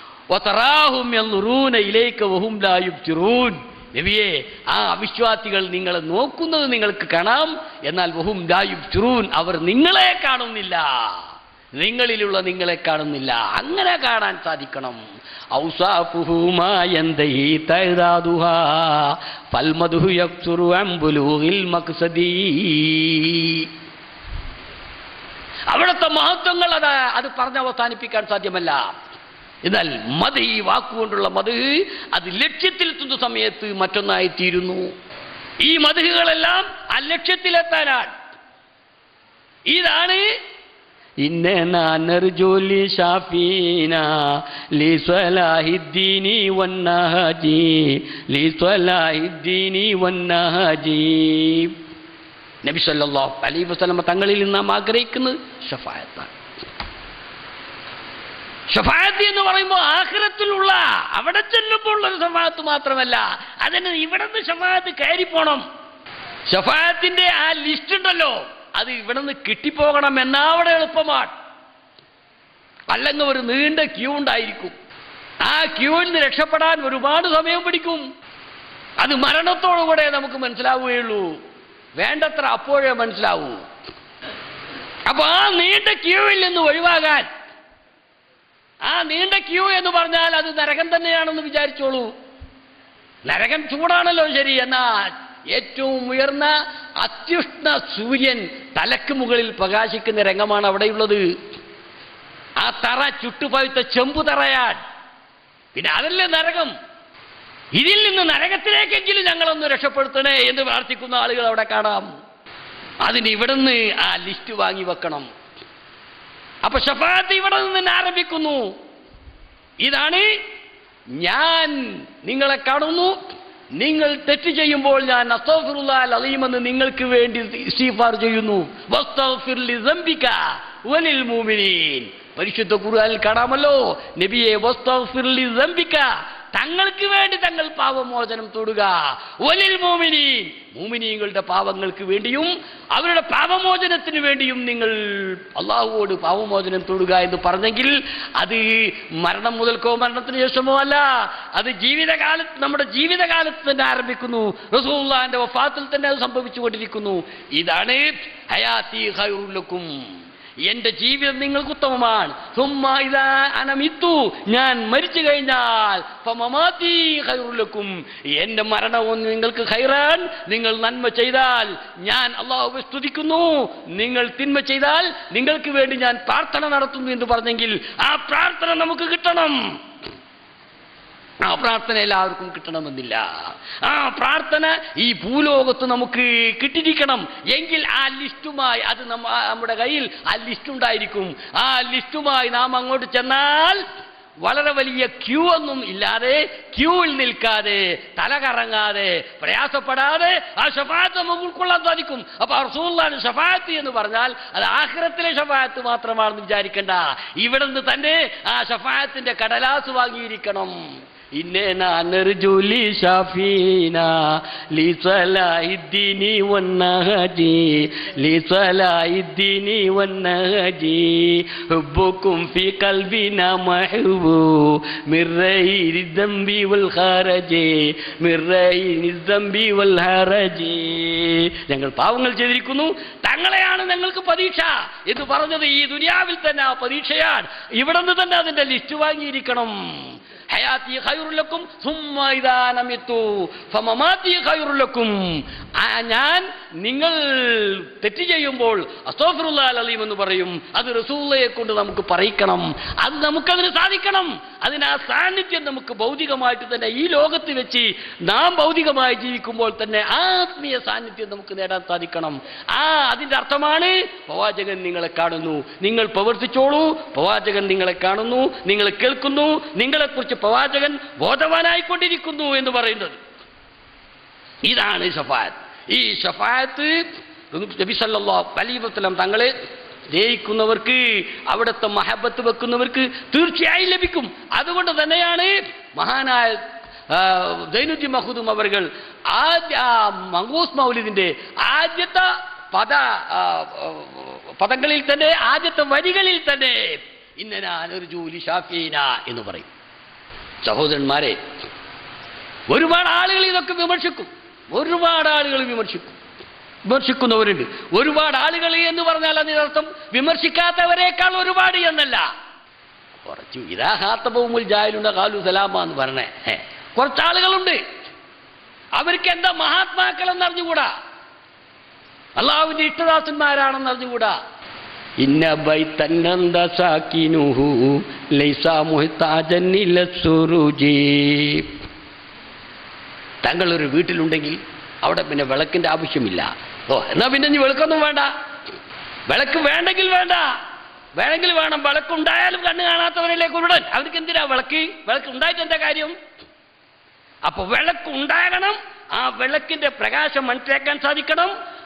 Speaker 2: നബിയെ, ആ അവിശ്വാസികൾ നിങ്ങളെ നോക്കുന്നത് നിങ്ങൾക്ക് കാണാം, എന്നാൽ വഹും ലാ യുബ്സിറൂൻ, അവർ നിങ്ങളെ കാണുന്നില്ല, നിങ്ങളിലുള്ള നിങ്ങളെ കാണുന്നില്ല. അങ്ങനെ കാണാൻ സാധിക്കണം. ഔസാഫുഹു മാ യന്തഹി തഅദാദുഹാ ഫൽമദ്ഹു യക്സുറു അൻ ബുലൂഗിൽ മഖ്സദി. അവിടുത്തെ മഹത്വങ്ങൾ അത് പറഞ്ഞ് അവസാനിപ്പിക്കാൻ സാധ്യമല്ല. എന്നാൽ മദ്, ഈ വാക്കുകൊണ്ടുള്ള മദ്, അത് ലക്ഷ്യത്തിലെത്തുന്ന സമയത്ത് മറ്റൊന്നായിത്തീരുന്നു. ഈ മദ്ഹുകളെല്ലാം ആ ലക്ഷ്യത്തിലെത്താനാണ്. ഇതാണ് ഇന്നനാ നർജുലി ഷാഫീനാ ലിസ്വലാഹിദ്ദീനി വന്നഹജി, ലിസ്വലാഹിദ്ദീനി വന്നഹജി. നബി സല്ലല്ലാഹു അലൈഹി വസല്ലം തങ്ങളിൽ നിന്ന് നാം ആഗ്രഹിക്കുന്നത് ശഫാഅത്താണ്. ശഫാഅത്ത് എന്ന് പറയുമ്പോൾ ആഖിറത്തിലുള്ള അവിടെ ചെല്ലുമ്പോൾ ഉള്ളൊരു ശഫാഅത്ത് മാത്രമല്ല, അതിന് ഇവിടെ നിന്ന് ശഫാഅത്ത് കയറിപ്പോണം. ശഫാഅത്തിന്റെ ആ ലിസ്റ്റ് ഉണ്ടല്ലോ, അത് ഇവിടെ നിന്ന് കിട്ടിപ്പോകണം എന്നാ അവിടെ എളുപ്പമാണ്. അല്ലെങ്കിൽ ഒരു നീണ്ട ക്യൂ ഉണ്ടായിരിക്കും. ആ ക്യൂവിൽ നിന്ന് രക്ഷപ്പെടാൻ ഒരുപാട് സമയം പിടിക്കും. അത് മരണത്തോടുകൂടെ നമുക്ക് മനസ്സിലാവുകയുള്ളൂ, വേണ്ടത്ര അപ്പോഴേ മനസ്സിലാവൂ. അപ്പൊ ആ നീണ്ട ക്യൂവിൽ നിന്ന് ഒഴിവാകാൻ, ആ നീണ്ട ക്യൂ എന്ന് പറഞ്ഞാൽ അത് നരകം തന്നെയാണെന്ന് വിചാരിച്ചോളൂ. നരകം ചൂടാണല്ലോ ശരി, എന്നാൽ ഏറ്റവും ഉയർന്ന അത്യുഷ്ണ സൂര്യൻ തലക്ക് മുകളിൽ പ്രകാശിക്കുന്ന രംഗമാണ് അവിടെയുള്ളത്. ആ തറ ചുട്ടുപഴുത്ത ചെമ്പു തറയാൻ, പിന്നെ അതല്ലേ നരകം. ഇതിൽ നിന്ന് നരകത്തിലേക്കെങ്കിലും ഞങ്ങളൊന്ന് രക്ഷപ്പെടുത്തണേ എന്ന് പ്രാർത്ഥിക്കുന്ന ആളുകൾ അവിടെ കാണാം. അതിന് ഇവിടുന്ന് ആ ലിസ്റ്റ് വാങ്ങി വെക്കണം. അപ്പൊ ശഫാഅത്ത് ഇവിടെ നിന്ന് ആരംഭിക്കുന്നു. ഇതാണ്, ഞാൻ നിങ്ങളെ കാണുന്നു, നിങ്ങൾ തെറ്റ് ചെയ്യുമ്പോൾ ഞാൻ അസ്തഗ്ഫിറുല്ലാഹൽ അലീം എന്ന് നിങ്ങൾക്ക് വേണ്ടി ഇസ്തിഗ്ഫാർ ചെയ്യുന്നു. വസ്തഗ്ഫിർ ലിദംബിക വലിൽ മുഅ്മിനീൻ. പരിശുദ്ധ ഖുർആനിൽ കാണാമല്ലോ, നബിയെ വസ്തഗ്ഫിർ ലിദംബിക, തങ്ങൾക്ക് വേണ്ടി തങ്ങൾ പാപമോചനം തൊടുക. വലിൽ മുഅ്മിനീൻ, മുഅ്മിനീങ്ങളുടെ പാപങ്ങൾക്ക് വേണ്ടിയും അവരുടെ പാപമോചനത്തിന് വേണ്ടിയും നിങ്ങൾ അള്ളാഹുവോട് പാപമോചനം തൊടുക എന്ന് പറഞ്ഞെങ്കിൽ അത് മരണം മുതൽക്കോ മരണത്തിന് ശേഷമോ അല്ല, അത് ജീവിതകാലത്ത്, നമ്മുടെ ജീവിതകാലത്ത് തന്നെ ആരംഭിക്കുന്നു. റസൂലുള്ളാഹിന്റെ വഫാത്തിൽ തന്നെ അത് സംഭവിച്ചുകൊണ്ടിരിക്കുന്നു. ഇതാണ് ഹയാത്തി ഖൈറുൽ ലക്കും, എന്റെ ജീവിതം നിങ്ങൾക്ക് ഉത്തമമാണ്. സുമ്മ ഇദാ അനമിത്തു, ഞാൻ മരിച്ചു കഴിഞ്ഞാൽ ഫമമാതി ഖൈറുൽ ലക്കും, എന്റെ മരണവും നിങ്ങൾക്ക് ഖൈറാൻ. നിങ്ങൾ നന്മ ചെയ്താൽ ഞാൻ അല്ലാഹുവെ സ്തുതിക്കുന്നു, നിങ്ങൾ തിന്മ ചെയ്താൽ നിങ്ങൾക്ക് വേണ്ടി ഞാൻ പ്രാർത്ഥന നടത്തുന്നു എന്ന് പറഞ്ഞെങ്കിൽ ആ പ്രാർത്ഥന നമുക്ക് കിട്ടണം. ആ പ്രാർത്ഥന എല്ലാവർക്കും കിട്ടണമെന്നില്ല. ആ പ്രാർത്ഥന ഈ ഭൂലോകത്ത് നമുക്ക് കിട്ടിയിരിക്കണം. എങ്കിൽ ആ ലിസ്റ്റുമായി, അത് നമ്മുടെ കയ്യിൽ ആ ലിസ്റ്റ് ഉണ്ടായിരിക്കും. ആ ലിസ്റ്റുമായി നാം അങ്ങോട്ട് ചെന്നാൽ വളരെ വലിയ ക്യൂ ഒന്നും ഇല്ലാതെ, ക്യൂവിൽ നിൽക്കാതെ, തല കറങ്ങാതെ, പ്രയാസപ്പെടാതെ ആ ശഫാഅത്ത് നമുക്ക് ഉൾക്കൊള്ളാൻ സാധിക്കും. അപ്പൊ റസൂലുള്ളാഹിന്റെ ശഫാഅത്ത് എന്ന് പറഞ്ഞാൽ അത് ആഖിറത്തിലെ ശഫാഅത്ത് മാത്രമാണെന്ന് വിചാരിക്കേണ്ട. ഇവിടെ നിന്ന് തന്നെ ആ ശഫാഅത്തിന്റെ കടലാസ് വാങ്ങിയിരിക്കണം. ഇന്നേനാ നർജുലി ഷാഫീന ലിസലാഹിദ്ദീനി വന്നഹജി ലിസലാഹിദ്ദീനി വന്നഹജി ഹുബ്ബുകും ഫീ ഖൽബിനാ മഹ്ബൂ മിർറൈനി ദംബി വൽ ഖറജി മിർറൈനി ദംബി വൽ ഹറജി. ഞങ്ങൾ പാവങ്ങൾ ചെയ്തിരിക്കുന്നു, തങ്ങളെയാണ് ഞങ്ങൾക്ക് പരീക്ഷ എന്ന് പറഞ്ഞത് ഈ ദുനിയാവിൽ തന്നെ ആ പരീക്ഷയാണ്. ഇവിടെ നിന്ന് തന്നെ അതിന്റെ ലിസ്റ്റ് വാങ്ങിയിരിക്കണം. ഹയാത്തി ഖൈറുൽ ലക്കും സുമ്മ ഇദാ നമിത്തു ഫമമാതി ഖൈറുൽ ലക്കും. ഞാൻ നിങ്ങൾ തെറ്റ് ചെയ്യുമ്പോൾ അസ്തഗ്ഫിറുല്ലാഹൽ അലീം എന്ന് പറയും. അത് റസൂലുള്ളാഹിയെ കൊണ്ട് നമുക്ക് പറയിക്കണം. അത് നമുക്കതിന് സാധിക്കണം. അതിന് ആ സാന്നിധ്യം നമുക്ക് ഭൗതികമായിട്ട് തന്നെ ഈ ലോകത്ത് വെച്ച് നാം ഭൗതികമായി ജീവിക്കുമ്പോൾ തന്നെ ആത്മീയ സാന്നിധ്യം നമുക്ക് നേടാൻ സാധിക്കണം. അതിന്റെ അർത്ഥമാണ് പ്രവാചകൻ നിങ്ങളെ കാണുന്നു, നിങ്ങൾ പ്രവർത്തിച്ചോളൂ. പ്രവാചകൻ നിങ്ങളെ കാണുന്നു, നിങ്ങളെ കേൾക്കുന്നു, നിങ്ങളെക്കുറിച്ച് പ്രവാചകൻ ബോധവാനായിക്കൊണ്ടിരിക്കുന്നു എന്ന് പറയുന്നത്. ഇതാണ് ശഫാഅത്ത്. ഈ ശഫാഅത്ത് നബി സല്ലല്ലാഹു അലൈഹി വസല്ലം തങ്ങളെ സ്നേഹിക്കുന്നവർക്ക്, അവിടുത്തെ മഹബത്ത് വെക്കുന്നവർക്ക് തീർച്ചയായും ലഭിക്കും. അതുകൊണ്ട് തന്നെയാണ് മഹാനായ സൈനുദ്ദീൻ മഖ്ദൂം അവർകൾ മങ്കൂസ് മൗലിദിന്റെ ആദ്യത്തെ പദങ്ങളിൽ തന്നെ, ആദ്യത്തെ വരികളിൽ തന്നെ ഇന്നനാ നർജൂലി ഷാഫീന എന്ന് പറയും. സഹോദരന്മാരെ, ഒരുപാട് ആളുകൾ ഇതൊക്കെ വിമർശിക്കും. ഒരുപാട് ആളുകൾ വിമർശിക്കുന്നവരുണ്ട്. ഒരുപാട് ആളുകൾ എന്ന് പറഞ്ഞാൽ അതിനർത്ഥം വിമർശിക്കാത്തവരെക്കാൾ ഒരുപാട് എന്നല്ല. കുറച്ചു ഇതാ ഹാത്തബുൽ ജാഹിലുണ്ട ഖാലു സലാമ എന്ന് പറഞ്ഞേ കുറച്ചാളുകളുണ്ട്. അവർക്ക് എന്താ മഹാത്മാക്കളെന്ന് അറിഞ്ഞുകൂടാ, അള്ളാഹുവിന്റെ ഇഷ്ടദാസന്മാരാണെന്ന് അറിഞ്ഞുകൂടാ. ഇന്ന ബൈതന്നന്ദ സാകിനുഹു ലൈസ മുഹ്താജൻ ഇലസ്സുറുജി. തങ്ങളൊരു വീട്ടിലുണ്ടെങ്കിൽ അവിടെ പിന്നെ വിളക്കിന്റെ ആവശ്യമില്ല. എന്നാ പിന്നെ ഇനി വിളക്കൊന്നും വേണ്ട. വിളക്ക് വേണ്ടെങ്കിൽ വേണ്ട, വേണമെങ്കിൽ വേണം. വിളക്കുണ്ടായാലും കണ്ണ് കാണാത്തവരല്ലേ കുരുടൻ, അവർക്ക് എന്തിനാ വിളക്ക്? വിളക്ക് ഉണ്ടായിട്ട് എന്താ കാര്യം? അപ്പൊ വിളക്കുണ്ടാകണം, ആ വിളക്കിന്റെ പ്രകാശം മനസ്സിലാക്കാൻ സാധിക്കണം.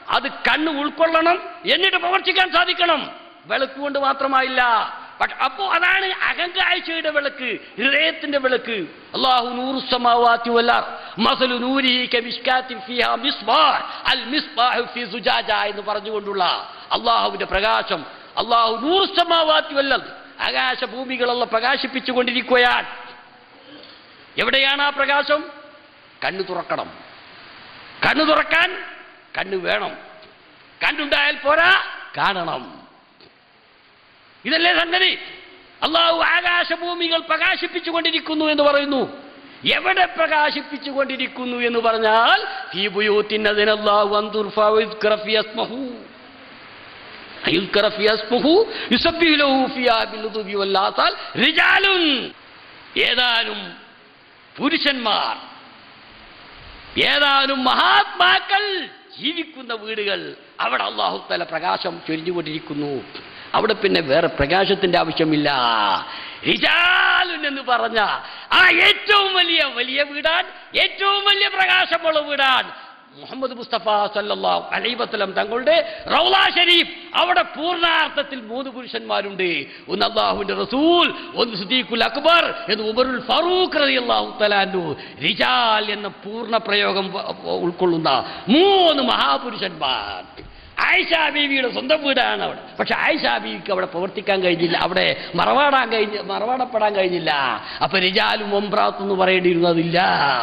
Speaker 2: അത് കണ്ണ് ഉൾക്കൊള്ളണം, എന്നിട്ട് പ്രവർത്തിക്കാൻ സാധിക്കണം. വിളക്ക് കൊണ്ട് മാത്രമായില്ല. അപ്പോ അതാണ് അകങ്കാഴ്ചയുടെ വിളക്ക്, ഹൃദയത്തിന്റെ വിളക്ക്. അല്ലാഹു നൂറു സമാവാതി വൽ അർദ് മസലു നൂരിഹി കമിഷ്കാത്തിൻ ഫീഹാ മിസ്ബാഹ് അൽ മിസ്ബാഹു ഫീ സുജാജ എന്ന് പറഞ്ഞുകൊണ്ടുള്ള അല്ലാഹുവിന്റെ പ്രകാശം. അല്ലാഹു നൂറു സമാവാതി വൽ അർദ്, ആകാശ ഭൂമികളെല്ലാം പ്രകാശിപ്പിച്ചുകൊണ്ടിരിക്കുകയാണ്. എവിടെയാണ് ആ പ്രകാശം? കണ്ണ് തുറക്കണം. കണ്ണ് തുറക്കാൻ കണ്ണ് വേണം. കണ്ണുണ്ടായാൽ പോരാ, കാണണം. ഇതല്ലേ സംഗതി. അല്ലാഹു ആകാശഭൂമികൾ പ്രകാശിപ്പിച്ചുകൊണ്ടിരിക്കുന്നു എന്ന് പറയുന്നു. എവിടെ പ്രകാശിപ്പിച്ചുകൊണ്ടിരിക്കുന്നു എന്ന് പറഞ്ഞാൽ ഫീ ബുയൂത്തിൻ അല്ലാഹു അൻ തുർഫഅ വയുദ്കറ ഫീ അസ്മഹു യുദ്കറ ഫീ അസ്മഹു യുസബ്ബിഹു ലഹു ഫീഹാ ബിൽഗുദുവി വൽ ആസാൽ റിജാലുൻ, ഏതാനും പുരുഷന്മാർ, ഏതാനും മഹാത്മാക്കൾ ജീവിക്കുന്ന വീടുകൾ, അവിടെ അല്ലാഹു തആല പ്രകാശം ചൊരിഞ്ഞുകൊണ്ടിരിക്കുന്നു. അവിടെ പിന്നെ വേറെ പ്രകാശത്തിന്റെ ആവശ്യമില്ല. റിജാലുൻ എന്ന് പറഞ്ഞ ആ ഏറ്റവും വലിയ വീടാൻ, ഏറ്റവും വലിയ പ്രകാശമുള്ള വീടാൻ മുഹമ്മദ് മുസ്തഫ സല്ലല്ലാഹു അലൈഹി വസല്ലം തങ്ങളുടെ റൗള ഷരീഫ്. അവിടെ പൂർണ്ണാർത്ഥത്തിൽ 3 പുരുഷന്മാരുണ്ട്. ഒന്ന് അല്ലാഹുവിന്റെ റസൂൽ, ഒന്ന് സിദ്ദീഖുൽ അക്ബർ, എന്ന് ഉമറുൽ ഫാറൂഖ് റളിയല്ലാഹു തആല അൻഹു. റിജാൽ എന്ന പൂർണ്ണ പ്രയോഗം ഉൾക്കൊള്ളുന്ന 3 മഹാപുരുഷന്മാർ. ആയിഷ ബീവിയുടെ സ്വന്തം വീടാണ് അവിടെ. പക്ഷെ ആയിഷ ബീവിക്ക് അവിടെ പ്രവർത്തിക്കാൻ കഴിഞ്ഞില്ല, അവിടെ മറവാടപ്പെടാൻ കഴിഞ്ഞില്ല. അപ്പൊ റിജാലും ഒംബ്രാത്ത് എന്ന് പറയേണ്ടിയിരുന്നതില്ല.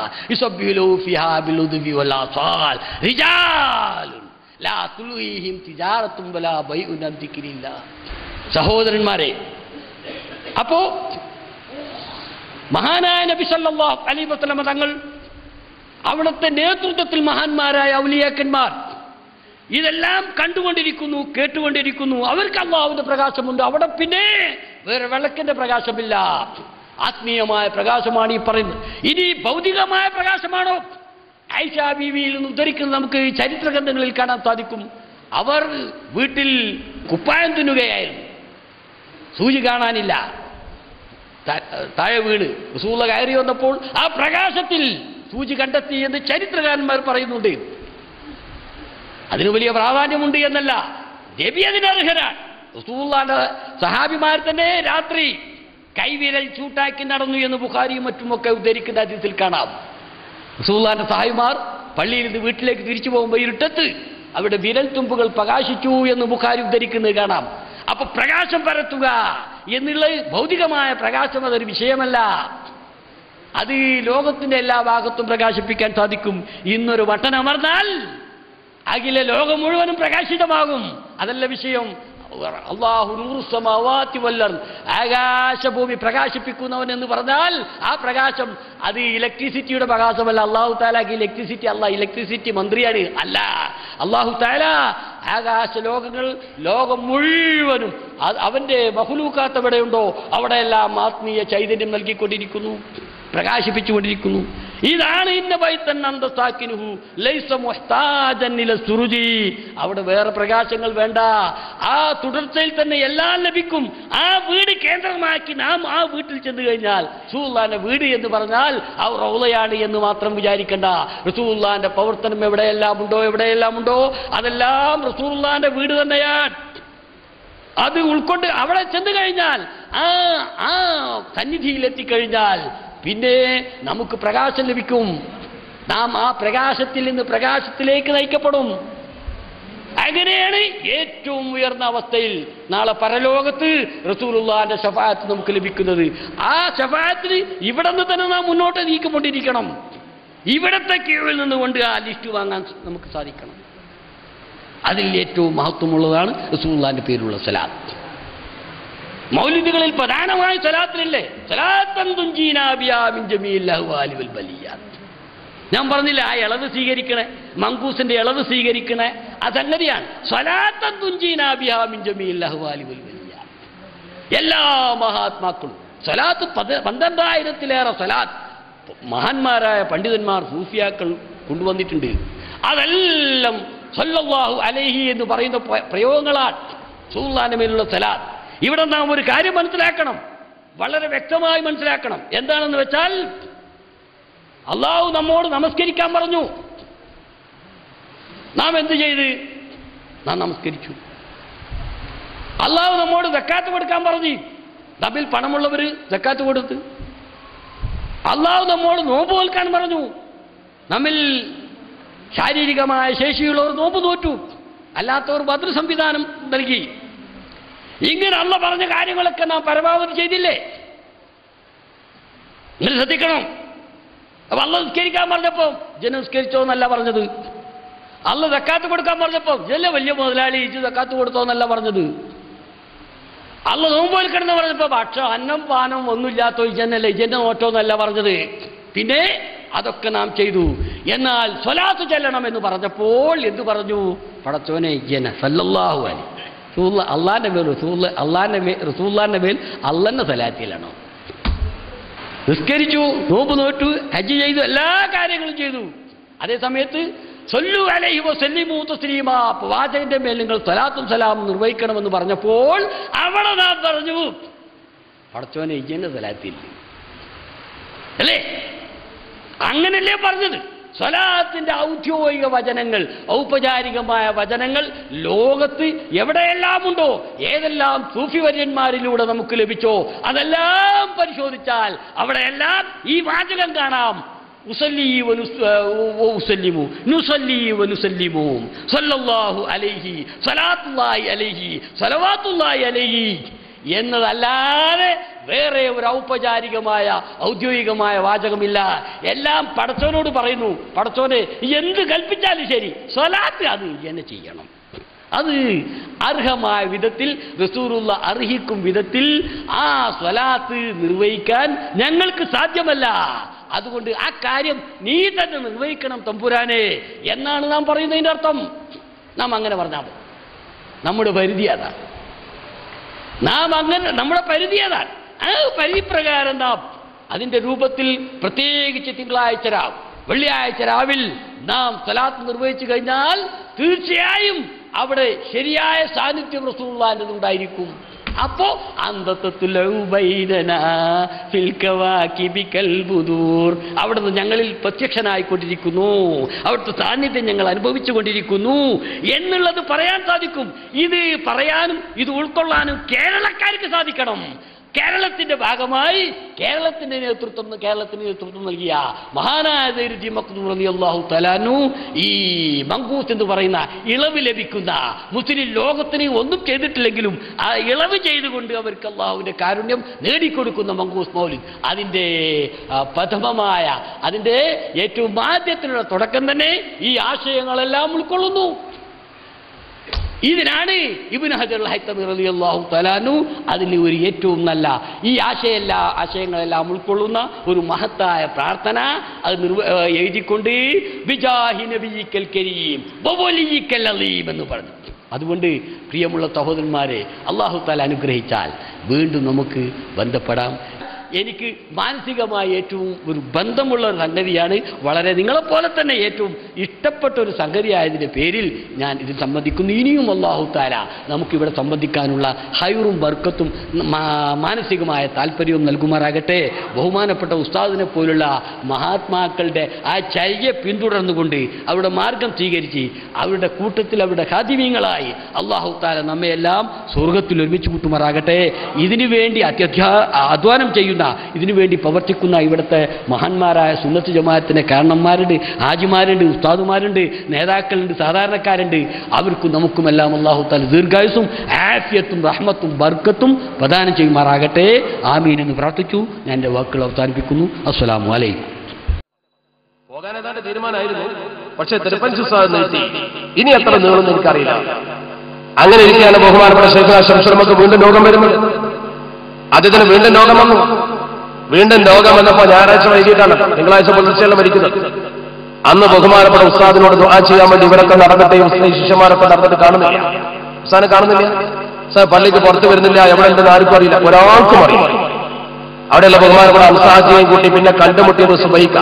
Speaker 2: സഹോദരന്മാരെ, അപ്പോ മഹാനായ നബി സല്ലല്ലാഹു അലൈഹി വസല്ലം തങ്ങൾ, അവിടുത്തെ നേതൃത്വത്തിൽ മഹാന്മാരായ ഔലിയാക്കന്മാർ ഇതെല്ലാം കണ്ടുകൊണ്ടിരിക്കുന്നു, കേട്ടുകൊണ്ടിരിക്കുന്നു. അവർക്ക് അല്ലാഹുവിന്റെ പ്രകാശമുണ്ട്. അവിടെ പിന്നെ വേറെ വിളക്കിന്റെ പ്രകാശമില്ല. ആത്മീയമായ പ്രകാശമാണ് ഈ പറയുന്നത്. ഇനി ഭൗതികമായ പ്രകാശമാണോ? ആയിഷ ബീവിയിൽ നിന്ന് ഉദ്ധരിക്കുന്നത് നമുക്ക് ചരിത്ര ഗ്രന്ഥങ്ങളിൽ കാണാൻ സാധിക്കും. അവർ വീട്ടിൽ കുപ്പായം തുന്നുകയായിരുന്നു. സൂചി കാണാനില്ല, താഴെ വീണ് റസൂലുള്ളാഹി കയറി വന്നപ്പോൾ ആ പ്രകാശത്തിൽ സൂചി കണ്ടെത്തി എന്ന് ചരിത്രകാരന്മാർ പറയുന്നുണ്ട്. അതിന് വലിയ പ്രാധാന്യമുണ്ട് എന്നല്ല, നബി അതിനർഹരാണ്. റസൂലുള്ളാഹിന്റെ സഹാബിമാർ തന്നെ രാത്രി കൈവിരൽ ചൂട്ടാക്കി നടന്നു എന്ന് ബുഖാരിയും മറ്റുമൊക്കെ ഉദ്ധരിക്കുന്ന ഹദീസിൽ കാണാം. റസൂലുള്ളാഹിന്റെ സഹാബിമാർ പള്ളിയിൽ നിന്ന് വീട്ടിലേക്ക് തിരിച്ചു പോകുമ്പോൾ ഇരുട്ടത്ത് അവിടെ വിരൽ തുമ്പുകൾ പ്രകാശിച്ചു എന്ന് ബുഖാരി ഉദ്ധരിക്കുന്നത് കാണാം. അപ്പൊ പ്രകാശം പരത്തുക എന്നുള്ള ഭൗതികമായ പ്രകാശം അതൊരു വിഷയമല്ല. അത് ലോകത്തിന്റെ എല്ലാ ഭാഗത്തും പ്രകാശിപ്പിക്കാൻ സാധിക്കും. ഇന്നൊരു ബട്ടൺ അമർന്നാൽ അഖില ലോകം മുഴുവനും പ്രകാശിതമാകും. അതല്ല വിഷയം. അല്ലാഹു നൂറു സമാവാതി വൽ അർദ്, ആകാശഭൂമി പ്രകാശിപ്പിക്കുന്നവൻ എന്ന് പറഞ്ഞാൽ ആ പ്രകാശം അത് ഇലക്ട്രിസിറ്റിയുടെ പ്രകാശമല്ല. അല്ലാഹു തആലക്ക് ഇലക്ട്രിസിറ്റി അല്ല, ഇലക്ട്രിസിറ്റി മന്ത്രിയാണ് അല്ല. അല്ലാഹു തആല ആകാശ ലോകങ്ങൾ, ലോകം മുഴുവനും അവന്റെ മഖ്ലൂഖാത്ത് എവിടെയുണ്ടോ അവിടെയെല്ലാം ആത്മീയ ചൈതന്യം നൽകിക്കൊണ്ടിരിക്കുന്നു, പ്രകാശിപ്പിച്ചുകൊണ്ടിരിക്കുന്നു. ഇതാണ് ഇന്ന ബൈത്തൻ അന്ത സാകിനുഹു ലൈസ മുഹ്താജൻ ഇല സുറുജി. അവിടെ വേറെ പ്രകാശങ്ങൾ വേണ്ട. ആ തുടർച്ചയിൽ തന്നെ എല്ലാം ലഭിക്കും. ആ വീട് കേന്ദ്രമാക്കി നാം ആ വീട്ടിൽ ചെന്ന് കഴിഞ്ഞാൽ റസൂലുള്ളാഹിന്റെ വീട് എന്ന് പറഞ്ഞാൽ ആ റൗളയാണ് എന്ന് മാത്രം വിചാരിക്കണ്ട. റസൂലുള്ളാഹിന്റെ പ്രവർത്തനം എവിടെയെല്ലാം ഉണ്ടോ അതെല്ലാം റസൂലുള്ളാഹിന്റെ വീട് തന്നെയാണ്. അത് ഉൾക്കൊണ്ട് അവിടെ ചെന്ന് കഴിഞ്ഞാൽ ആ സന്നിധിയിലെത്തിക്കഴിഞ്ഞാൽ പിന്നെ നമുക്ക് പ്രകാശം ലഭിക്കും. നാം ആ പ്രകാശത്തിൽ നിന്ന് പ്രകാശത്തിലേക്ക് നയിക്കപ്പെടും. അങ്ങനെയാണ് ഏറ്റവും ഉയർന്ന അവസ്ഥയിൽ നാളെ പരലോകത്ത് റസൂലുള്ളാഹിന്റെ ശഫാഅത്ത് നമുക്ക് ലഭിക്കുന്നത്. ആ ശഫാഅത്തിന് ഇവിടെ നിന്ന് തന്നെ നാം മുന്നോട്ട് നീക്കിക്കൊണ്ടിരിക്കണം. ഇവിടത്തെ കീഴിൽ നിന്നുകൊണ്ട് ആ ലിസ്റ്റ് വാങ്ങാൻ നമുക്ക് സാധിക്കണം. അതിൽ ഏറ്റവും മഹത്വമുള്ളതാണ് റസൂലുള്ളാഹിന്റെ പേരുള്ള സലാത്ത്. മൗലിദുകളിൽ പ്രധാനമായ സലാത്തിലല്ലേ സലാത്തൻ തുൻജീനാ ബിഹാ മിൻ ജമീഇൽ അഹ്വാലി വൽ ബലിയാത്ത്. ഞാൻ പറഞ്ഞില്ല, ആ ഇളവ് സ്വീകരിക്കണേ, മങ്കൂസിന്റെ ഇളവ് സ്വീകരിക്കണേ, ആ സംഗതിയാണ് സലാത്തൻ തുൻജീനാ ബിഹാ മിൻ ജമീഇൽ അഹ്വാലി വൽ ബലിയാത്ത്. എല്ലാ മഹാത്മാക്കളും സലാത്ത് 12,000-ലേറെ സലാത്ത് മഹാന്മാരായ പണ്ഡിതന്മാർ സൂഫിയാക്കൾ കൊണ്ടുവന്നിട്ടുണ്ട്. അതെല്ലാം സല്ലല്ലാഹു അലൈഹി എന്ന് പറയുന്ന പ്രയോഗങ്ങളാണ് റസൂലുള്ളാഹിന്റെ മേലുള്ള സലാത്ത്. ഇവിടെ നാം ഒരു കാര്യം മനസ്സിലാക്കണം, വളരെ വ്യക്തമായി മനസ്സിലാക്കണം. എന്താണെന്ന് വെച്ചാൽ അള്ളാഹു നമ്മോട് നമസ്കരിക്കാൻ പറഞ്ഞു. നാം എന്ത് ചെയ്ത്? നാം നമസ്കരിച്ചു. അള്ളാഹു നമ്മോട് സക്കാത്ത് കൊടുക്കാൻ പറഞ്ഞു. നമ്മിൽ പണമുള്ളവർ സക്കാത്ത് കൊടുത്ത്. അള്ളാഹു നമ്മോട് നോമ്പ് നോൽക്കാൻ പറഞ്ഞു. നമ്മിൽ ശാരീരികമായ ശേഷിയുള്ളവർ നോമ്പ് നോറ്റു, അല്ലാത്തവർ ബദ്ർ സംവിധാനം നൽകി. ഇങ്ങനെ അള്ള പറഞ്ഞ കാര്യങ്ങളൊക്കെ നാം പരമാവധി ചെയ്തില്ലേ? നിങ്ങൾ ശ്രദ്ധിക്കണം. അപ്പൊ അള്ള നിസ്കരിക്കാൻ പറഞ്ഞപ്പോ ജനം നിസ്കരിച്ചോ എന്നല്ല പറഞ്ഞത്. അള്ള സക്കാത്ത് കൊടുക്കാൻ പറഞ്ഞപ്പോ ജല്ല വലിയ മുതലാളി ഇച്ച് സക്കാത്ത് കൊടുത്തോ എന്നല്ല പറഞ്ഞത്. അള്ള നോമ്പ് വെൽക്കണമെന്ന് പറഞ്ഞപ്പോ ഭക്ഷണം അന്നം പാനം ഒന്നുമില്ലാത്തോ ഇജന്നല്ല ഇജന്നെ നോറ്റോ എന്നല്ല പറഞ്ഞത്. പിന്നെ അതൊക്കെ നാം ചെയ്തു. എന്നാൽ സ്വലാത്ത് ചെല്ലണം എന്ന് പറഞ്ഞപ്പോൾ എന്തു പറഞ്ഞു? പടച്ചോനെ ഇജന സല്ലല്ലാഹു അലൈഹി അള്ളാന്റെ മേൽ റസൂലുള്ളാഹിന്റെ മേൽ അള്ളന്റെ സ്വലാത്തിലാണോ? നിസ്കരിച്ചു, നോമ്പ് നോറ്റു, ഹജ്ജ് ചെയ്തു, എല്ലാ കാര്യങ്ങളും ചെയ്തു. അതേ സമയത്ത് സല്ലു അലൈഹി വസല്ലിമു തസ്ലീമാ, പ്രവാചകന്റെ മേൽ നിങ്ങൾ സ്വലാത്തും സലാമും നിർവഹിക്കണമെന്ന് പറഞ്ഞപ്പോൾ അവിടെ നാം പറഞ്ഞു പടച്ചോനെ ഇജ്ജന്റെ സ്വലാത്തില്ല അല്ലേ? അങ്ങനല്ലേ പറഞ്ഞത്? സ്വലാത്തിന്റെ ഔദ്യോഗിക വചനങ്ങൾ, ഔപചാരികമായ വചനങ്ങൾ ലോകത്ത് എവിടെയെല്ലാം ഉണ്ടോ, ഏതെല്ലാം സൂഫി വര്യന്മാരിലൂടെ നമുക്ക് ലഭിച്ചോ അതെല്ലാം പരിശോധിച്ചാൽ അവിടെയെല്ലാം ഈ വാചകം കാണാം. ഉസല്ലി വനുസല്ലിമു നുസല്ലി വനുസല്ലിമു സല്ലല്ലാഹു അലൈഹി സലാത്തുല്ലാഹി അലൈഹി സലവാത്തുല്ലാഹി അലൈഹി എന്നതല്ലാതെ വേറെ ഒരു ഔപചാരികമായ ഔദ്യോഗികമായ വാചകമില്ല. എല്ലാം പടച്ചോനോട് പറയുന്നു. പടച്ചോനെ എന്ത് കൽപ്പിച്ചാലും ശരി സ്വലാത്ത് അത് എന്നെ ചെയ്യണം. അത് അർഹമായ വിധത്തിൽ റസൂലുള്ള അർഹിക്കും വിധത്തിൽ ആ സ്വലാത്ത് നിർവഹിക്കാൻ ഞങ്ങൾക്ക് സാധ്യമല്ല. അതുകൊണ്ട് ആ കാര്യം നീ തന്നെ നിർവഹിക്കണം തമ്പുരാനെ എന്നാണ് നാം പറയുന്നതിൻ്റെ അർത്ഥം. നാം അങ്ങനെ പറഞ്ഞാൽ നമ്മുടെ പരിധി അതാണ്. നാം അങ്ങനെ നമ്മുടെ പരിധി അതാണ്. ആ പരിധി പ്രകാരം നാം അതിൻ്റെ രൂപത്തിൽ പ്രത്യേകിച്ച് തിങ്കളാഴ്ച രാവ്, വെള്ളിയാഴ്ച രാവിൽ നാം സ്വലാത്ത് നിർവഹിച്ചു കഴിഞ്ഞാൽ തീർച്ചയായും അവിടെ ശരിയായ സാന്നിധ്യം റസൂലുള്ളാഹിന്റെ ഉണ്ടായിരിക്കും. അപ്പോ അവിടുന്ന് ഞങ്ങളിൽ പ്രത്യക്ഷനായിക്കൊണ്ടിരിക്കുന്നു, അവിടുത്തെ സാന്നിധ്യം ഞങ്ങൾ അനുഭവിച്ചുകൊണ്ടിരിക്കുന്നു എന്നുള്ളത് പറയാൻ സാധിക്കും. ഇത് പറയാനും ഇത് ഉൾക്കൊള്ളാനും കേരളക്കാർക്ക് സാധിക്കണം. കേരളത്തിന്റെ ഭാഗമായി കേരളത്തിന് നേതൃത്വം നൽകിയ മഹാനായ സയ്യിദ് മഖ്ദൂം റളിയല്ലാഹു തആല അൻഹു ഈ മങ്കൂസ് എന്ന് പറയുന്ന ഇളവ് ലഭിക്കുന്ന മുസ്ലിം ലോകത്തിന് ഒന്നും ചെയ്തിട്ടില്ലെങ്കിലും ആ ഇളവ് ചെയ്തുകൊണ്ട് അവർക്ക് അള്ളാഹുവിന്റെ കാരുണ്യം നേടിക്കൊടുക്കുന്ന മങ്കൂസ് മൗലിദ്, അതിൻ്റെ പ്രഥമമായ അതിൻ്റെ ഏറ്റവും ആദ്യത്തിലുള്ള തുടക്കം തന്നെ ഈ ആശയങ്ങളെല്ലാം ഉൾക്കൊള്ളുന്നു. ഇതിനാണ് ഇബ്നു ഹജർ അൽ ഹൈതമി റളിയല്ലാഹു തആല അൻഹു അതിന് ഒരു ഏറ്റവും നല്ല ഈ ആശയങ്ങളെല്ലാം ഉൾക്കൊള്ളുന്ന ഒരു മഹത്തായ പ്രാർത്ഥന അത് എഴുതിക്കൊണ്ട് ബിജാഹി നബിയിക്കൽ കരീം വവലിയിക്കൽ അലീം എന്ന് പറഞ്ഞു. അതുകൊണ്ട് പ്രിയമുള്ള സഹോദരന്മാരെ, അല്ലാഹു തആല അനുഗ്രഹിച്ചാൽ വീണ്ടും നമുക്ക് ബന്ധപ്പെടാം. എനിക്ക് മാനസികമായി ഏറ്റവും ഒരു ബന്ധമുള്ള ഒരു സംഗതിയാണ്, വളരെ നിങ്ങളെപ്പോലെ തന്നെ ഏറ്റവും ഇഷ്ടപ്പെട്ട ഒരു സംഗതിയായതിൻ്റെ പേരിൽ ഞാൻ ഇത് സംബന്ധിക്കുന്നു. ഇനിയും അല്ലാഹു തആല നമുക്കിവിടെ സംബന്ധിക്കാനുള്ള ഹൈറും ബർക്കത്തും മാനസികമായ താല്പര്യവും നൽകുമാറാകട്ടെ. ബഹുമാനപ്പെട്ട ഉസ്താദിനെ പോലുള്ള മഹാത്മാക്കളുടെ ആ ചര്യ പിന്തുടർന്നുകൊണ്ട് അവരുടെ മാർഗം സ്വീകരിച്ച് അവരുടെ കൂട്ടത്തിൽ അവരുടെ ഖാദിമീങ്ങളായി അല്ലാഹു തആല നമ്മയെല്ലാം സ്വർഗത്തിൽ ഒരുമിച്ച് കൂട്ടുമാറാകട്ടെ. ഇതിനു വേണ്ടി അധ്വാനം ചെയ്യുന്ന, ഇതിനുവേണ്ടി പ്രവർത്തിക്കുന്ന ഇവിടുത്തെ മഹാന്മാരായ സുന്നത്ത് ജമാഅത്തിന്റെ കാരണന്മാരുണ്ട്, ഹാജിമാരുണ്ട്, ഉസ്താദുമാരുണ്ട്, നേതാക്കളുണ്ട്, സാധാരണക്കാരുണ്ട്. അവർക്കും നമുക്കുമെല്ലാം അല്ലാഹു തആല ദീർഘായുസ്സും ആഫിയത്തും റഹ്മത്തും ബർക്കത്തും പ്രദാനം ചെയ്യുമാറാകട്ടെ. ആമീൻ എന്ന് പ്രാർത്ഥിച്ചു ഞാൻ എൻ്റെ വാക്കുകൾ അവസാനിപ്പിക്കുന്നു. അസ്സലാമു അലൈക്കും.
Speaker 6: പോകാൻ ഏതാണ്ട് തീരുമാനമായിരുന്നു, പക്ഷേ തിരുപ്പഞ്ച് ഉസ്താദ് നിർത്തി. ഇനി എത്ര നീളുമെന്ന് എനിക്കറിയില്ല. അങ്ങനെ ഇരിക്കുകയാണ് ബഹുമാനപ്പെട്ട ശൈഖുനാ ശംസുൽ ഉലമക്ക് വീണ്ടും രോഗം വരുന്നത്. അദ്ദേഹത്തിന് വീണ്ടും രോഗം വന്നു. വീണ്ടും രോഗം വന്നപ്പോൾ ഞായറാഴ്ച വൈകിട്ടാണ്, തിങ്കളാഴ്ച പുലർച്ചെല്ലാം മരിക്കുന്നത്. അന്ന് ബഹുമാനപ്പെട്ട ഉസ്താദിനോട് ദുആ ചെയ്യാൻ വേണ്ടി ഇവരൊക്കെ നടന്നിട്ട് ശിഷ്യന്മാരൊക്കെ നടന്നിട്ട് കാണുന്നില്ല, ഉസ്താദിനെ കാണുന്നില്ല. ഉസ്താദ് പള്ളിക്ക് പുറത്ത് വരുന്നില്ല, എവിടെ ഉണ്ടെന്ന് ആർക്കും അറിയില്ല, ഒരാൾക്കും അറിയില്ല. അവിടെയുള്ള ബഹുമാനപ്പെട്ട അൻസാജിയെയും കൂട്ടി പിന്നെ കണ്ടുമുട്ടിയത് സുബൈക്ക.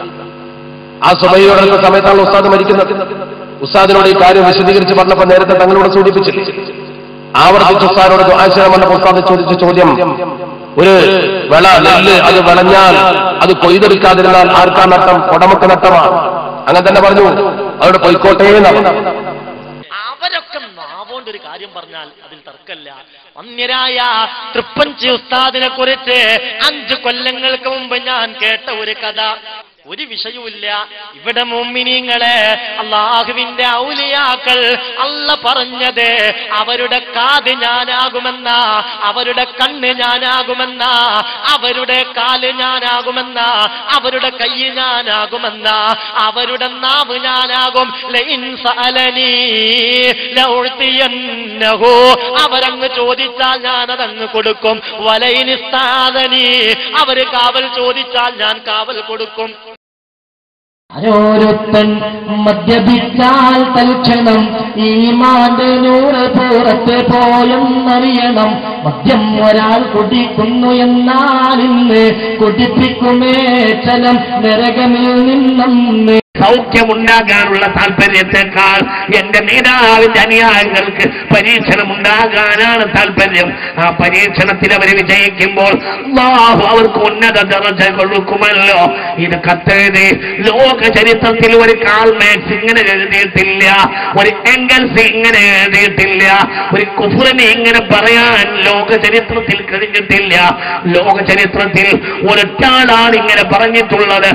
Speaker 6: ആ സുബൈയോടുള്ള സമയത്താണ് ഉസ്താദ് മരിക്കുന്നത്. ഉസ്താദിനോട് ഈ കാര്യം വിശദീകരിച്ച് പറഞ്ഞപ്പോൾ നേരത്തെ തങ്ങളോട് സൂചിപ്പിച്ചു. ആവർത്തിച്ച് ഉസ്താദിനോട് ദുആ ചെയ്യാൻ വന്നപ്പോൾ ഉസ്താദ് ചോദിച്ച ചോദ്യം, ഒരു നെല്ല് അത് വിളഞ്ഞാൽ അത് കൊയ്തെടുക്കാതിരുന്നാൽ ആർക്കാ നട്ടം? ഉടമക്ക് നട്ടമാണ്. അങ്ങനെ തന്നെ പറഞ്ഞു. അവിടെ പോയിക്കോട്ടേ എന്നാണ്.
Speaker 2: അവരൊക്കെ
Speaker 7: അതുകൊണ്ടൊരു കാര്യം പറഞ്ഞാൽ അതിൽ തർക്കമില്ല. വന്യരായ തൃപ്പഞ്ചി ഉസ്താദിനെ കുറിച്ച് 5 കൊല്ലങ്ങൾക്ക് മുമ്പ് ഞാൻ കേട്ട ഒരു കഥ. ഒരു വിഷയവുമില്ല. ഇവിടെ മുഅ്മിനീങ്ങളെ, അല്ലാഹുവിന്റെ ഔലിയാക്കൾ അല്ല പറഞ്ഞത് അവരുടെ കാത് ഞാനാകുമെന്ന, അവരുടെ കണ്ണ് ഞാനാകുമെന്ന, അവരുടെ കാല് ഞാനാകുമെന്ന, അവരുടെ കൈ ഞാനാകുമെന്ന, അവരുടെ നാവ് ഞാനാകും. ലഇൻ സഅലനി ലഉതിയന്നഹു, അവരങ്ങ് ചോദിച്ചാൽ ഞാനതങ്ങ് കൊടുക്കും. വലഇൻ ഇസ്താദനി, അവര് കാവൽ ചോദിച്ചാൽ ഞാൻ കാവൽ കൊടുക്കും.
Speaker 8: ഓരോരുത്തൻ മദ്യപിച്ചാൽ തൽക്ഷണം ഈമാന്റെ നൂറ് പുറത്ത് പോയെന്നറിയണം. മദ്യം ഒരാൾ കുടിക്കുന്നു എന്നാൽ ഇന്ന് കുടിപ്പിക്കുമേ ചലം നരകമിൽ നിന്നും.
Speaker 9: സൗഖ്യമുണ്ടാകാനുള്ള താല്പര്യത്തെക്കാൾ എന്റെ നേതാവിന്റെ അനുയായികൾക്ക് പരീക്ഷണം ഉണ്ടാകാനാണ് താല്പര്യം. ആ പരീക്ഷണത്തിൽ അവർ വിജയിക്കുമ്പോൾ അല്ലാഹു അവർക്ക് ഉന്നത ദർജ കൊടുക്കുമല്ലോ. ഇത് കത്തെഴുതി ലോക ചരിത്രത്തിൽ ഒരു കാൾ മാക്സ് ഇങ്ങനെ എഴുതിയിട്ടില്ല, ഒരു എംഗൽസ് ഇങ്ങനെ എഴുതിയിട്ടില്ല, ഒരു കുഫ്റിനെ ഇങ്ങനെ പറയാൻ ലോക ചരിത്രത്തിൽ കഴിഞ്ഞിട്ടില്ല. ലോക ചരിത്രത്തിൽ ഒരൊറ്റാളാണ് ഇങ്ങനെ പറഞ്ഞിട്ടുള്ളത്.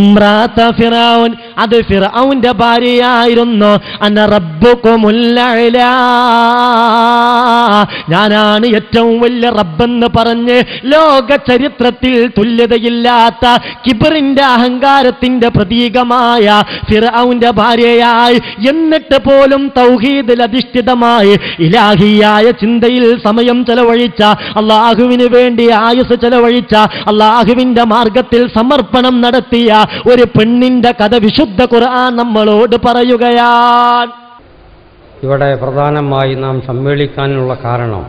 Speaker 8: അത് ഫിർഔന്റെ ഭാര്യയായിരുന്നു. അന റബ്ബുകുമുൽ അഅ്ലാ, ഞാനാണ് ഏറ്റവും വലിയ റബ്ബെന്ന് പറഞ്ഞ് ലോക ചരിത്രത്തിൽ തുല്യതയില്ലാത്ത കിബ്റിന്റെ അഹങ്കാരത്തിന്റെ പ്രതീകമായ ഫിർഔന്റെ ഭാര്യയായി, എന്നിട്ട് പോലും തൗഹീദിൽ അധിഷ്ഠിതമായി ഇലാഹിയായ ചിന്തയിൽ സമയം ചെലവഴിച്ച, അള്ളാഹുവിന് വേണ്ടി ആയുസ് ചെലവഴിച്ച, അള്ളാഹുവിന്റെ മാർഗത്തിൽ സമർപ്പണം നടത്തിയ ഒരു പെണ്ണിന്റെ കഥ വിശുദ്ധ ഖുർആൻ നമ്മളോട് പറയുകയാണ്.
Speaker 10: ഇവിടെ പ്രധാനമായി നാം സമ്മേളിക്കാനുള്ള കാരണം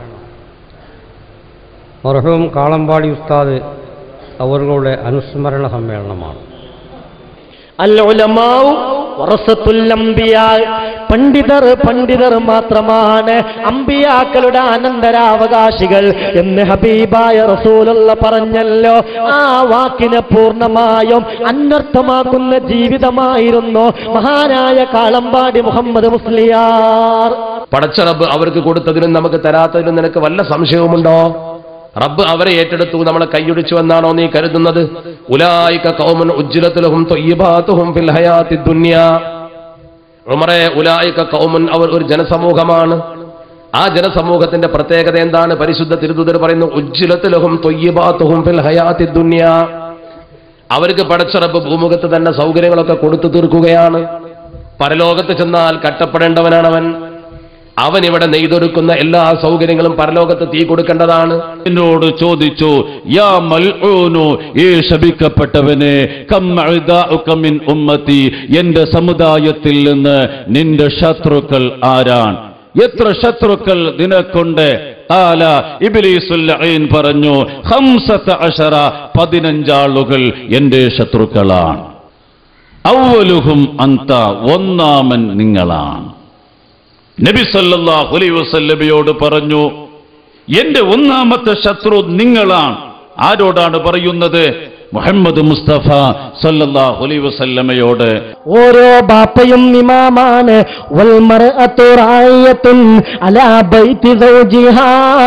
Speaker 10: മർഹൂം കാളമ്പാടി ഉസ്താദ് അവരുടെ അനുസ്മരണ സമ്മേളനമാണ്.
Speaker 8: അൽ ഉലമാഉ വറസത്തുൽ അംബിയാ, പണ്ഡിതർ മാത്രമാണ് അമ്പിയാക്കളുടെ അനന്തരാവകാശികൾ എന്ന് ഹബീബായ റസൂലുള്ള പറഞ്ഞല്ലോ. ആ വാക്കിനെ പൂർണ്ണമായും അന്വർത്ഥമാക്കുന്ന ജീവിതമായിരുന്നു മഹാനായ കാളമ്പാടി മുഹമ്മദ് മുസ്ലിയാർ.
Speaker 6: പടച്ച റബ്ബ് അവർക്ക് കൊടുത്തതിനും നമുക്ക് തരാത്തതിനും നിനക്ക് വല്ല സംശയവുമുണ്ടോ? റബ്ബ് അവരെ ഏറ്റെടുത്തു, നമ്മളെ കൈയൊടിച്ചു എന്നാണോ നീ കരുതുന്നത്? ഉലായിക ഖൗമുൻ ഉജ്ജിലത് ലഹും ത്വയ്യിബാതുഹും ഫിൽ ഹയാത്തിദ് ദുനിയാ. ഉമറേ, ഉലായിക ഖൗമുൻ, അവർ ഒരു ജനസമൂഹമാണ്. ആ ജനസമൂഹത്തിന്റെ പ്രത്യേകത എന്താണ്? പരിശുദ്ധ തിരുദൂതർ പറയുന്നു, ഉജ്ജിലത് ലഹും ത്വയ്യിബാതുഹും ഫിൽ ഹയാത്തിദ് ദുനിയാ. അവർക്ക് പടച്ച റബ്ബ് ഭൂമുഖത്ത് തന്നെ സൗകര്യങ്ങളൊക്കെ കൊടുത്തു തീർക്കുകയാണ്. പരലോകത്ത് ചെന്നാൽ കട്ടപ്പെടേണ്ടവനാണവൻ. അവൻ ഇവിടെ നെയ്തൊരുക്കുന്ന എല്ലാ സൗകര്യങ്ങളും പരലോകത്ത് തീ കൊടുക്കേണ്ടതാണ്.
Speaker 11: എന്നോട് ചോദിച്ചു, യാ മൽഊനു, ഏ ശപിക്കപ്പെട്ടവനെ, കം അഅദാഉക മിൻ ഉമ്മത്തി, എന്റെ സമുദായത്തിൽ നിന്ന് നിന്റെ ശത്രുക്കൾ ആരാണ്? എത്ര ശത്രുക്കൾ നിനക്കുണ്ട്? ഖാല ഇബ്ലീസുൽ ലഈൻ പറഞ്ഞു, 15, 15 ആളുകൾ എന്റെ ശത്രുക്കളാണ്. അവ്വലുഹും അന്ത, ഒന്നാമൻ നിങ്ങളാണ്. നബി സല്ലല്ലാഹു അലൈഹി വസല്ലമയോട് പറഞ്ഞു, എന്റെ ഒന്നാമത്തെ ശത്രു നിങ്ങളാണ്. ആരോടാണ് പറയുന്നത്? മുഹമ്മദ് മുസ്തഫ സല്ലല്ലാഹു അലൈഹി വസല്ലമയോട്.
Speaker 8: ഓരോ ബാപ്പയും ഇമാമാണ്. വൽ മർഅതു റായിയത്തുൻ അലാ ബൈതി സൗജിഹാ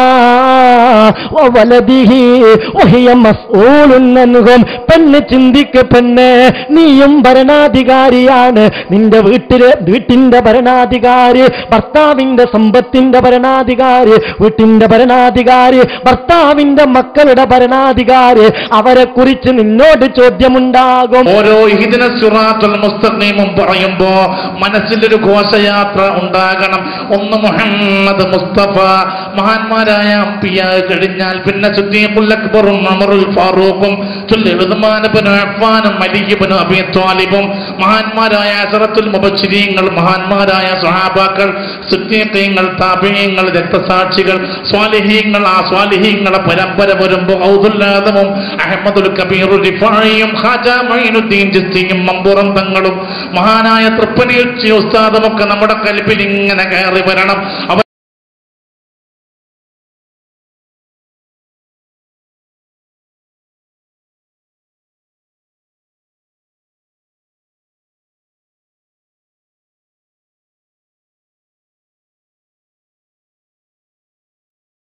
Speaker 8: വവലദിഹി വഹിയ മസ്ഊലുൻ അൻഹും. പെണ്ണ് ചിന്തിക്ക് പെണ്ണ്, നീയും ഭരണാധികാരിയാണ്. നിന്റെ വീട്ടിന്റെ ഭരണാധികാരി, ഭർത്താവിന്റെ സമ്പത്തിന്റെ ഭരണാധികാരി, വീട്ടിന്റെ ഭരണാധികാരി, ഭർത്താവിന്റെ മക്കളുടെ ഭരണാധികാരി, അവരെ കുറിച്ച് നിന്നോട് ചോദ്യമുണ്ടാകും.
Speaker 12: ഓരോ ഇഹ്ദിന സിറാത്തുൽ മുസ്തഖീമും പറയുമ്പോ മനസ്സിലൊരു ഘോഷയാത്ര ഉണ്ടാകണം. ഒന്ന് മുഹമ്മദ് മുസ്തഫ. മഹാന്മാരായ അംബിയാ കഴിഞ്ഞാൽ പിന്നെ സിദ്ദീഖുൽ അക്ബറും ഉമറുൽ ഫാറൂഖും ഉസ്മാൻ ഇബ്നു അഫ്ഫാനും അലി ഇബ്നു അബീ ത്വാലിബും മഹാന്മാരായ അശറത്തുൽ മുബശ്ശിരീങ്ങൾ, മഹാന്മാരായ സ്വഹാബാക്കൾ, സിദ്ദീഖീങ്ങൾ, താബിഈങ്ങൾ, രക്തസാക്ഷികൾ, സ്വാലിഹീങ്ങൾ. ആ സ്വാലിഹീങ്ങളെ പരമ്പര വരുമ്പോൾ ഔദുൽ ആദമും അഹ്മദുൽ കബീർ റിഫായിയും ഖാജാ മഈനുദ്ദീൻ ചിസ്തിയും മമ്പുറം തങ്ങളും മഹാനായ തൃപ്പനീർ ഉസ്താദുമൊക്കെ നമ്മുടെ കൽബിൽ ഇങ്ങനെ കയറി വരണം.